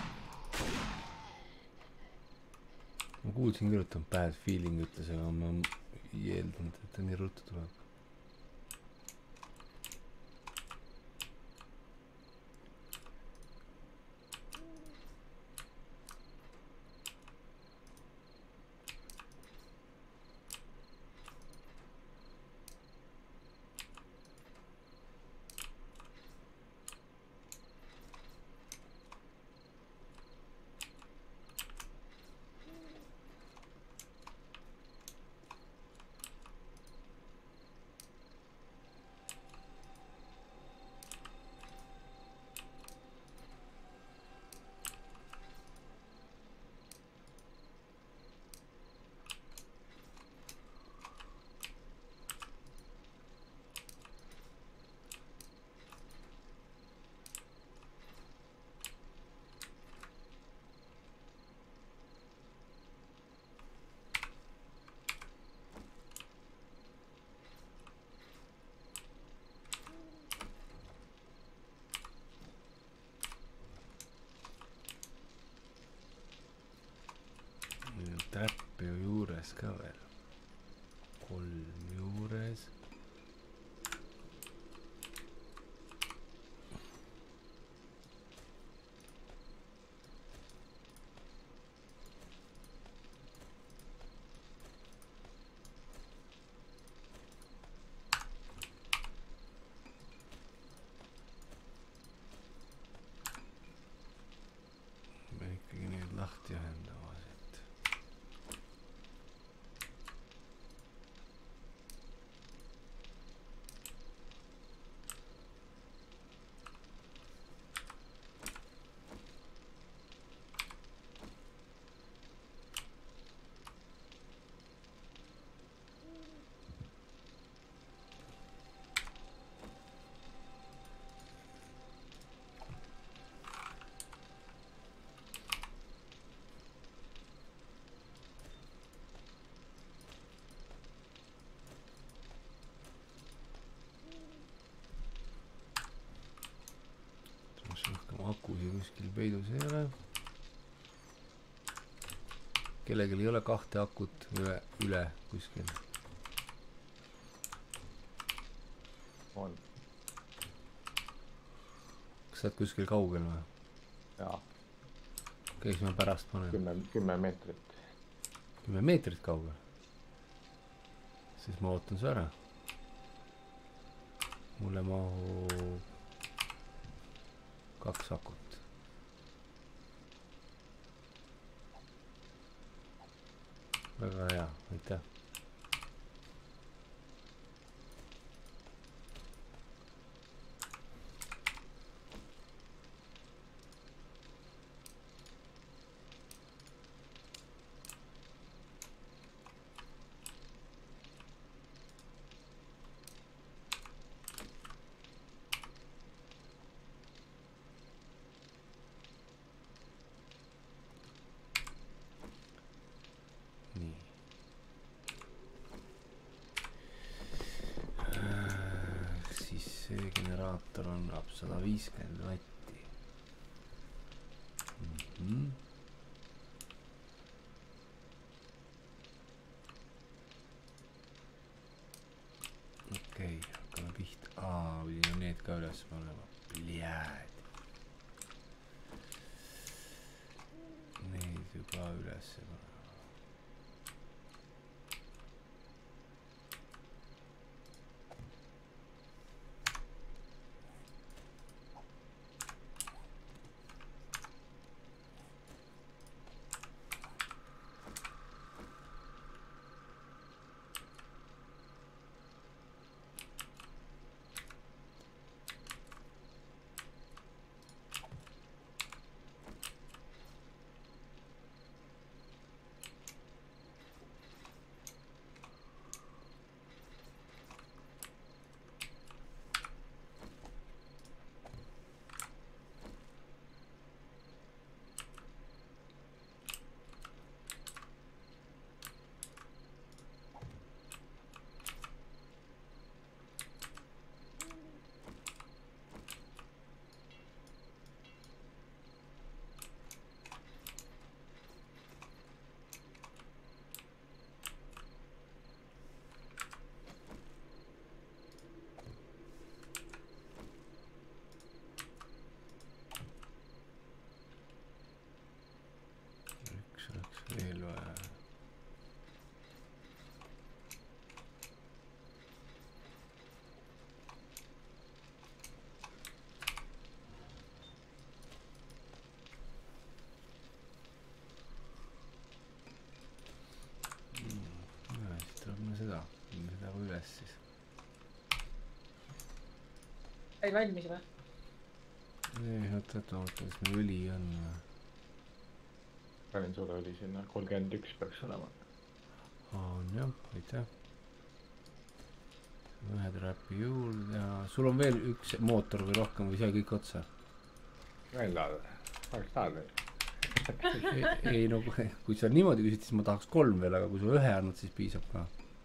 Ma kuulsin küll, et on bad feeling ütles, aga ma ei eeldanud, et ta nii ruttu tuleb. Täppi ju juures ka veel. 3 juures. Me ikkagi need lahti ühendama. Akusi kuskil peidus ei ole. Kellegil ei ole 2 akut üle kuskil. On. sa oled kuskil kaugel või? jaa. Okei, siis ma pärast panen. 10 meetrit. 10 meetrit kaugel? Siis ma ootan su ära. Mulle mahub 2 akut. Väga hea, aitäh. Generaator annab 150 vatti. Okei, hakkame pihta. Pidin need ka üles panema. Pljääd. Need ju ka üles panema. Veel vaja. Siis tuleb seda üles siis. Ei valmis või? Ei, oota, kas meil õli on või? Panin sulle oli sinna 31 peaks olema. On jah, aitäh. Ühe trappi juurde ja sul on veel üks mootor või rohkem või sai kõik otsa? Veel tahad veel? Ei no kui sa niimoodi küsid, siis ma tahaks 3 veel, aga kui sa 1 annad, siis piisab ka.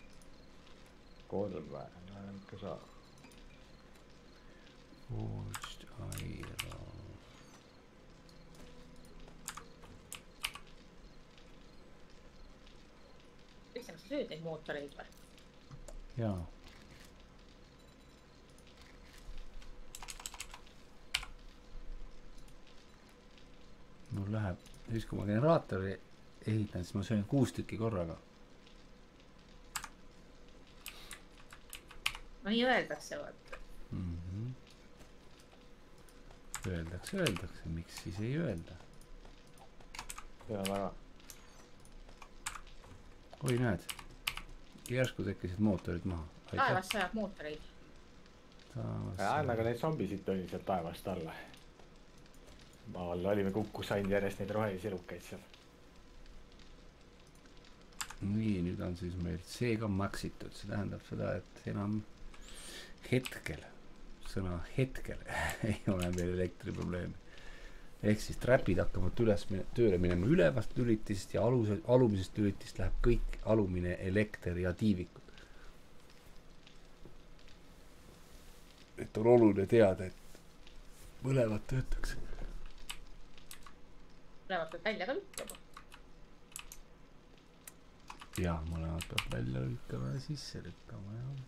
3 või? No ikka saa. Forged iron. Miks sa sööd neid mootoreid või? Jaa. Mul läheb, siis kui ma generaatori ehitan, siis ma söön 6 tükki korraga. No nii öeldakse vaata. Öeldakse, miks siis ei öelda? Ja väga. Oi näed, järsku tekkisid mootorid maha. Taevast sajab mootoreid. Aga need zombisid oli sealt taevast alla. Maal olime kukkus ainult järjest neid rohelisirukeid seal. Nii, nüüd on siis meil see ka maksitud. See tähendab seda, et enam hetkel, sõna hetkel ei ole meil elektriprobleemi. Ehk siis trapid hakkavad tööle minema ülevast lülitist ja alumisest lülitist läheb kõik alumine, elekter ja tiivikud. Et on oluline teada, et mõlemad töötaks. Mõlemad peab välja ka lükkama. Jah, mõlemad peab välja lükkama ja sisse lükkama, jah.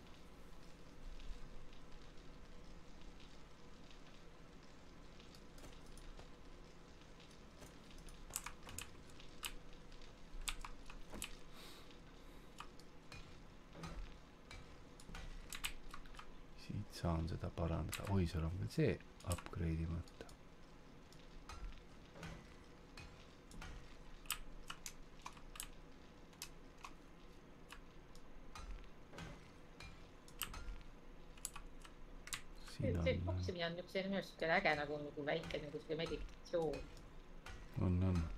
saan seda parandada. Oi, seal on veel see upgrade'i mõte. see boksimine on niisugune minu arust äge nagu väike nagu siuke meditatsioon. On.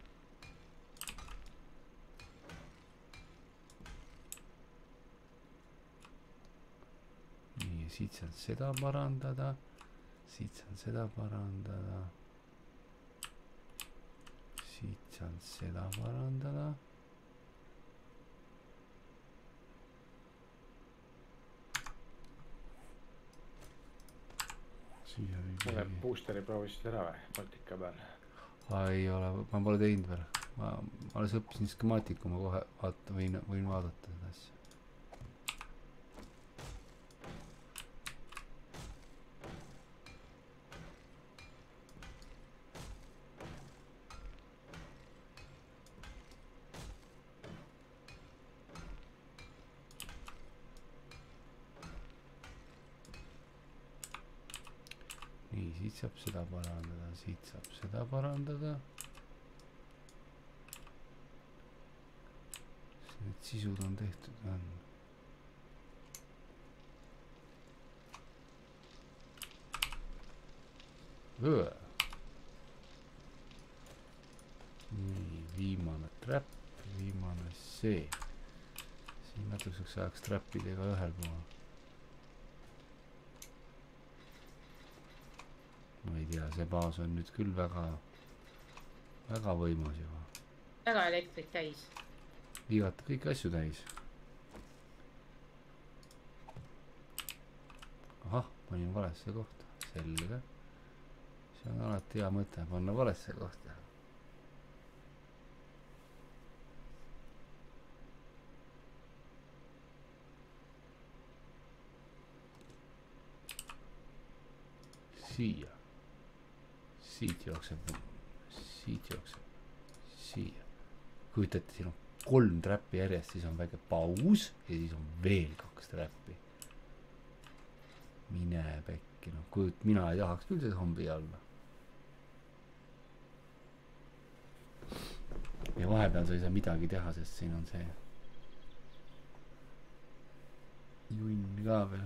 Nii, siit saan seda parandada. Siit saan seda parandada. Siit saan seda parandada. Selle boosteri proovisid ära või? Motika peal? Ei ole, ma pole teinud veel. Ma alles õppisin skemaatiku, ma kohe võin vaadata seda asja. Siit saab seda parandada, siit saab seda parandada. Need sisud on tehtud, on. Nii, viimane trap, viimane see. Siin natukeseks ajaks trappidega ühel pool. Ma ei tea, see baas on nüüd küll väga võimas juba. Väga elektrit täis. Igati kõik asju täis. Ahah, panin valesse kohta. Selge. See on alati hea mõte, panna valesse kohta. Siia. Siit jookseb, siia. Kujutate, siin on 3 trappi järjest, siis on väike paus ja siis on veel 2 trappi. Mine pekki, noh, mina ei tahaks küll see zombi alla. Ja vahepeal sa ei saa midagi teha, sest siin on see junn ka veel.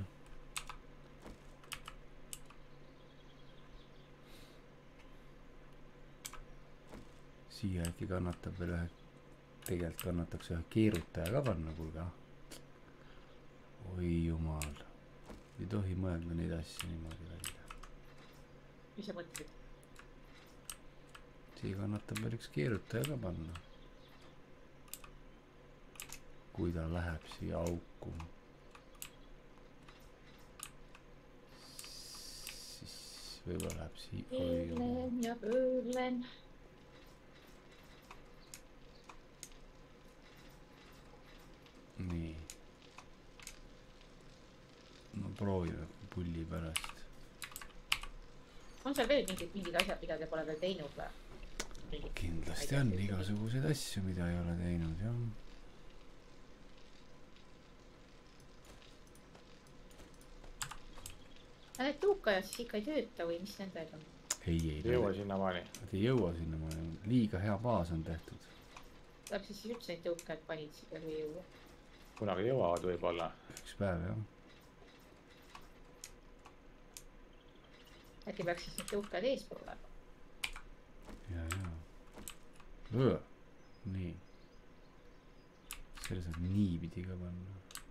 Siia äkki kannatab veel ühe, tegelikult kannataks ühe keerutaja ka panna, kuulge. Oi jumal, ei tohi mõelda neid asju niimoodi välja. Mis sa mõtlesid? Siia kannatab veel üks keerutaja ka panna. Kui ta läheb siia auku. Siis võib-olla läheb siia. Pöörlen ja pöörlen. Nii. No proovime pulli pärast. On seal veel mingid asjad, mida te pole veel teinud või? Kindlasti on igasuguseid asju, mida ei ole teinud, jah. Need tuukajad siis ikka ei tööta või mis nendega on? Ei jõua sinnamaani. Nad ei jõua sinnamaani. Liiga hea baas on tehtud. Täpselt siis üldse neid tuukajad panid siia või jõua? Kunagi jõuavad võib-olla. Üks päev, jah. Äkki peaks siis need tuukajad eespool olema? Ja. Nii. Selle saab niipidi ka panna.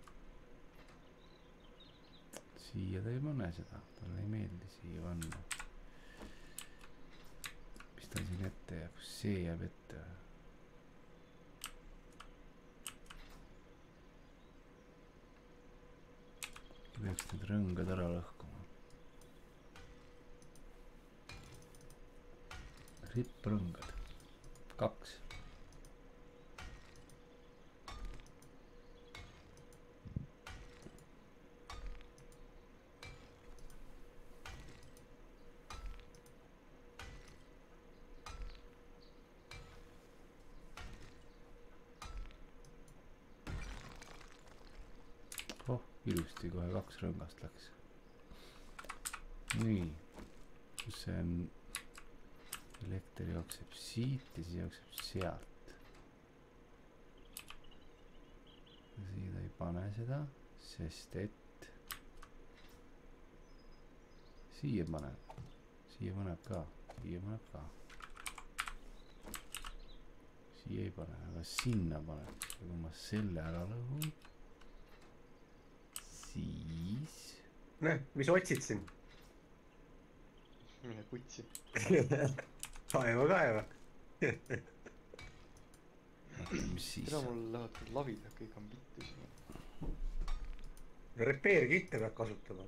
Siia ta ei pane seda. Talle ei meeldi siia panna. Mis ta siin ette jääb? See jääb ette. Peaks need rõngad ära lõhkuma. Ripprõngad. 2. Ilusti kohe 2 rõngast läks. nii. kus see on? Elekter jookseb siit ja siis jookseb sealt. Siia ta ei pane seda, sest et siia paneb. Siia paneb ka. Siia paneb ka. Siia ei pane, aga sinna paneb. Kui ma selle ära lõhun, siis... Näe, mis otsid siin? Mine kutsi. Kaeva. mis siis? Tere mul lähevad küll lavidad, kõik on bittu siin. Repair-kitte peab kasutama.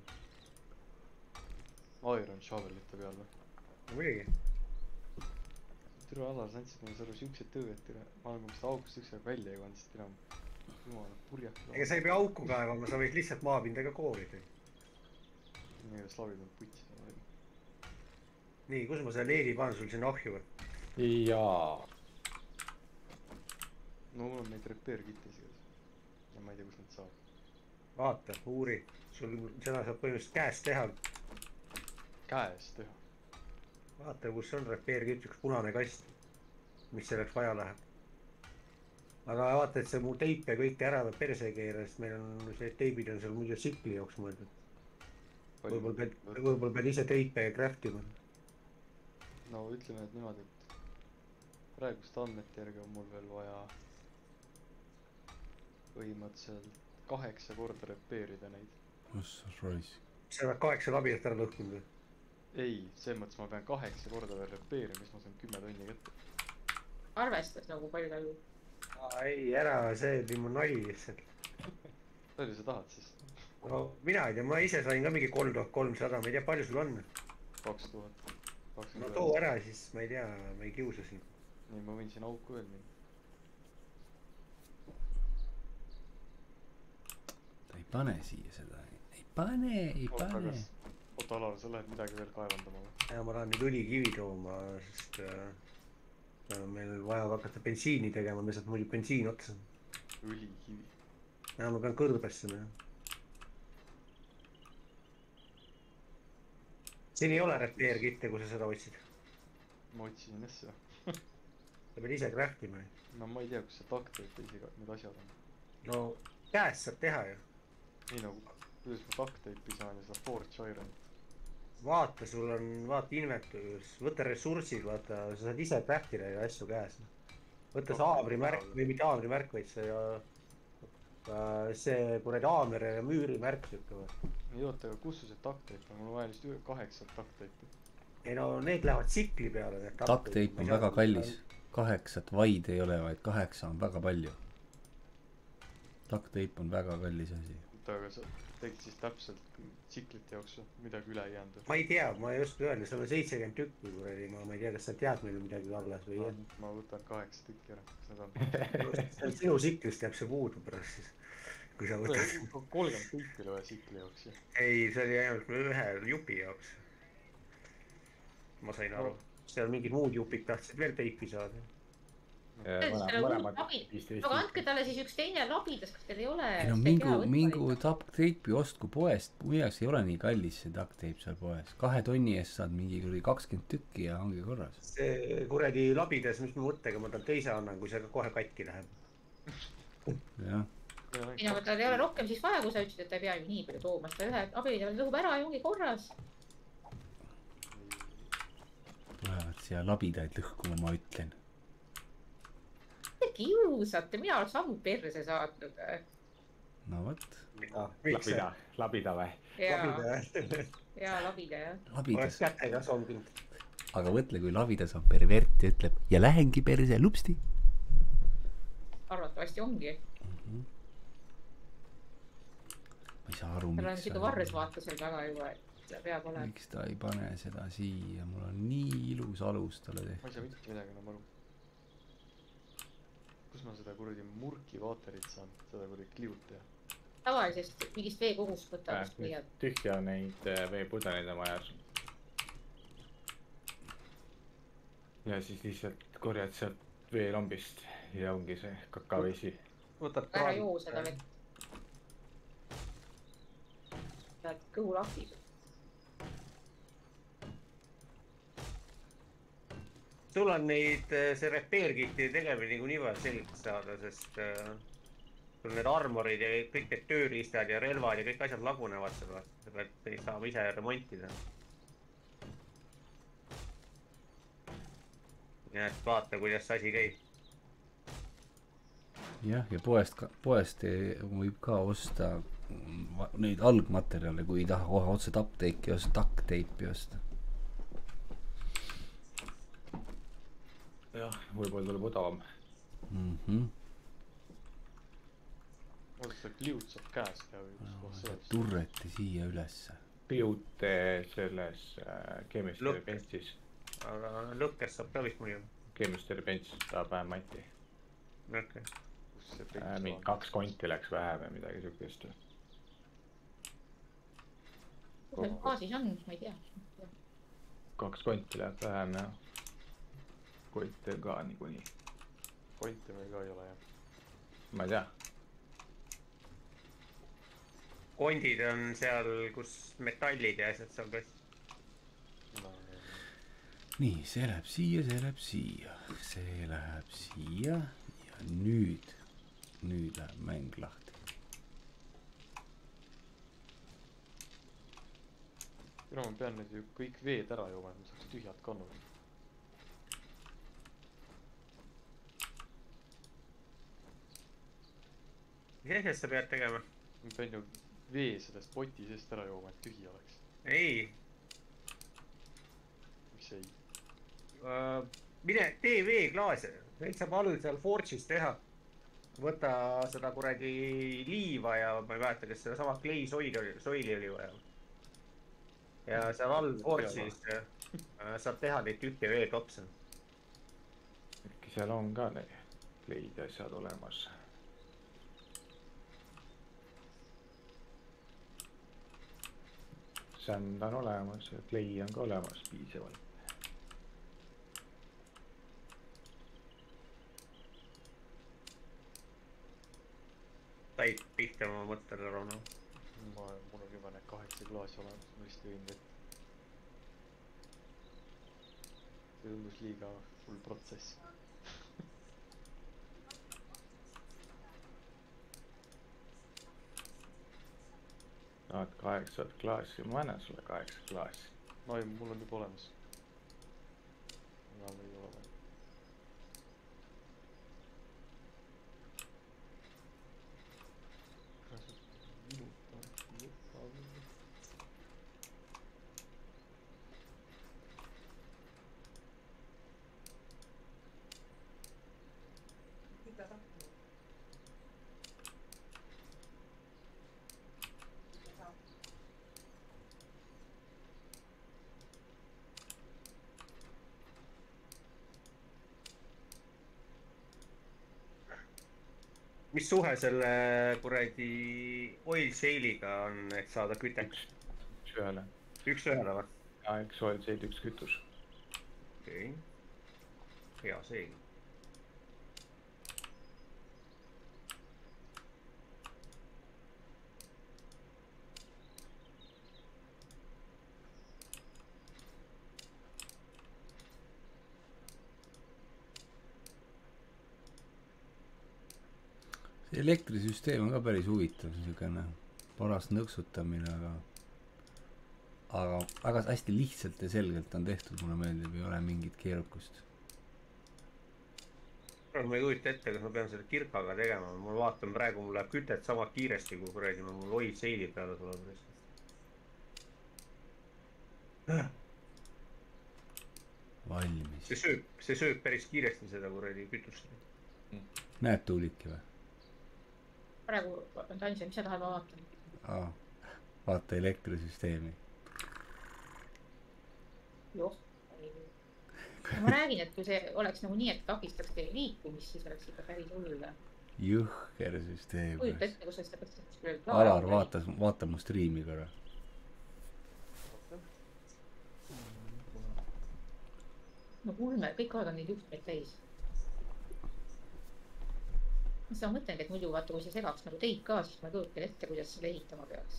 Iron shovelite peal või? Muidugi. Tere Alar, sa andsid mulle sõru siuksed töö, et tere. Ma olen seda august üks aeg välja ei kandnud, sest tere jumala purjak. Ega sa ei pea auku kaevama, sa võid lihtsalt maapindaga koorida. Nii, kas lavid on putsi. Nii, kus ma selle leeli panen sul sinna ahju või? Jaa. No mul on neid repair-kitte sigas. Ja ma ei tea, kus need saab. Vaata, uuri. Sul seda saab põhimõtteliselt käest teha. Käest teha? Vaata, kus on repair-kitt, üks punane kast. Mis selleks vaja läheb. Aga vaata, et see mu teip ja kõik ära perse keera, sest meil on see teibid on seal muidu tsikli jooks mõeldud. Võib-olla pead ise teipe ja craftima. No ütleme, et niimoodi, et praeguste andmete järgi on mul veel vaja põhimõtteliselt 8 korda repeerida neid. Kus rois? Sa pead 8 labidat ära lõhkunud või? Ei, selles mõttes ma pean 8 korda veel repeerima, siis ma saan 10 tonni kätte. Arvestas nagu palju tal. Ei, ära, see oli mu nali lihtsalt. Palju sa tahad siis? No mina ei tea, ma ise sain ka mingi 3300, ma ei tea, palju sul on? 2000. No too ära siis, ma ei tea, ma ei kiusa siin. Nii, ma võin siin auku veel minna. Ta ei pane siia seda. Ei pane. Oota, Alar, sa lähed midagi veel kaevandama või? Ja ma tahan nüüd õlikivi tooma, sest meil vaja hakata bensiini tegema, me saab muidu bensiin otsa. Õlikivi? Ja ma pean kõrbesse minema. Siin ei ole repair-kitte, kui sa seda otsid. Ma otsisin asja. Sa pead ise craftima. No ma ei tea, kus see duct tape isegi need asjad on. No käest saab teha ju. Ei no, kuidas ma duct tape'i saan ja seda forge iron? Vaata, sul on, vaata inventus, võta ressursid, vaata, sa saad ise craftida ja asju käes. Võtta see haamrimärk, või mitte haamrimärk, vaid see kuradi haamri ja müürimärk siuke või. Ei oota, aga kus see duct tape on? Mul on vaja lihtsalt 8 duct tape'i. Ei no need lähevad tsikli peale. Duct tape on väga kallis. 8 vaid ei ole, vaid 8 on väga palju. Duct tape on väga kallis asi. Oota, aga sa tegid siis täpselt tsiklite jaoks midagi üle jäänud? Ma ei tea, ma ei oska öelda, seal on 70 tükki kuradi, ma ei tea, kas sa tead meil midagi alles või ei. Ma võtan 8 tükki ära, kas need on? Sinu tsiklist jääb see puudu pärast siis, kui sa võtad. 30 tükki üle tsikli jaoks, jah? Ei, see oli ainult ühe jupi jaoks. Ma sain aru. Seal mingid muud jupid tahtsid veel teipi saada. Aga andke talle siis üks teine labidas, kas teil ei ole? Ei no mingu duct tape'i ostku poest, muidas ei ole nii kallis see duct tape seal poes. 2 tonni eest saad mingi 20 tükki ja ongi korras. See kuradi labidas, mis ma mõttega, ma tal teise annan, kui see ka kohe katki läheb. Jah. Ei no, tal ei ole rohkem siis vaja, kui sa ütlesid, et ta ei pea ju nii palju tooma, seda ühe abilida lõhub ära ja ongi korras. Tulevad siia labidaid lõhkuma, ma ütlen. Te kiusate, mina oleks ammu perse saatnud. No võt. Labida või? Jaa, labida jah. Oleks kätega sombinud. Aga mõtle, kui labida saab pervert ja ütleb ja lähengi perse lupsti. Arvatavasti ongi. Ma ei saa aru, tal on siuke varres vaata seal taga juba, et ta peab olema. Miks ta ei pane seda siia, mul on nii ilus alus talle tehtud. Ma ei saa mitte midagi enam aru. Kus ma seda kuradi murki vaaterit saan, seda kuradi kliut teha? Tavalisest mingist veekogust võtavad püüad. Tühja neid veepudeleid on vaja. Ja siis lihtsalt korjad sealt veelombist ja ongi see kakavesi. Ära joo seda vett. Lähed kõhu lahti. sul on neid, see repair kit'i tegemine niikuinii vaja selgeks saada, sest sul need armorid ja kõik need tööriistad ja relvad ja kõik asjad lagunevad seda. Sa pead saama ise remontida. Nii et vaata, kuidas see asi käib. jah, ja poest võib ka osta neid algmaterjale, kui ei taha kohe otse duct tape'i osta. jah, võib-olla tuleb odavam. oota, seda kliutsab käes ka või kus koos sellest? Turreti siia ülesse. Piute selles Chemistry Bench'is. Aga lõkkes saab ka vist muidu. Chemistry Bench saab vähem mati. Okay. Mingi 2 konti läks vähe või midagi siukest. Kus meil baasis on, ma ei tea. 2 konti läheb vähem ja konte ka niikuinii. Konte meil ka ei ole jah. Ma ei tea. Kondid on seal, kus metallid ja asjad seal kas. nii, see läheb siia, see läheb siia, see läheb siia ja nüüd läheb mäng lahti. ma pean nüüd ju kõik veed ära jooma, et ma saaks tühjad kannud. Mis asjad sa pead tegema? ma pean ju vee sellest poti seest ära jooma, et tühi oleks. Ei. Miks ei? Mine tee veeklaase, neid saab all seal Forge'is teha. Võta seda kuradi liiva ja ma ei mäleta, kes seda sama clay soili oli vaja. Ja seal all Forge'is saab teha neid tühje veetopse. Äkki seal on ka need clay'd asjad olemas. Sand on olemas ja clay on ka olemas piisavalt. Said pihta oma mõttele, Rauno? Mul on juba need 8 klaasi olemas, ma vist võin need. See tundus liiga full protsess. Tahad 8 klaasi, ma annan sulle 8 klaasi. No ei, mul on juba olemas. Enam ei ole vaja. Mis suhe selle kuradi oil shale'iga on, et saada küteks? Üks ühele. Üks ühele või? Ja, üks oil shale, üks kütus. Okei. Hea seegi. See elektrisüsteem on ka päris huvitav, niisugune paras nõksutamine, aga väga hästi lihtsalt ja selgelt on tehtud, mulle meeldib, ei ole mingit keerukust. Ma ei kujuta ette, kas ma pean selle kirkaga tegema, ma vaatan praegu, mul läheb kütet sama kiiresti, kui kuradi mul oil shale'i peale tuleb. Valmis. See sööb päris kiiresti seda kuradi kütust. Näed tuuliki või? Praegu on ta mis sa tahad, ma vaatan. Vaata elektrisüsteemi. Joh. Ma räägin, et kui see oleks nagu nii, et takistaks teie liikumist, siis oleks ikka päris hull. Jõhker süsteem. Kujuta ette, kui sa seda peaks... Alar, vaata mu striimi korra. No ulme, kõik aeg on neid juhtmeid täis. Ma mõtlengi, et muidu vaata, kui see segaks nagu teid ka, siis ma kujutan ette, kuidas selle ehitama peaks.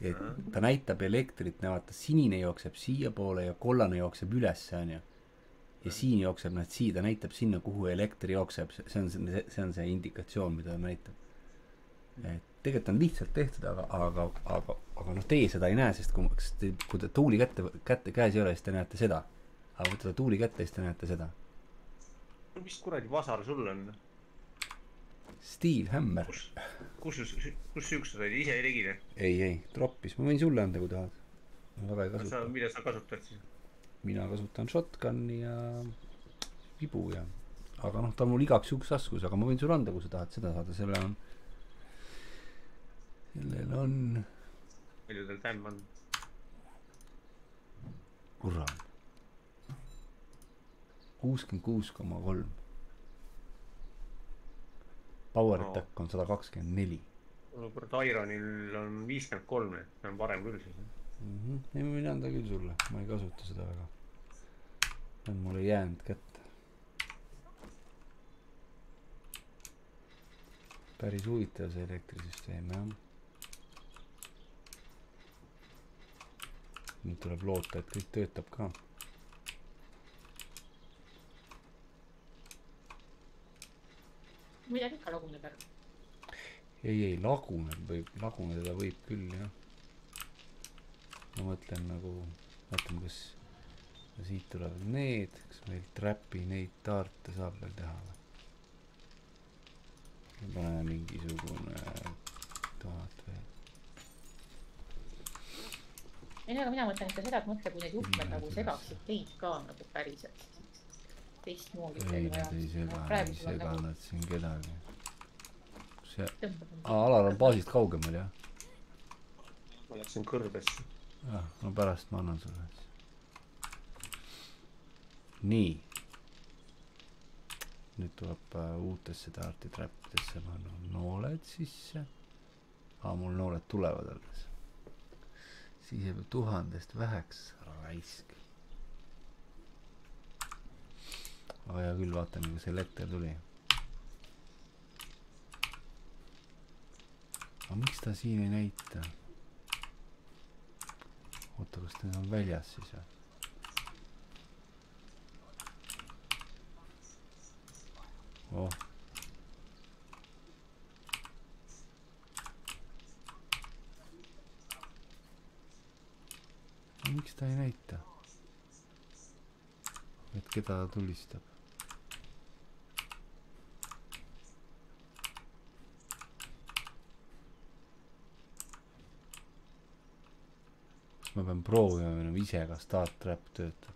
et ta näitab elektrit, vaata sinine jookseb siiapoole ja kollane jookseb ülesse, onju. Ja siin jookseb nad siia, ta näitab sinna, kuhu elekter jookseb, see on see indikatsioon, mida ta näitab. Et tegelikult on lihtsalt tehtud, aga noh, teie seda ei näe, sest kui ta tuuli kätte käes ei ole, siis te näete seda. Aga võtta tuuli kätte, siis te näete seda. Mis kuradi vasar sul on? Steel Hammer. Kus üks said, ise ei tegid? Ei, troppis. Ma võin sulle anda, kui tahad. Väga ei kasuta. Mida sa kasutad siis? Mina kasutan shotgunni ja vibu ja... Aga noh, ta on mul igaks juhuks taskus, aga ma võin sulle anda, kui sa tahad seda saada. Sellel on... Palju teil tämm on? Kurrad. 66,3. Power attack on 124. Kurat, Ironil on 53, see on parem küll siis. Ei, ma võin anda küll sulle, ma ei kasuta seda väga. On mulle jäänud kätte. Päris huvitav see elektrisüsteem, jah. Nüüd tuleb loota, et kõik töötab ka. Midagi ikka laguneb ära. Ei, laguneda võib küll, jah. Ma mõtlen nagu, kas siit tulevad need, kas meil trappi neid taarte saab veel teha või? Paneme mingisugune taart veel. Ei, aga mina mõtlen ikka seda, et mõtle, kui need juhtmed nagu segaksid teid ka nagu päriselt. Teistmoodi. Ei, nad ei sega nad siin kedagi. Alar on baasist kaugemal, jah? Ma läksin kõrbesse. No pärast ma annan sulle. Nii. Nüüd tuleb uutesse taartitrappidesse panna nooled sisse. Mul nooled tulevad alles. Siis jääb 1000 väheks raisk. Hea küll, vaatame, kui see elekter tuli. Aga miks ta siin ei näita? Oota, kas ta on väljas siis või? Oh. Miks ta ei näita? Et keda ta tulistab? Ma pean proovima ise, kas start trap töötab.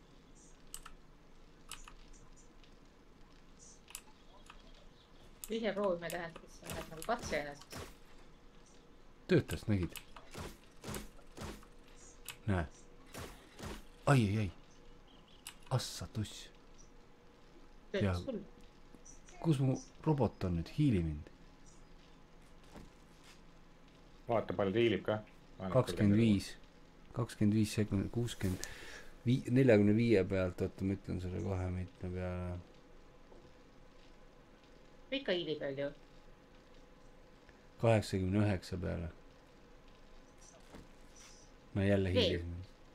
Ise proovime tähendab, et see on nagu katse ennast. Töötas, nägid? Näe. Ai. Assa tuss. Töötas sul. Kus mu robot on nüüd? Hiili mind. Vaata, palju ta hiilib ka. 25 sekundit, 45 pealt, oota, ma ütlen selle kohe mitme peale. Ikka hiili peal ju. 89 peale. Ma jälle hiilisin.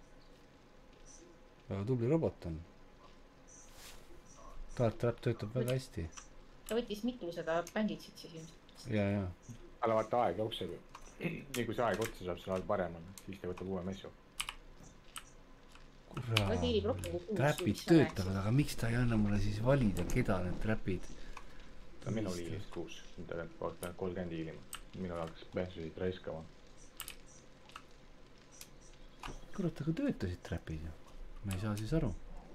Väga tubli robot on. Start trap töötab väga hästi. Ta võttis mitu seda bänditsit siis ilmselt. Ja. Aga vaata, aeg jookseb ju. Nii kui see aeg otsa saab, see aeg parem on, siis ta võtab uue messu. Kurat, trapid töötavad, aga miks ta ei anna mulle siis valida, keda need trapid? Ta on minu liilist 6, ta peab 30 hiilima. Minu jaoks bensusid raiskama. Kurat, aga töötasid trapid ju. Ma ei saa siis aru.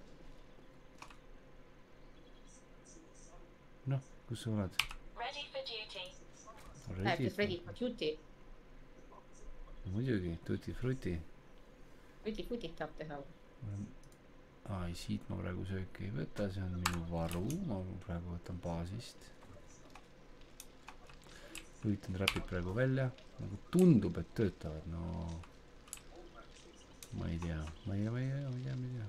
Noh, kus sa oled? Ready for duty. Ready for duty. Muidugi, tutti frutti. Tutti frutit tahab teha. Ai, siit ma praegu sööki ei võta, see on minu varu. Ma praegu võtan baasist. Lühitan trapid praegu välja. Nagu tundub, et töötavad. No, ma ei tea. Ma ei tea.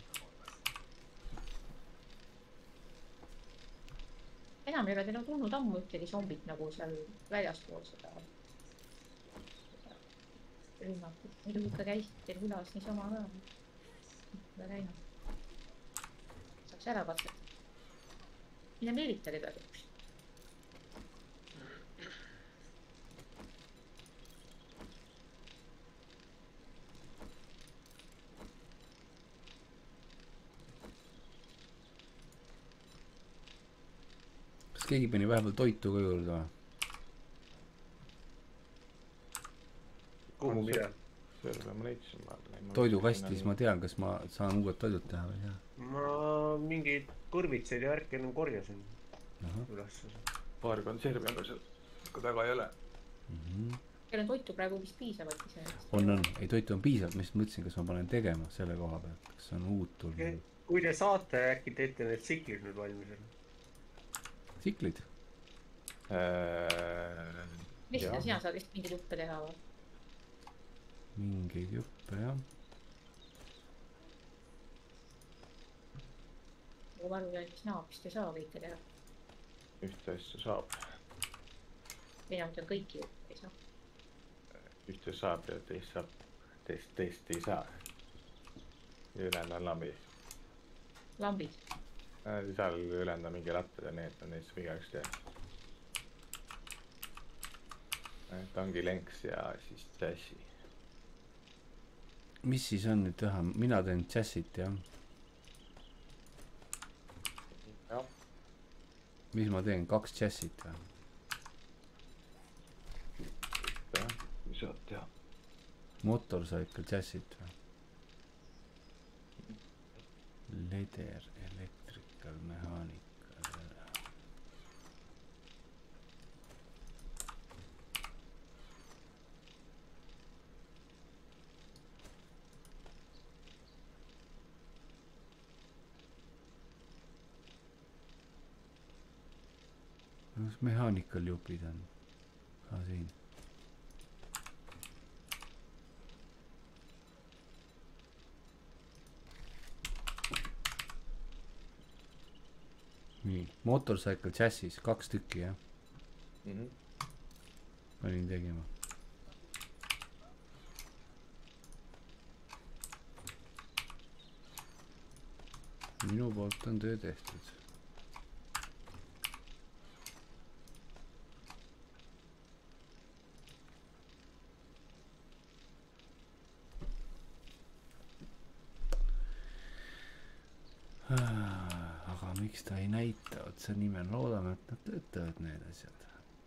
Enam ei ole teil tulnud ammu ühtegi zombit nagu seal väljaspool seda. rünnatud. Muidu ikka käisite külas niisama ka. Pole käinud. Saaks ära katsetada. Mine militari peale üks. Kas keegi pani vahepeal toitu ka juurde või? kuhu mida? Selle ma leidsin. Toidukastis ma tean, kas ma saan uued toidud teha või jah? Ma mingeid kõrvitseid ja värki enam korjasin üles. Paar konservi aga seal ikka taga ei ole. Teil on toitu praegu vist piisavalt ise. On. Ei, toitu on piisavalt, ma lihtsalt mõtlesin, kas ma panen tegema selle koha pealt, kas on uut tulnud. Kui te saate, äkki teete need tsiklid nüüd valmis? Tsiklid? Mis sina saad vist mingeid juppe teha või? Mingeid juppe, jah. Kui varujanis naapist ei saa kõike teha. Ühte asja saab. Minult on kõiki juppe ei saa. Ühte saab ja teist saab. Teist ei saa. Ülejäänud on lambid. Lambid? Seal ülejäänud on mingi rattad ja need on neist igaüks teha. Ongi lenks ja siis džässi. Mis siis on nüüd teha? Mina teen džässit, jah. Jah. Mis ma teen? 2 džässit, jah? Mis saad teha? Motorcycle džässit, või? Leder, electrical, mechanical. Kus mechanical jupid on? Siin. Nii, motorcycle chassis, 2 tükki, jah? Panin tegema. Minu poolt on töö tehtud. Aga miks ta ei näita otse nime? Loodame, et nad töötavad need asjad.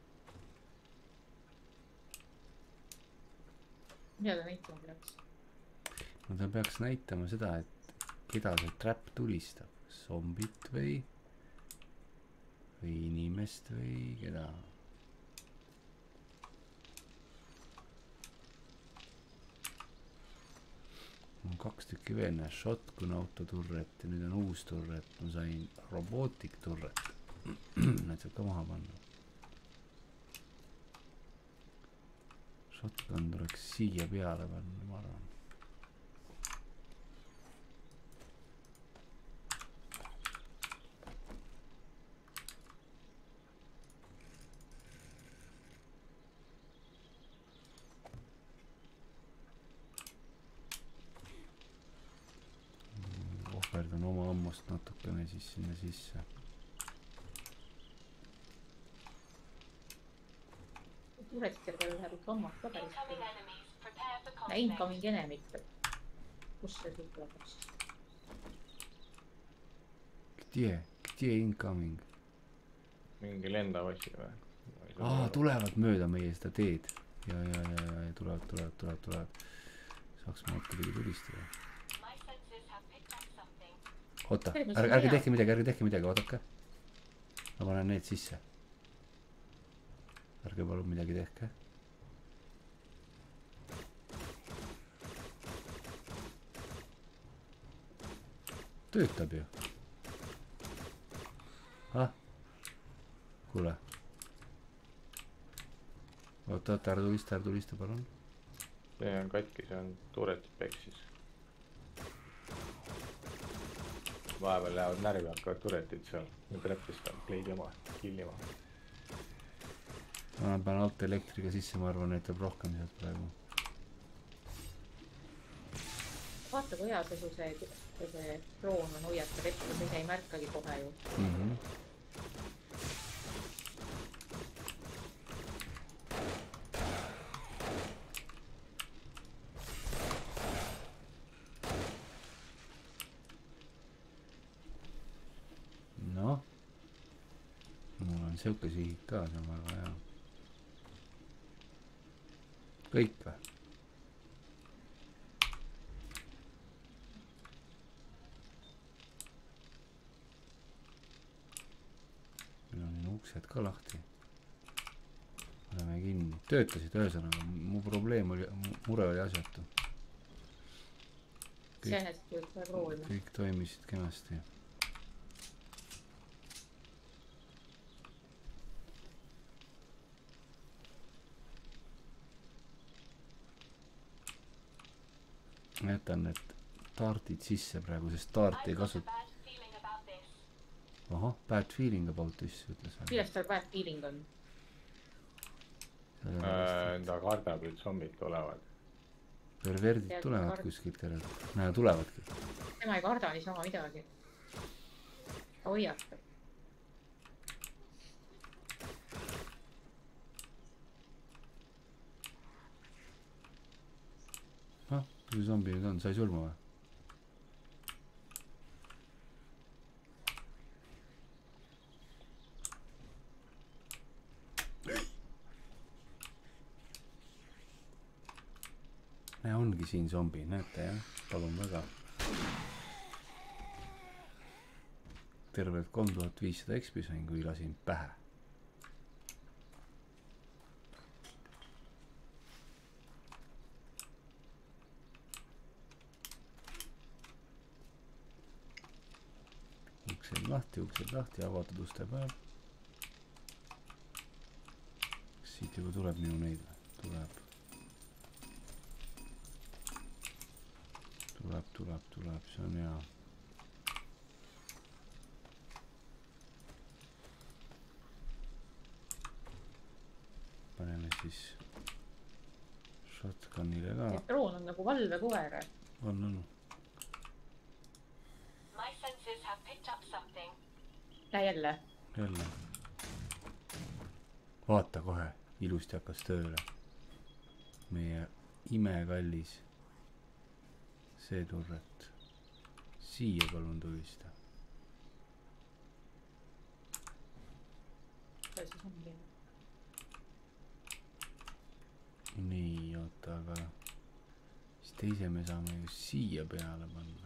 Mida ta näitama peaks? No ta peaks näitama seda, et keda see trap tulistab. Zombit või inimest või keda? On 2 tükki veel, näe, shotgun autoturret ja nüüd on uus turret. Ma sain robotik turret. Need saab ka maha panna. Shotgun tuleks siia peale panna, ma arvan. Ohverdan oma ammust natukene siis sinna sisse. Turetite peal läheb ikka ammad ka päris. Incoming enemit. Kus see kõik tuleb? Где incoming? Mingi lendav asi või? Tulevad mööda meie seda teed. Ja tulevad. Saaks ma otsa pidi tulistada. Oota, ärge tehke midagi, oodake. Ma panen need sisse. Ärge palun midagi tehke. Töötab ju. Kuule. Oota, ära tulista, palun. See on katki, see on tuuretud peksis. Vahepeal lähevad närvi, hakkavad turetid seal. Nüüd räppist on kleidima, killima. Ma panen alt elektriga sisse, ma arvan, et tuleb rohkem sealt praegu. vaata kui hea see kroon on hoiatab ette, sa ise ei märkagi kohe ju. noh, mul on siuke sihik ka, see on väga hea. kõik või? meil on uksed ka lahti. oleme kinni. töötasid ühesõnaga, mu probleem oli, mure oli asjatu. kõik toimisid kenasti. jätan need startid sisse praegu, sest start ei kasuta. ahah, bad feeling about this, ütles. millest tal bad feeling on? ta kardab, et zombid tulevad. perverdid tulevad kuskilt järelikult. näe, tulevadki. tema ei karda niisama midagi. ta hoiatab. kui zombi nüüd on, sai surma või? näe, ongi siin zombi, näete jah? palun väga. tervelt 3500 XP sain, kui lasin pähe. uksed lahti, avatud uste peal. kas siit juba tuleb minu neid või? tuleb, see on hea. paneme siis shotgunile ka. droon on nagu valvekoer. on. jälle. vaata kohe, ilusti hakkas tööle. meie imekallis see turret. siia palun tulista. nii, oota, aga siis teise me saame ju siia peale panna.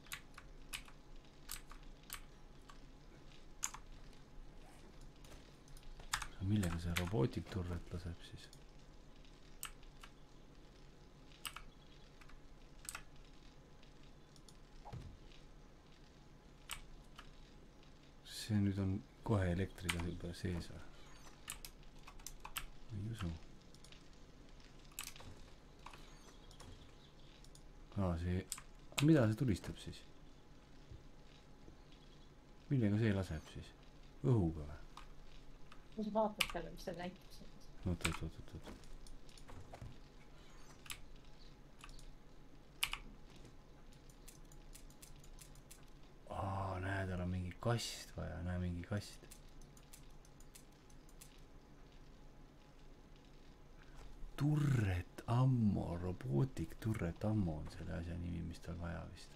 millega see robootikturret laseb siis? see nüüd on kohe elektriga juba sees või? ei usu. see, mida see tulistab siis? millega see laseb siis? õhuga või? kui sa vaatad talle, mis ta näitab sellest. oot. näe, tal on mingi kast vaja, näe, mingi kast. turret ammo, robootik turret ammo on selle asja nimi, mis tal vaja vist on.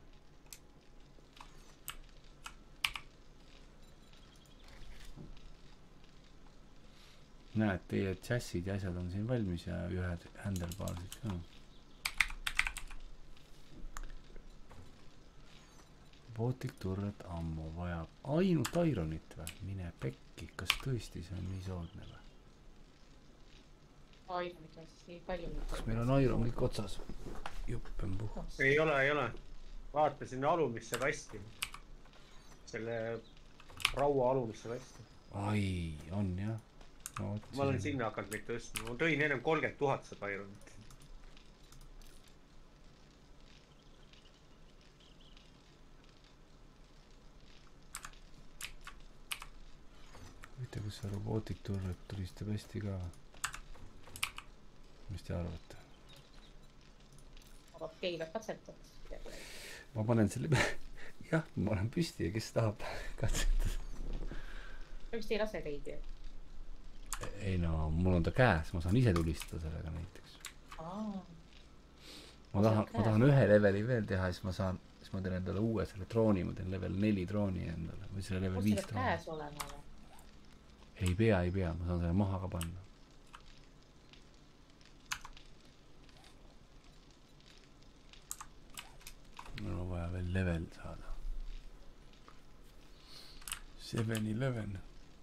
näed, teie chassid ja asjad on siin valmis ja ühed handlebaasid ka. Robotic turret ammo vajab ainult ironit või? mine pekki, kas tõesti see on nii soodne või? Ironit on siis nii palju. kas meil on iron kõik otsas? juppen puhku. ei ole. vaata sinna alumisse kasti. selle raua alumisse kasti. ai, on jah. ma olen sinna hakanud neid tõstma. ma tõin ennem 30 000 seda ironit. huvitav, kus see robootik turret tulistab hästi ka. mis te arvate? keegi peab katsetama. ma panen selle jah, ma olen püsti ja kes tahab katsetada. Vist ei lase keegi. Ei no, mul on ta käes, ma saan ise tulistada sellega näiteks. Ma tahan ühe leveli veel teha, siis ma teen endale uue selle trooni, ma teen level 4 trooni endale või selle level 5 trooni. Käes olema või? Ei pea, ma saan selle maha ka panna. Mul on vaja veel level saada. 7-11.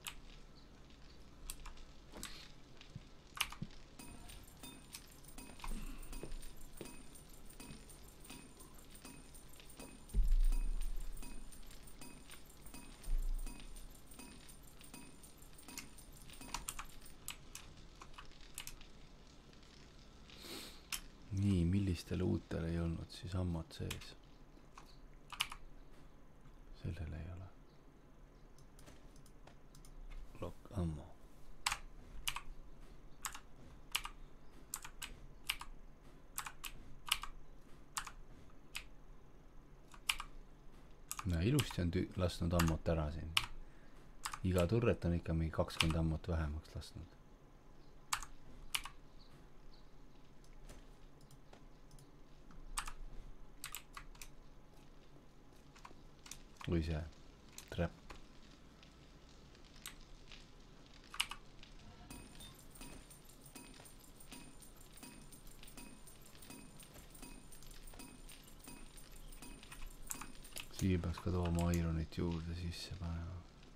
Nii, millistele uutele ei olnud siis ammad sees? Sellel ei ole. Lock ammo. No ilusti on lasknud ammot ära siin. Iga turret on ikka mingi 20 ammot vähemaks lasknud. Või see trap. Siia peaks ka tooma ironit juurde sisse panema.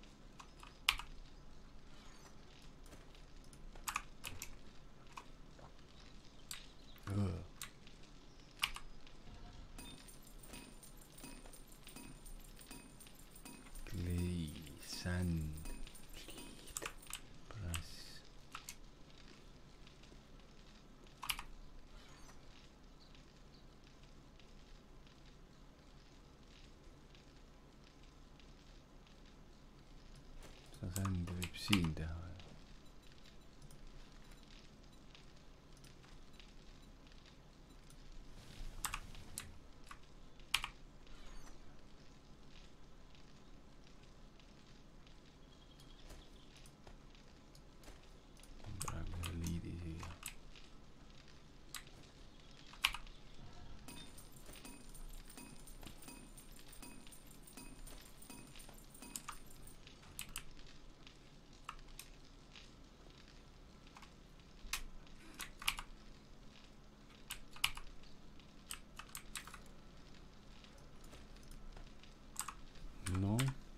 Sand, lead, press. Seda sandi võib siin teha. No.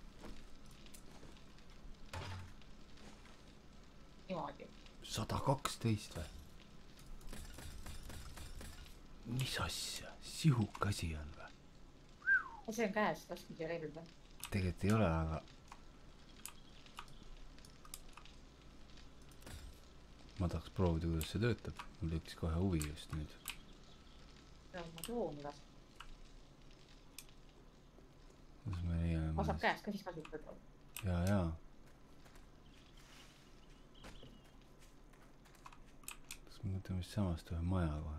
Niimoodi. 112 või? Mis asja? Sihuk asi on või? See on käes, laskmise relv või? Tegelikult ei ole, aga ma tahaks proovida, kuidas see töötab. Mul tekkis kohe huvi just nüüd. Ma toon las. Kuidas me leiame? Ma saab käes ka siis kasutada. Jaa. Kas me mõtleme vist samast ühe maja kohe?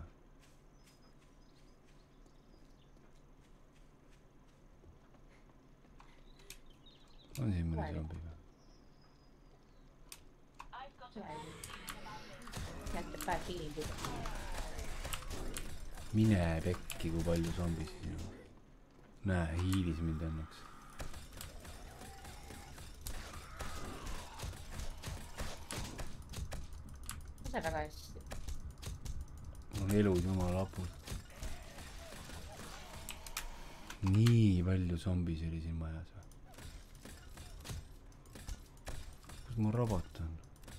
On siin mõni zombi või? Jätte päev hiilib. Mine pekki, kui palju zombisi siin on. Näe, hiilis mind õnneks. See väga hästi. On elud jumala lapud. Nii palju zombisi oli siin majas või? Kus mu robot on?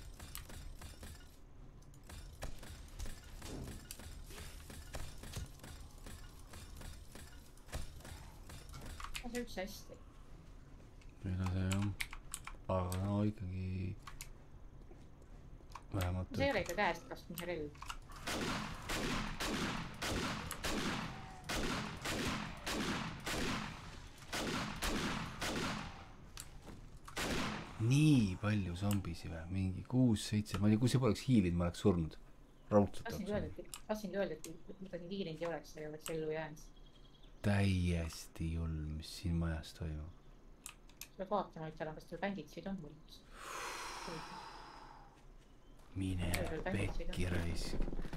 See üks hästi. Mida see on? Aga no ikkagi vähemalt... See ei ole ikka käest laskmise relv. Nii palju zombisi või? Mingi 6-7... Ma ei tea, kui see poleks hiilid, ma oleks surnud. raudselt tahtsingi öelda, et kui ta nii kiirinud ei oleks, ta ei oleks ellu jäänud. täiesti julm, mis siin majas toimub. peab vaatama ütelema, kas tal bänditsid on mul. mine pekki raisk.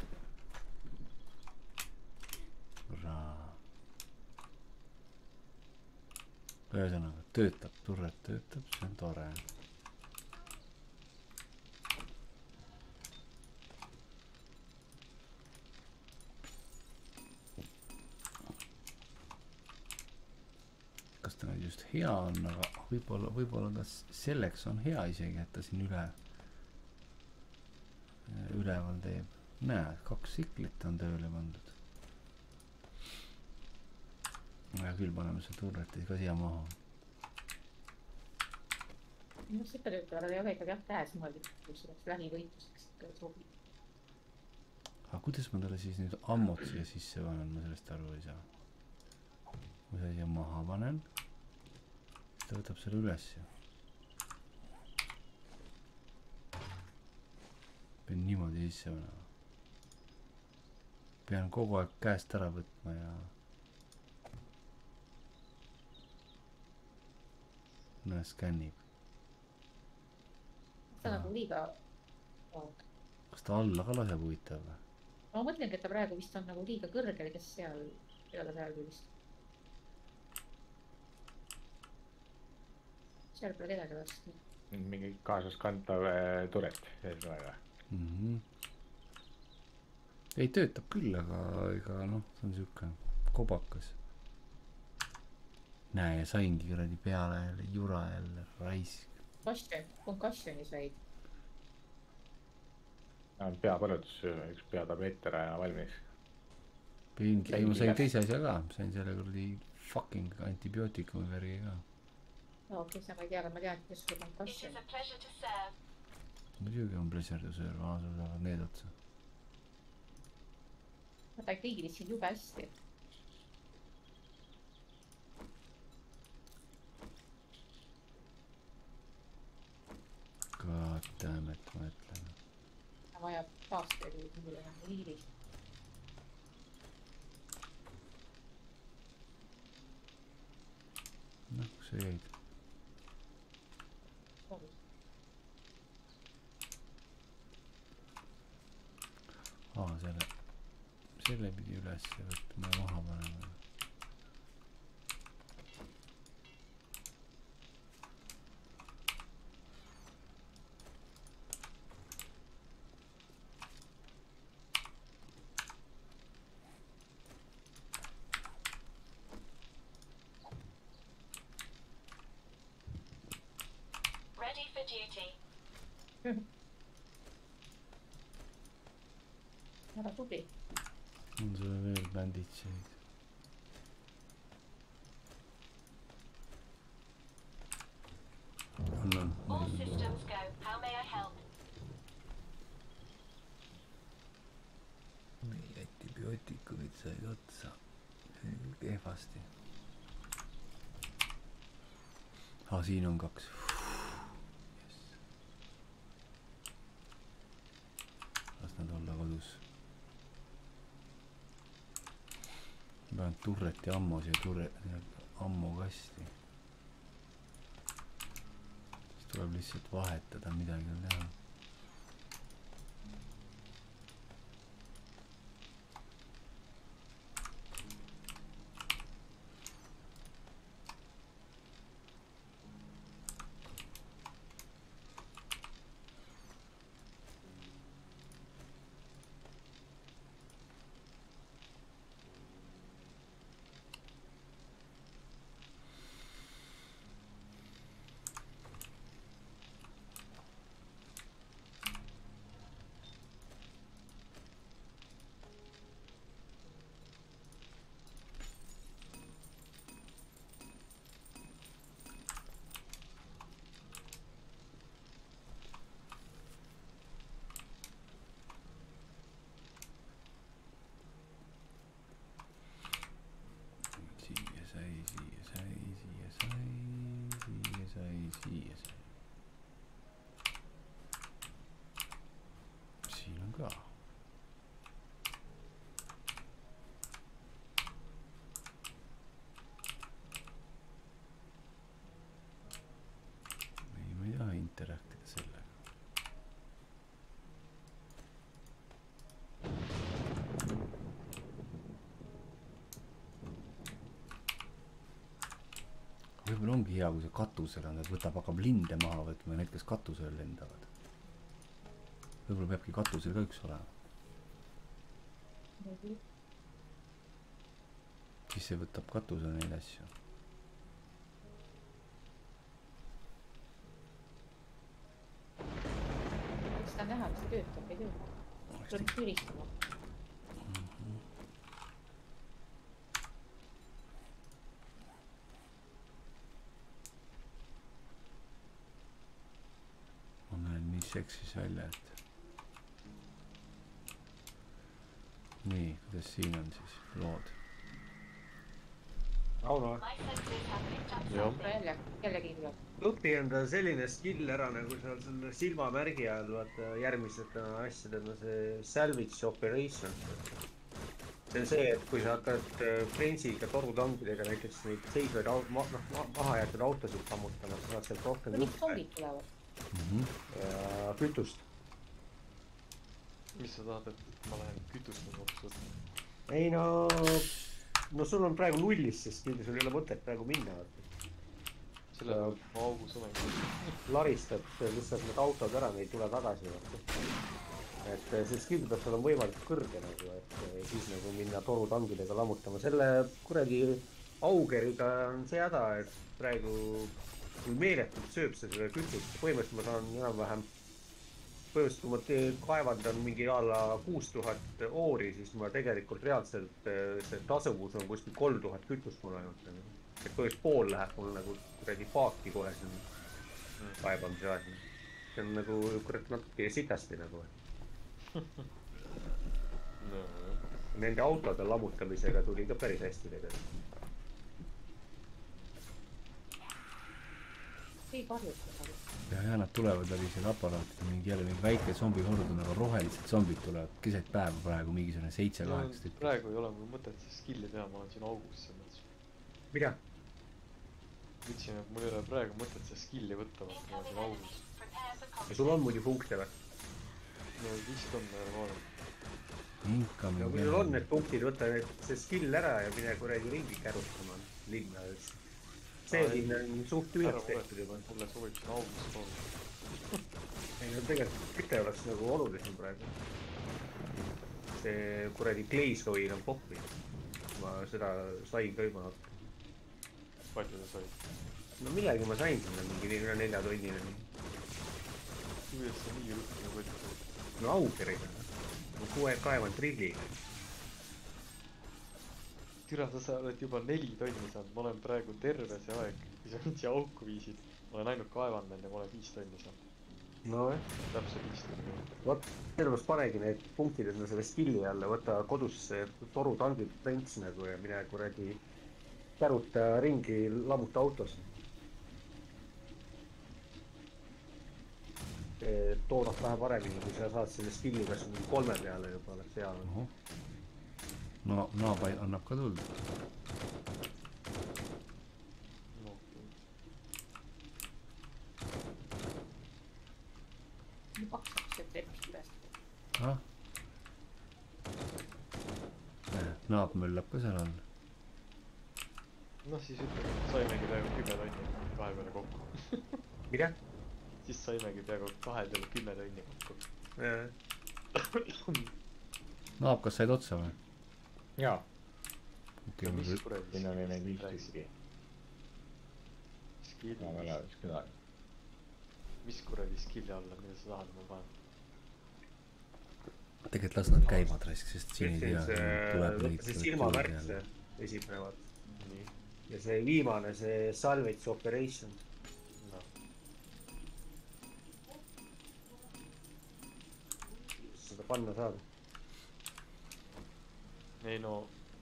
ühesõnaga töötab, turret töötab, see on tore. kas ta nüüd just hea on, aga võib-olla ta selleks on hea isegi, et ta siin üleval teeb. näed, 2 tsiklit on tööle pandud. hea küll, paneme see turreti ka siia maha. minu arust ikka töötab, aga ta ei ole ikkagi jah käes mõeldud, kui see oleks lähivõitluseks ikka sobib. aga kuidas ma talle siis nüüd ammut siia sisse panen, ma sellest aru ei saa. kui sa siia maha panen, siis ta võtab selle üles ju. pean niimoodi sisse panema. pean kogu aeg käest ära võtma ja näe, skännib. ta nagu liiga... kas ta alla ka laseb huvitav või? ma mõtlengi, et ta praegu vist on nagu liiga kõrgel, kes seal peale seal vist. seal pole kedagi vastu. mingi kaasaskantav turet ühesõnaga. ei, töötab küll, aga ega noh, see on siuke kobakas. näe, ja saingi kuradi peale jälle, jura jälle, raisk. Concussion'i said. peapõletus, üks peatablett ära ja valmis. ei, ma sain teise asja ka, sain selle kuradi fucking antibiootikumi värgi ka. no okei, sa ma ei tea, aga ma tean, et kes sul concussion. muidugi on pleasure to serve, sul saavad need otsa. ma ta kõigil siin jube hästi. God damn it, ma ütlen. ta vajab taasteli mulle enam hiilist. noh, kus sa jäid? selle pidi üles võtma ja maha panema. Ready for duty. väga tubli. on sul veel bänditseid? on. All systems go. How may I help? antibiootikumid said otsa. kehvasti. siin on 2. las nad olla kodus. ma panen turret ja ammo siia ammo kasti. siis tuleb lihtsalt vahetada, midagi on teha. ongi hea, kui see katusel on, et võtab, hakkab linde maha võtma ja need, kes katusel lendavad. Võib-olla peabki katusel ka üks olema. Siis see võtab katusel neid asju. Seda näha, mis töötab või töötab. Tuleb tülistama. Ma näen nii seksis välja, et nii, kuidas siin on siis lood? Rauno, Jällegi tuleb. õpi enda selline skill ära, nagu seal selle silmamärgi ajal, vaata järgmised asjad, see salvage operation. See on see, et kui sa hakkad frensiga torutankidega näiteks neid seisvaid maha jäetud autosid sammutama, sa saad sealt rohkem Kõik zombid tulevad. ja kütust. mis sa tahad, et ma lähen kütust nüüd hoopis võtma? Ei no sul on praegu nullis, sest sul ei ole mõtet praegu minna. Selle ma augus olen. Laristad lihtsalt need autod ära, neid ei tule tagasi. Et see skill peaks olema võimalikult kõrge nagu, et siis nagu minna torutangidega lammutama. Selle kuradi augeriga on see häda, et praegu kui meeletult sööb seda kütust, põhimõtteliselt ma saan enam-vähem kui ma kaevandan mingi alla 6000 oori, siis ma tegelikult reaalselt see tasuvus on kuskil 3000 kütust mul ainult. Et põhimõtteliselt pool läheb mul nagu kuradi paaki kohe siin kaevandamise aeg. See on nagu kurat natuke sitasti nagu. Nende autode lammutamisega tuli ka päris hästi tegelikult. Ei kahjuks. Ja nad tulevad läbi selle aparaatide, mingi väike zombihord on, aga rohelised zombid tulevad keset päeva praegu mingisugune 7-8 tükki. Praegu ei ole mul mõtet siis skill'i teha, ma olen siin augus selles. Mida? Ütlesin, et mul ei ole praegu mõtet see skill'i võtta, ma olen siin augus. Ja sul on muidu punkte või? No vist on vaadata. Inka no kui sul on need punktid, võta see skill ära ja mine kuradi ringi kärutama linna. See siin on suht tühjaks tehtud juba. Mulle sobib siin augus toona. Ei no tegelikult küte oleks nagu olulisem praegu. See kuradi Glaze Oil on poppi. Ma seda sain ka juba natuke. Palju sa said? No millegi ma sain sinna mingi 4 tonnina. Kuidas sa nii ruttu palju said? No augeriga. Ma kaevan trilliga. Türa, sa oled juba 4 tonni saanud, ma olen praegu terve see aeg, kui sa mind siia auku viisid. Ma olen ainult kaevandanud ja ma olen 5 tonni saanud. No Täpselt 5 tonni. Vot, sellepärast panegi need punktid enda selle skilli alla, võta kodus torutangid prents nagu ja mine kuradi käruta ringi, lammuta autos. Toodab vähe paremini, kui sa saad selle skilli kas 3 peale juba oleks hea. No naaba annab ka tuld. Maksab see trepist pääst. Naab möllab ka seal all. Noh, siis ütleme, et saimegi peaaegu 10 tonni 2 peale kokku. Mida? Siis saimegi peaaegu 2 peale 10 tonni kokku. Naab, kas said otsa või? Jaa. Mis kuradi siin oli neid 5 tükki. Ma veel oleks kedagi. Mis kuradi skill'i alla, mida sa tahad ma panen? Tegelikult las nad käima traisk, sest siin ei tea. See silmamärk see esimene vaat. Ja see viimane, see salvage operation. Seda panna saada. Ei no.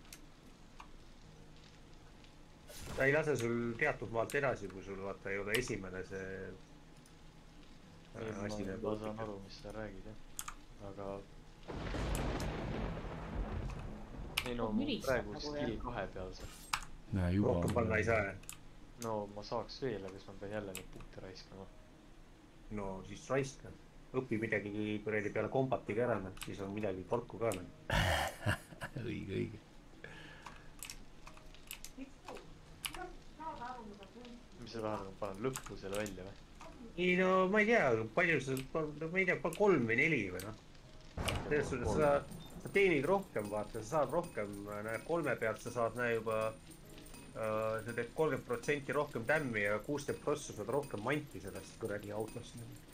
Ta ei lase sul teatud maalt edasi, kui sul vaata ei ole esimene see asi. Ma saan aru, mis sa räägid, jah. Aga ei no, ma praegu skill 2 peal saab. Rohkem panna ei saa. No ma saaks veel, aga siis ma pean jälle neid punkte raiskama. No siis raiska. Õpi midagi peale kombatiga ära, siis on midagi korku ka. Õige. Mis mis sa tahad, ma panen lõppu selle välja või? ei no ma ei tea, palju sa, ma ei tea, 3 või 4 või noh. selles suhtes sa teenid rohkem, vaata, sa saad rohkem, näe 3 pealt sa saad näe juba sa teed 30% rohkem tämmi ja 60% saad rohkem manti sellest kuradi autost.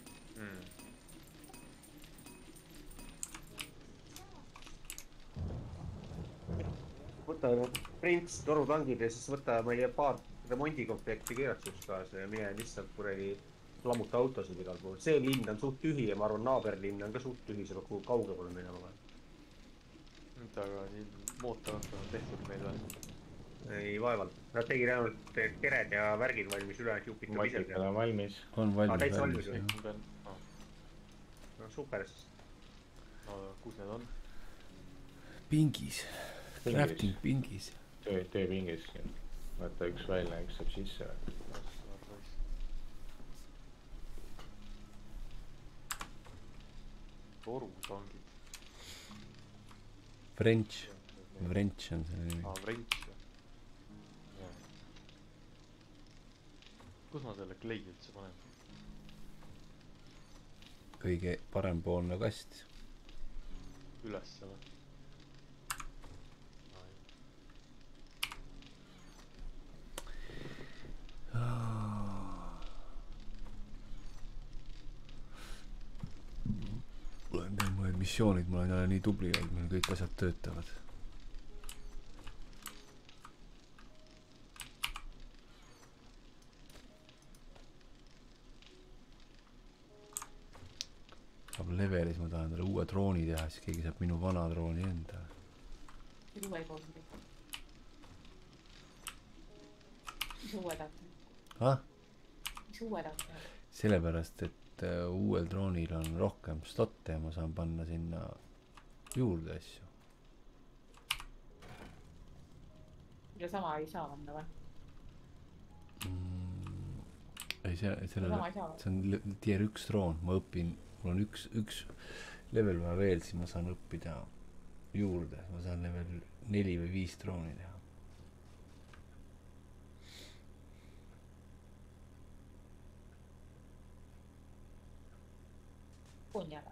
Võta Prints torutangid ja siis võta, ma ei tea, paar remondikomplekti keeratsuks kaasa ja mine lihtsalt kuradi lammuta autosid igal pool. See linn on suht tühi ja ma arvan, naaberlinn on ka suht tühi, see peab kuhu kaugemale minema vaja. aga siin mootorauto on tehtud meil või? Ei, vaevalt. Nad tegid ainult kered ja värgid valmis, ülejäänud jupitab ise. matikad on valmis. on valmis, täitsa valmis. valmis. No super siis. no kus need on? Pingis. Crafting pingis. Tööpingis. Võta üks välja, üks saab sisse. torutangid. French on selle nimi. French või? Kus ma selle klei üldse panen? Kõige parempoolne kast. Ülesse või? Mul on need missioonid, ma olen jälle nii tubli, et meil kõik asjad töötavad. Saab levelis, ma tahan talle uue drooni teha, siis keegi saab minu vana drooni enda. Uue drooni. Mis uue tahta? Mis uue tahta? Sellepärast, et uuel droonil on rohkem slotte ja ma saan panna sinna juurde asju. Ja sama ei saa panna või? Ei, see on tier 1 droon, ma õpin, mul on üks level vaja veel, siis ma saan õppida juurde, ma saan level 4 või 5 drooni teha. On jälle.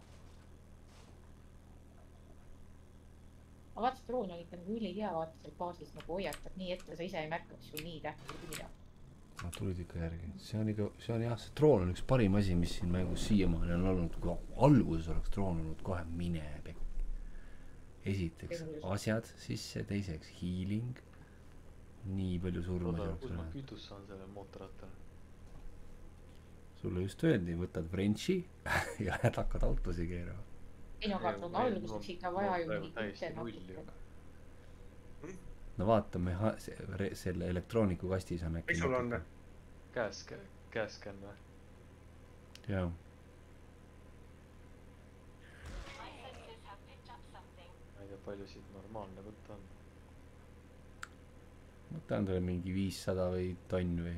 Ma vaatasin, droon on ikka nagu üli hea, vaata seal baasis nagu hoiatab nii ette, sa ise ei märka, mis sul nii tähtsa mida. No tulid ikka järgi. See on jah, see droon on üks parim asi, mis siin mängus siiamaani on olnud, kui alguses oleks droon olnud kohe mine pekk. Esiteks asjad sisse, teiseks healing, nii palju surma. Kus ma kütus saan selle mootorrattale? Sulle just öeldi, võtad Frenchi ja hakkad autosi keerama. Ei no aga alguseks ikka vaja ju mingi kütte natuke. No vaatame, selle elektrooniku kastis on äkki. Mis sul on? Käescan või? Jaa. Ma ei tea, palju siit normaalne võtta on. Võtan talle mingi 500 või tonn või.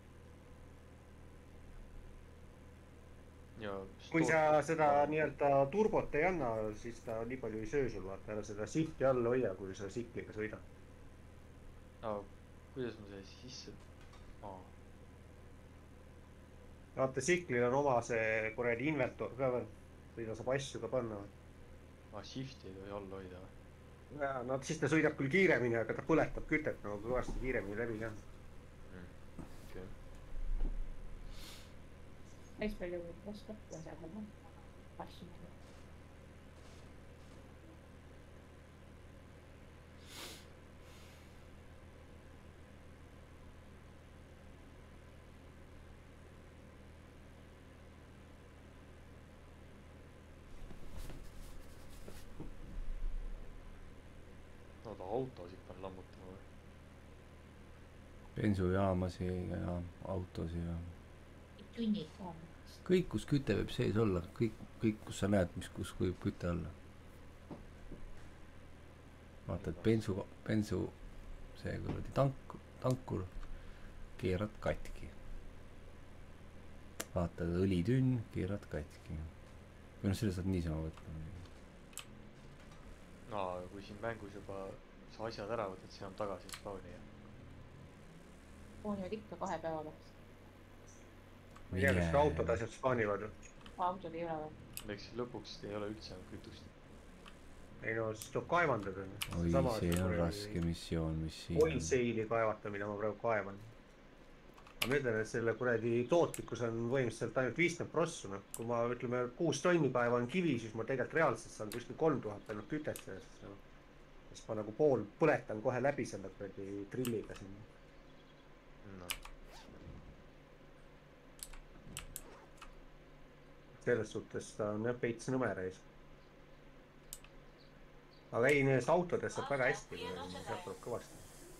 Kui sa seda nii-öelda turbot ei anna, siis ta nii palju ei söö sul, vaata ära seda shifti all hoia, kui sa sikliga sõidad. Kuidas ma see sisse? Vaata, siklil on oma see kuradi inventor ka veel, või ta saab asju ka panna. Shifti ei tohi all hoida või? Jaa, no siis ta sõidab küll kiiremini, aga ta põletab kütet nagu kõvasti kiiremini läbi ka. Päris palju oskab ja seal on asju. No ta autosid pean lammutama või? Bensujaamasi ja autosi ja... Tunnid ka. Kõik, kus küte võib sees olla, kõik, kus sa näed, kus võib küte olla. Vaatad, bensu, see kuradi tankur, keerad katki. Vaatad, õlitünn, keerad katki. Või no selle saad niisama võtta. Kui siin mängus juba sa asjad ära võtad, siis enam tagasi spawni. Spoonivad ikka 2 päeva pärast. ma ei tea, kas need autod asjad spaanivad. Autod ei ole veel. ehk siis lõpuks ei ole üldse kütust. ei no, siis tuleb kaevandada. oi, see on raske missioon, mis siin on. Oilseili kaevata, mida ma praegu kaevan. ma ütlen, et selle kuradi tootlikkus on võimiliselt ainult 50%. Kui ma ütleme 6 tonni kaevan kivi, siis ma tegelikult reaalselt saan kuskil 3000 ainult kütet sellest. Siis ma nagu pool põletan kohe läbi selle kuradi trilliga sinna. No. Selles suhtes ta on jah peits nõmereis. Aga ei, nendest autodest saab väga hästi, sealt tuleb kõvasti.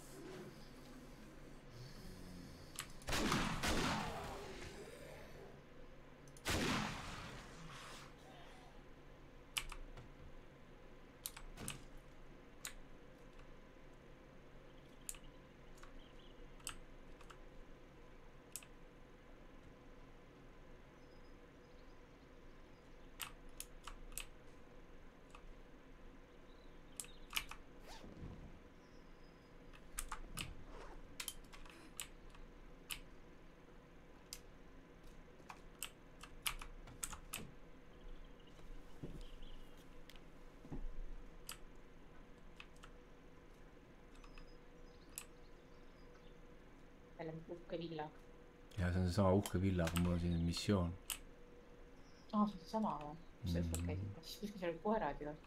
Uhke villa. ja see on seesama uhke villa, aga mul on siin missioon. See on seesama või? See on käinud, kas kuskil seal olid koerad ju?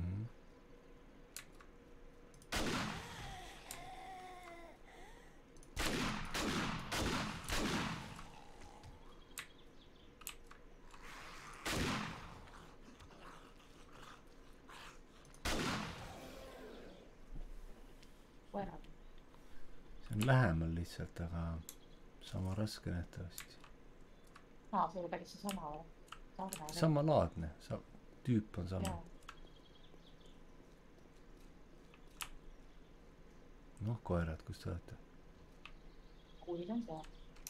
Koerad. see on lähemal lihtsalt, aga sama raske nähtavasti. See oli päris seesama või? Samalaadne, tüüp on sama. Noh, koerad, kus te olete? Kuulid on seal.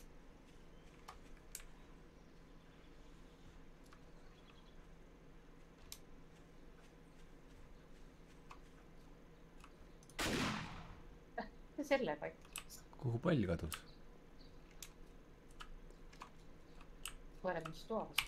Selle paik. Kuhu pall kadus? Koerad mis toas.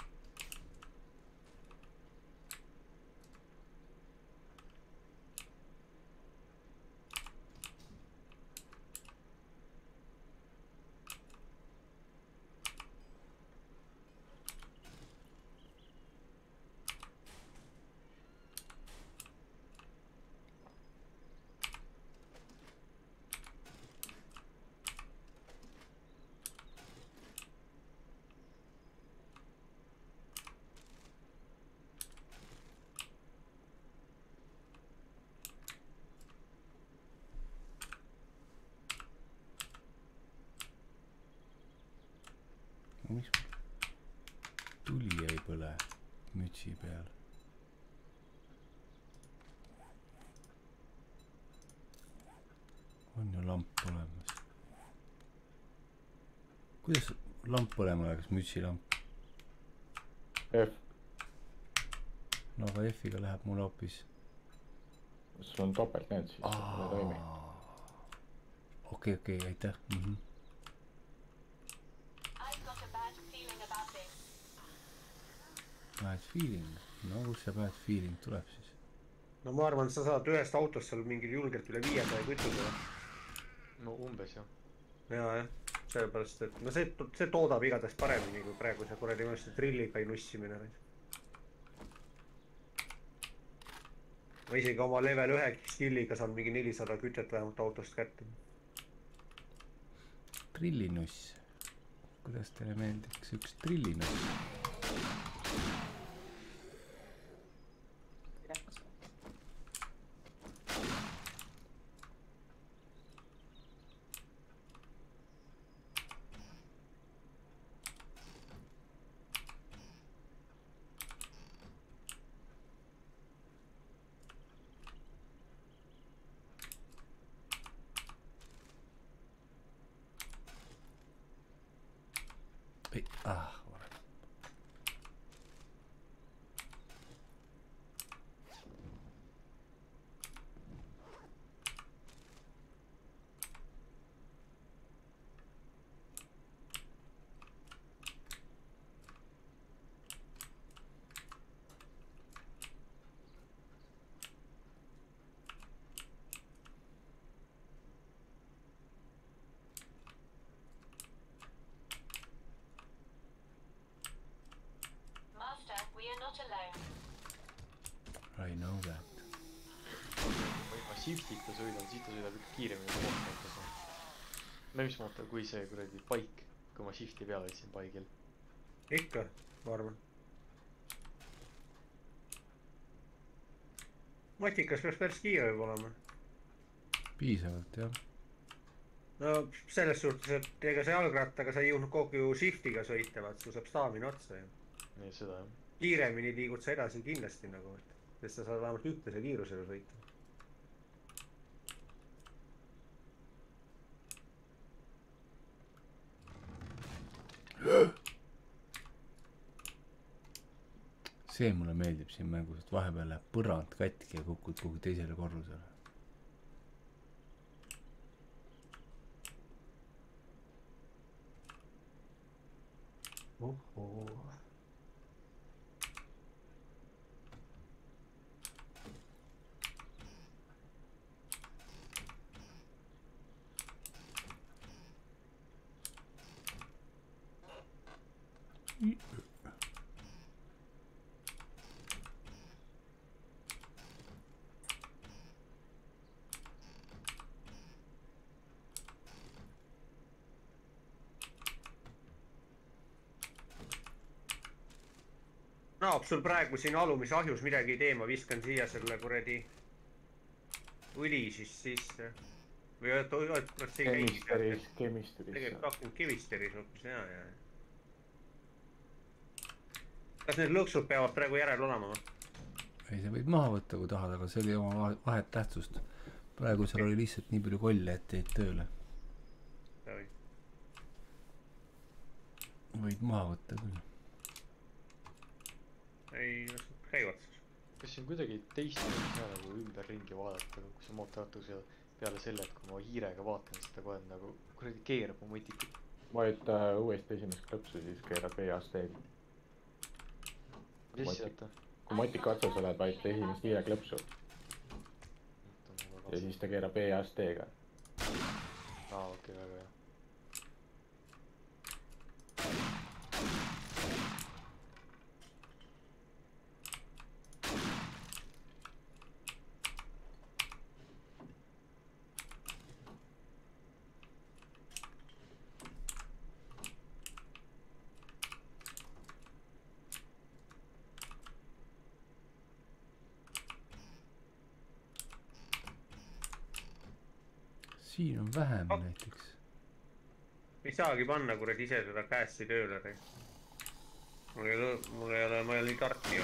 Mis tuli jäi põle mütsi peal. On ju lamp olemas. Kuidas lamp olema läheks, mütsilamp? F. No aga F-iga läheb mul hoopis. Sul on topelt need siis, seda toimi. Okei, aitäh. Bad feeling. No kus see bad feeling tuleb siis? No ma arvan, sa saad ühest autost seal mingil julgelt üle 500 kütusele. No umbes jah. Jah. Sellepärast, et no see toodab igatahes paremini kui praegu see kuradi mõnest trilliga ei nussimine. Ma isegi oma level 1 skilliga saan mingi 400 kütet vähemalt autost kätte. Trillinuss. Kuidas teile meeldiks üks trillinuss? not alone. I know that. Kui ma shift'ita sõidan, siis ta sõidab ikka kiiremini mootorautos. No mis mootor, kui see kuradi paik, kui ma shift'i peale võtsin paigil. Ikka, ma arvan. Matikas peaks päris kiire võib olema. Piisavalt, jah. No selles suhtes, et ega see jalgrattaga sa ei jõudnud kogu ju shiftiga sõita, vaat sul saab staamina otsa ju. Nii, seda jah. Kiiremini liigud sa edasi kindlasti nagu, sest sa saad vähemalt ühtlase kiirusega sõita. See mulle meeldib siin mängus, et vahepeal läheb põrand katki ja kukud kuhu teisele korrusele. Naab sul praegu siin alumise ahjus midagi ei tee, ma viskan siia selle kuradi õli siis sisse. Või oot, see Chemisteris. Tegelikult hakknud Chemisteris hoopis, jaa. Kas need lõksud peavad praegu järel olema? Ei, see võib maha võtta, kui tahad, aga see oli oma vahet tähtsust. Praegu seal oli lihtsalt nii palju kolle, et teed tööle. Võid maha võtta küll. Ei, käivad siis. Kas siin kuidagi teistmoodi saa nagu ümberringi vaadata, kui see mootorautos ja peale selle, et kui ma hiirega vaatan seda kohe nagu kuradi keerab mu mõtikut. Vajuta uuesti esimest klõpsu, siis keerad VA-steegi. Mis jätta? Kui motika otsas oled, vajuta esimest hiire klõpsu. Ja siis ta keerab VA-steega. Okei, väga hea. Siin on vähem näiteks. Ei saagi panna, kurat ise seda käesti tööle. Mul ei ole nii tarki.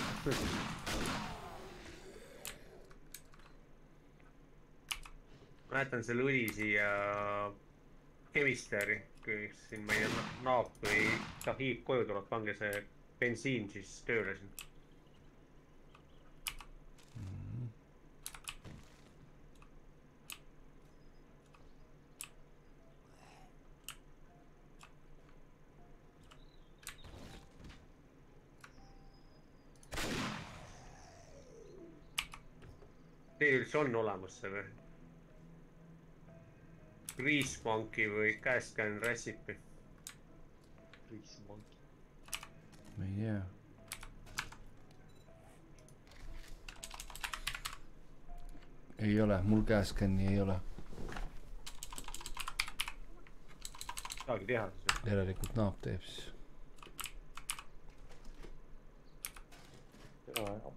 Ma näitan selle õli siia Chemisteri, kui siin meie naab või Sahib koju tuleb, pange see bensiin siis tööle siin. Teil üldse on olemas see või? Grease Monkey või Cascan Recipe? Grease Monkey. Ma ei tea. Ei ole, mul Cascani ei ole. Saagi teha siis. Järelikult naab teeb siis. Jaa.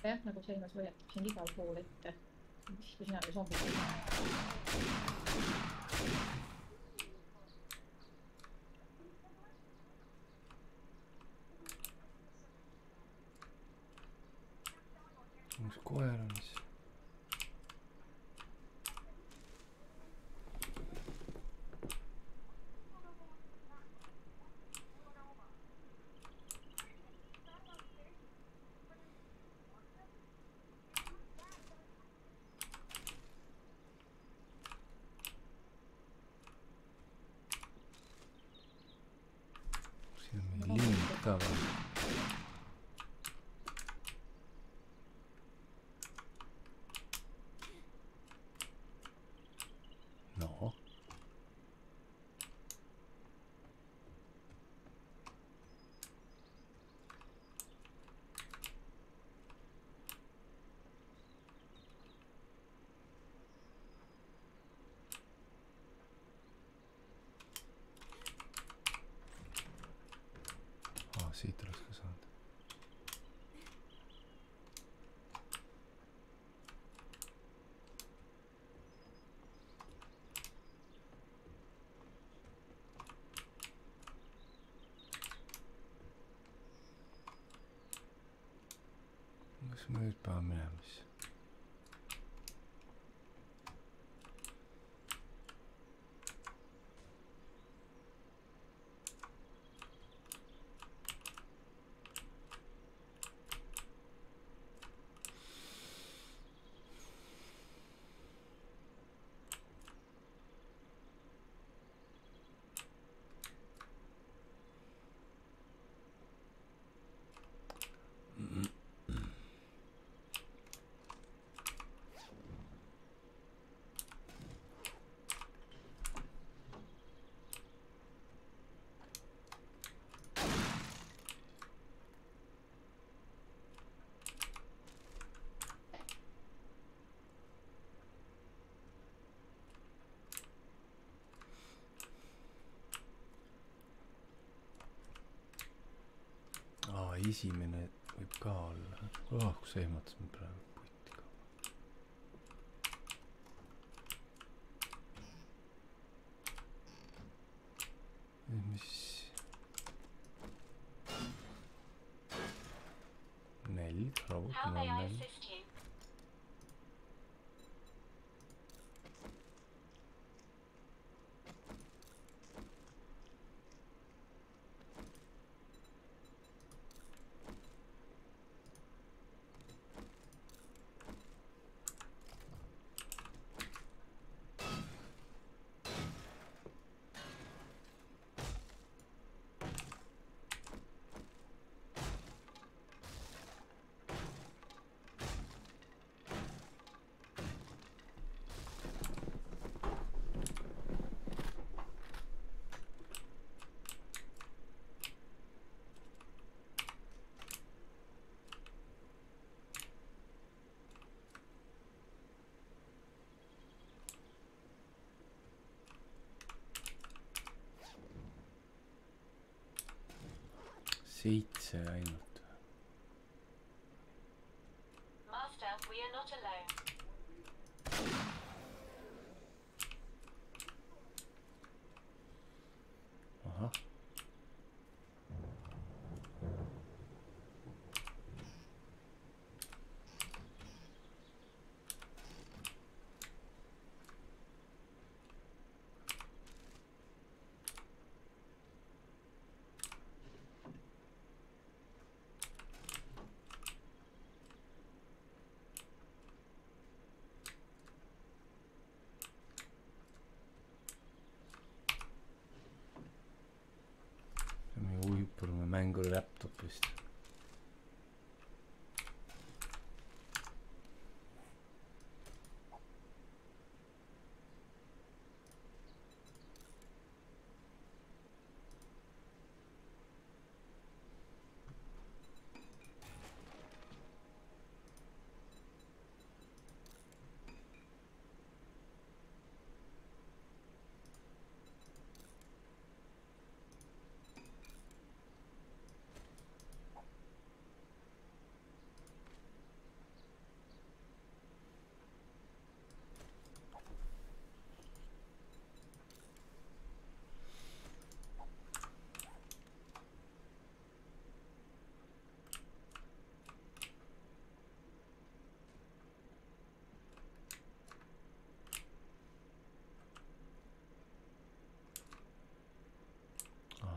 jah, nagu silmas võetab sind igal pool ette. Kui sina oli zombid. Mis koer on siis? Siin on mingi link ka või? No. Siit oleks ka saanud. Kas me nüüd peame minema siis? Esimene võib ka olla. Kus see ehmatas mind praegu putti ka. Mis? Nälg, robot, nälg. Seitse ainult. Master, we are not alone. Aha. Mängu laptopist.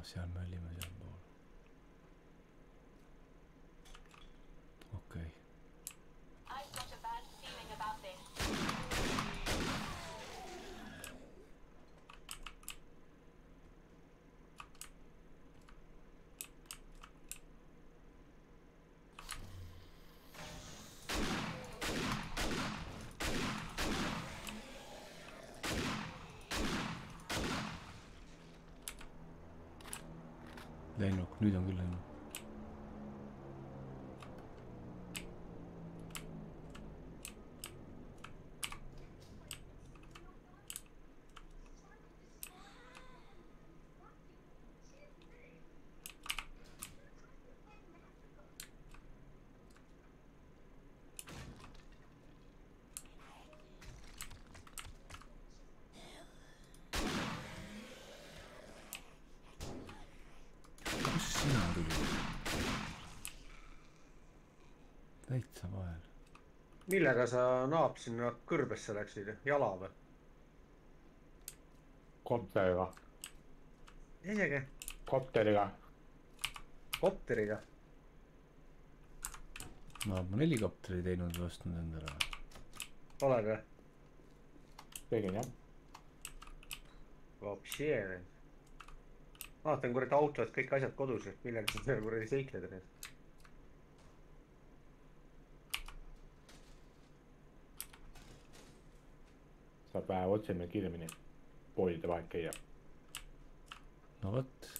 seal me olime sealpool. Okei. I've got a bad feeling about this. Lennuk, nüüd on küll lennuk. Täitsa vahel. Millega sa naab sinna kõrbesse läksid? Jala või? Kopteriga. Isegi? Kopteriga. Kopteriga? Ma olen helikopteri teinud või ostnud endale. Oled või? Tegin jah. Vapšee või? Vaatan kurat autod, kõik asjad kodus, et millega sa seal kuradi seikled nüüd. Saab vähe otsemine kiiremini poolide vahel käia. No võt.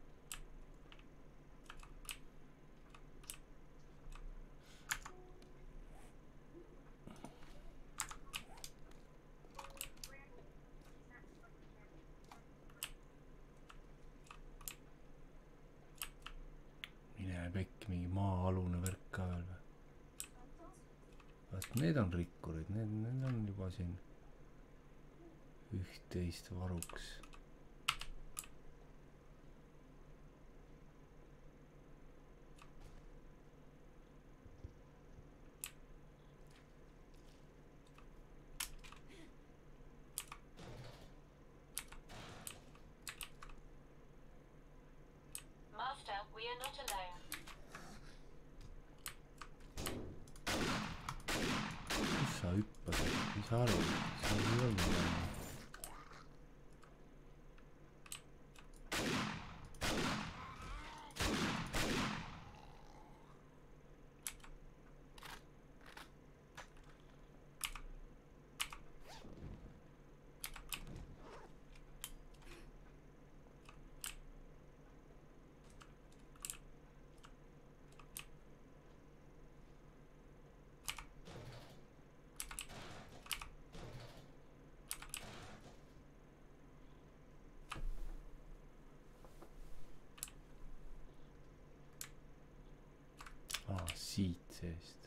Mine pekki, mingi maa-alune värk ka veel või? Vast need on rikkurid, need on juba siin üht-teist varuks. Master, we are not alone. Kus sa hüppasid? Mis aru? See ei olnud enam. Siit seest.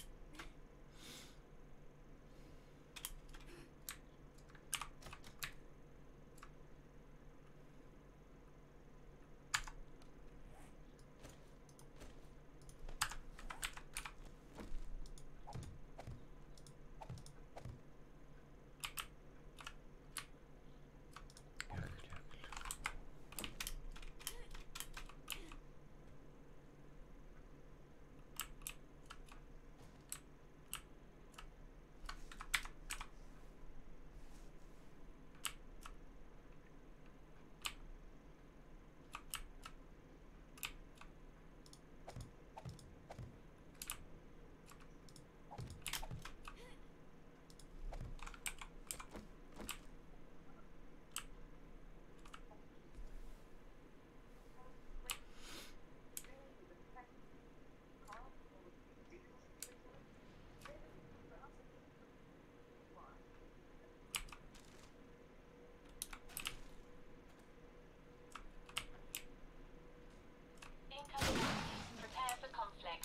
Prepare for conflict.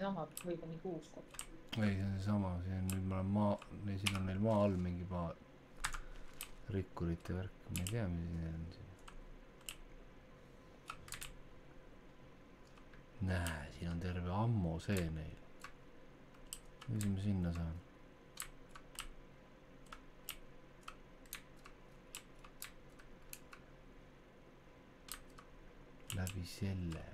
seesama või kuni 6 korda. ei, see on seesama, see on nüüd ma olen maa, siin on neil maa all mingi maa rikkurite värk, ma ei tea, mis siin on siin. Näe, siin on terve ammo see neil. Mis ma sinna saan? Läbi selle.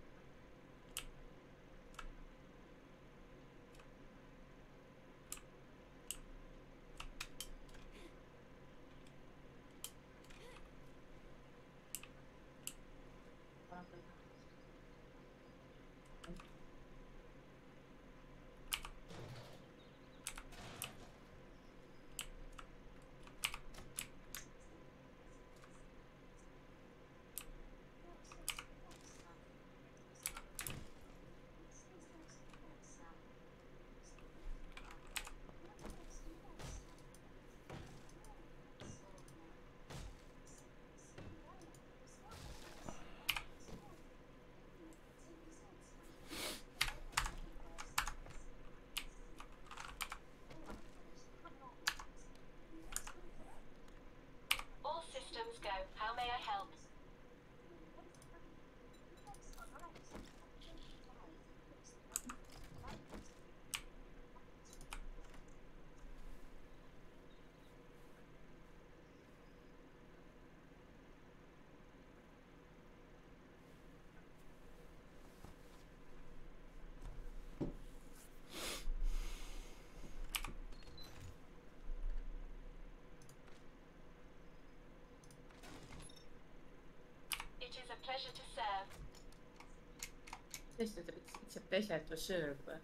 Pleasure to serve. Tõesti ütleb, it's a pleasure to serve.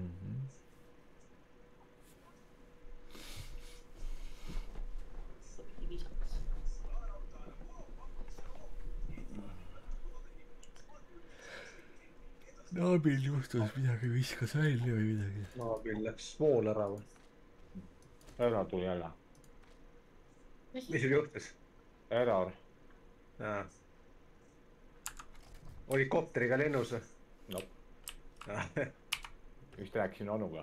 Sobiti viisakas. Naabil juhtus midagi, viskas välja või midagi. Naabil läks vool ära või? Error tuli jälle. Mis sul juhtus? Error. Oli kopteriga lennus või? No. Just rääkisin onuga.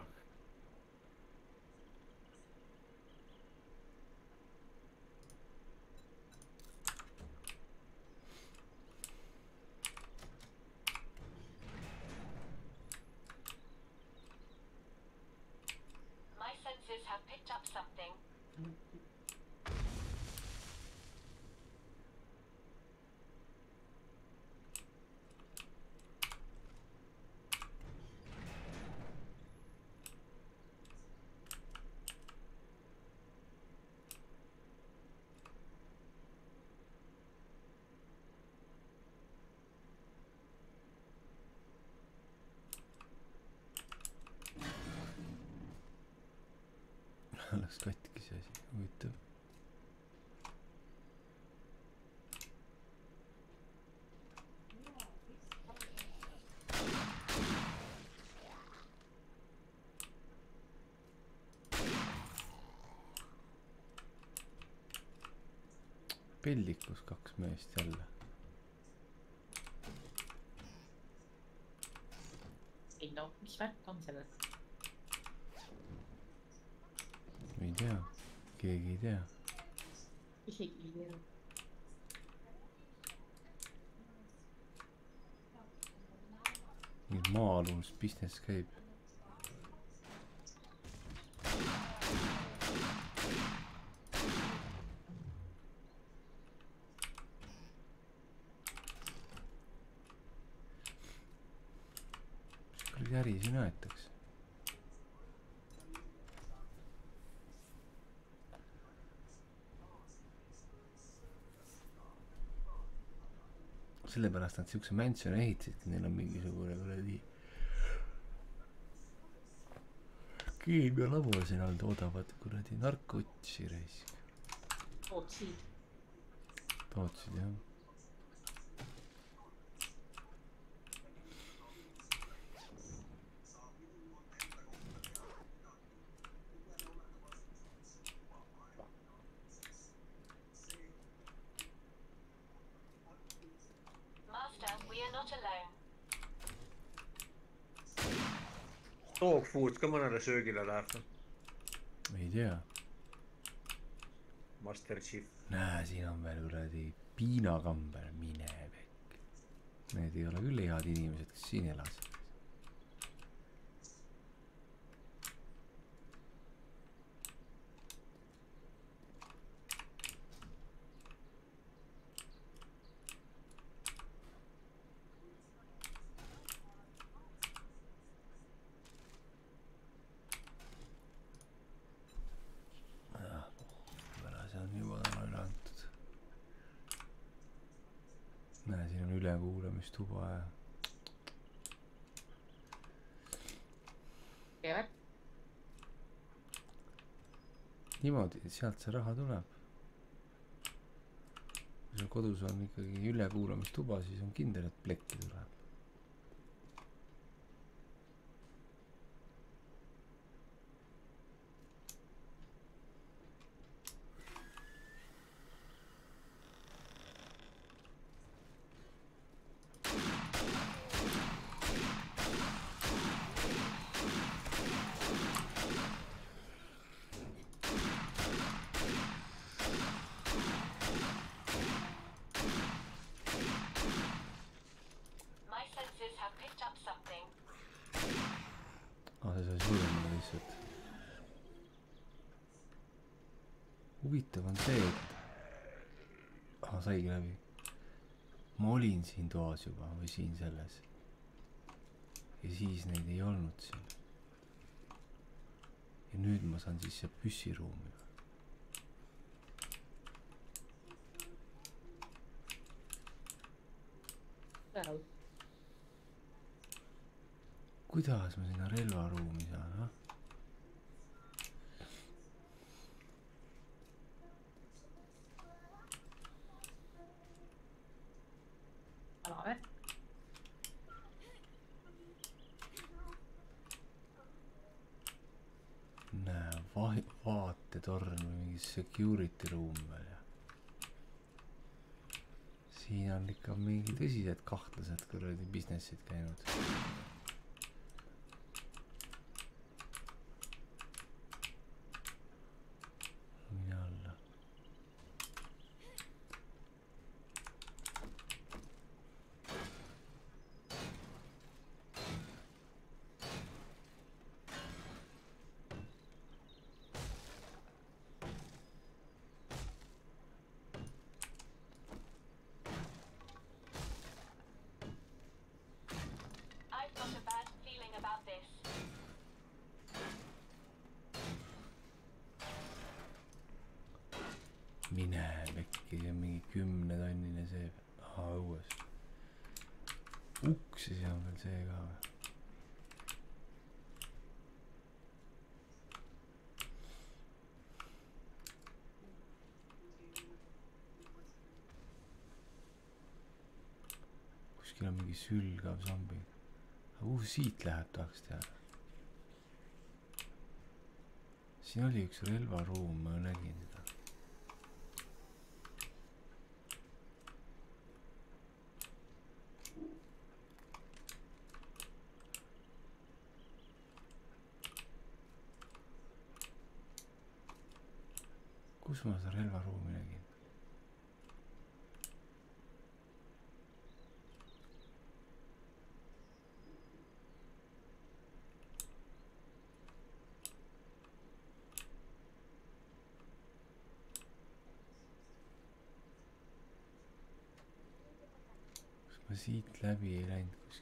My senses have picked up something. Läks katki see asi, huvitav. Peldikus 2 meest jälle. Ei no, mis värk on sellel? Ei tea, keegi ei tea. Isegi ei tea. Mingid maa-alus business käib. Mis kuradi äri siin aetakse? Sellepärast nad siukse mansioni ehitasidki, neil on mingisugune kuradi keemialabor siin all toodavad kuradi narkotsi raisk. Tootsid, jah. Dog food ka mõnele söögile läheb. Ei tea. Master Chief. Näe, siin on veel kuradi piinakamber, mine pekk. Need ei ole küll head inimesed, kes siin elas. Näe, siin on ülekuulamistuba ja... Niimoodi, sealt see raha tuleb. Kui sul kodus on ikkagi ülekuulamistuba, siis on kindel, et plekki tuleb. Huvitav on see, et saigi läbi. Ma olin siin toas juba või siin selles ja siis neid ei olnud siin ja nüüd ma saan sisse püssiruumi. Kuidas ma sinna relvaruumi saan, ah? Näe, vaatetorn või mingi security room veel ja siin on ikka mingi tõsised kahtlased kuradi businessid käinud. Mine alla. Mine pekki, see on mingi 10 tonnine see. Õues. Uks ja see on veel see ka või? Kuskil on mingi sülgav zombi. Siit läheb, tahaks teada. Siin oli üks relvaruum, ma nägin seda. Kus ma seda relvaruumi nägin? Kus ma siit läbi ei läinud kuskilt?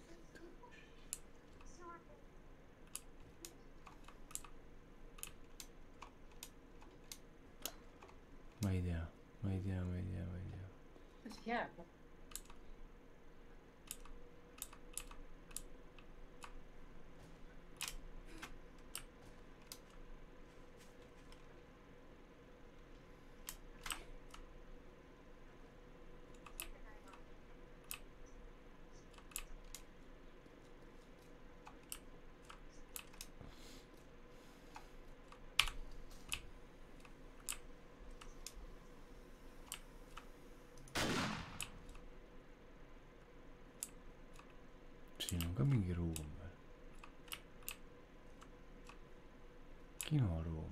Ma ei tea. Kas jääb? Siin on ka mingi ruum veel. kinoruum.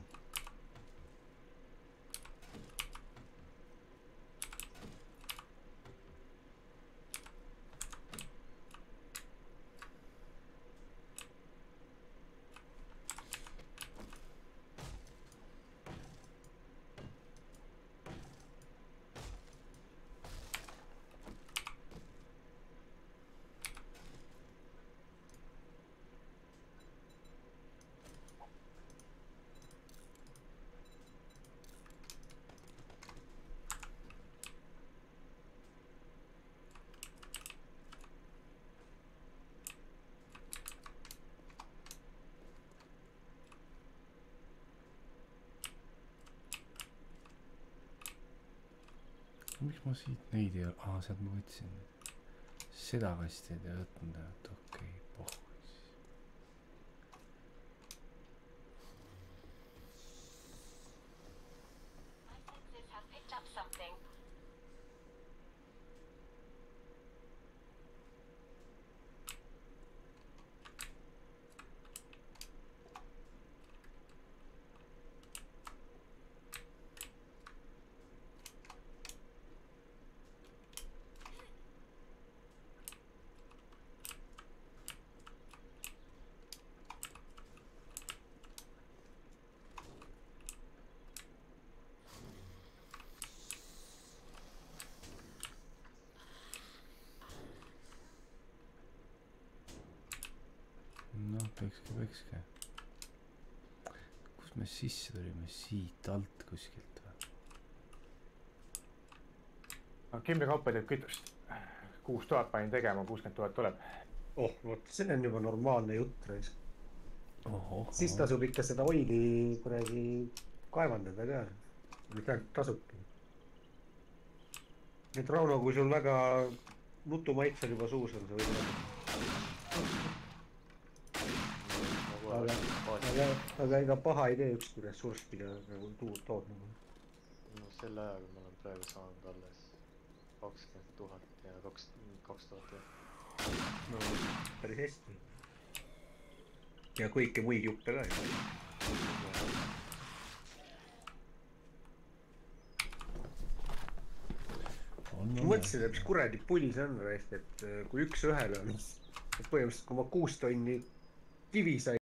Miks ma siit neid ei ole? Sealt ma võtsin. Seda kasti ei võtnud, et okei, pohvis. My senses have picked up something. No, pekske. Kus me sisse tulime? Siit alt kuskilt või? Kimri kaupa teeb kütust. 6000 panin tegema, 60 000 tuleb. Oh, vot see on juba normaalne jutt reis. Siis tasub ikka seda oili kuregi kaevandada ka. Mitte ainult tasubki. Nüüd Rauno, kui sul väga nutumaitsel juba suus on, sa võid aga ega paha ei tee ükski ressurssida nagu tood nagu. No selle ajaga ma olen praegu saanud alles 20 000 ja 2000 ja. No päris hästi. Ja kõike muid juppe ka ju. Ma mõtlesin, et mis kuradi pull see on reist, et kui üks ühele on, põhimõtteliselt kui ma 6 tonni kivi sai,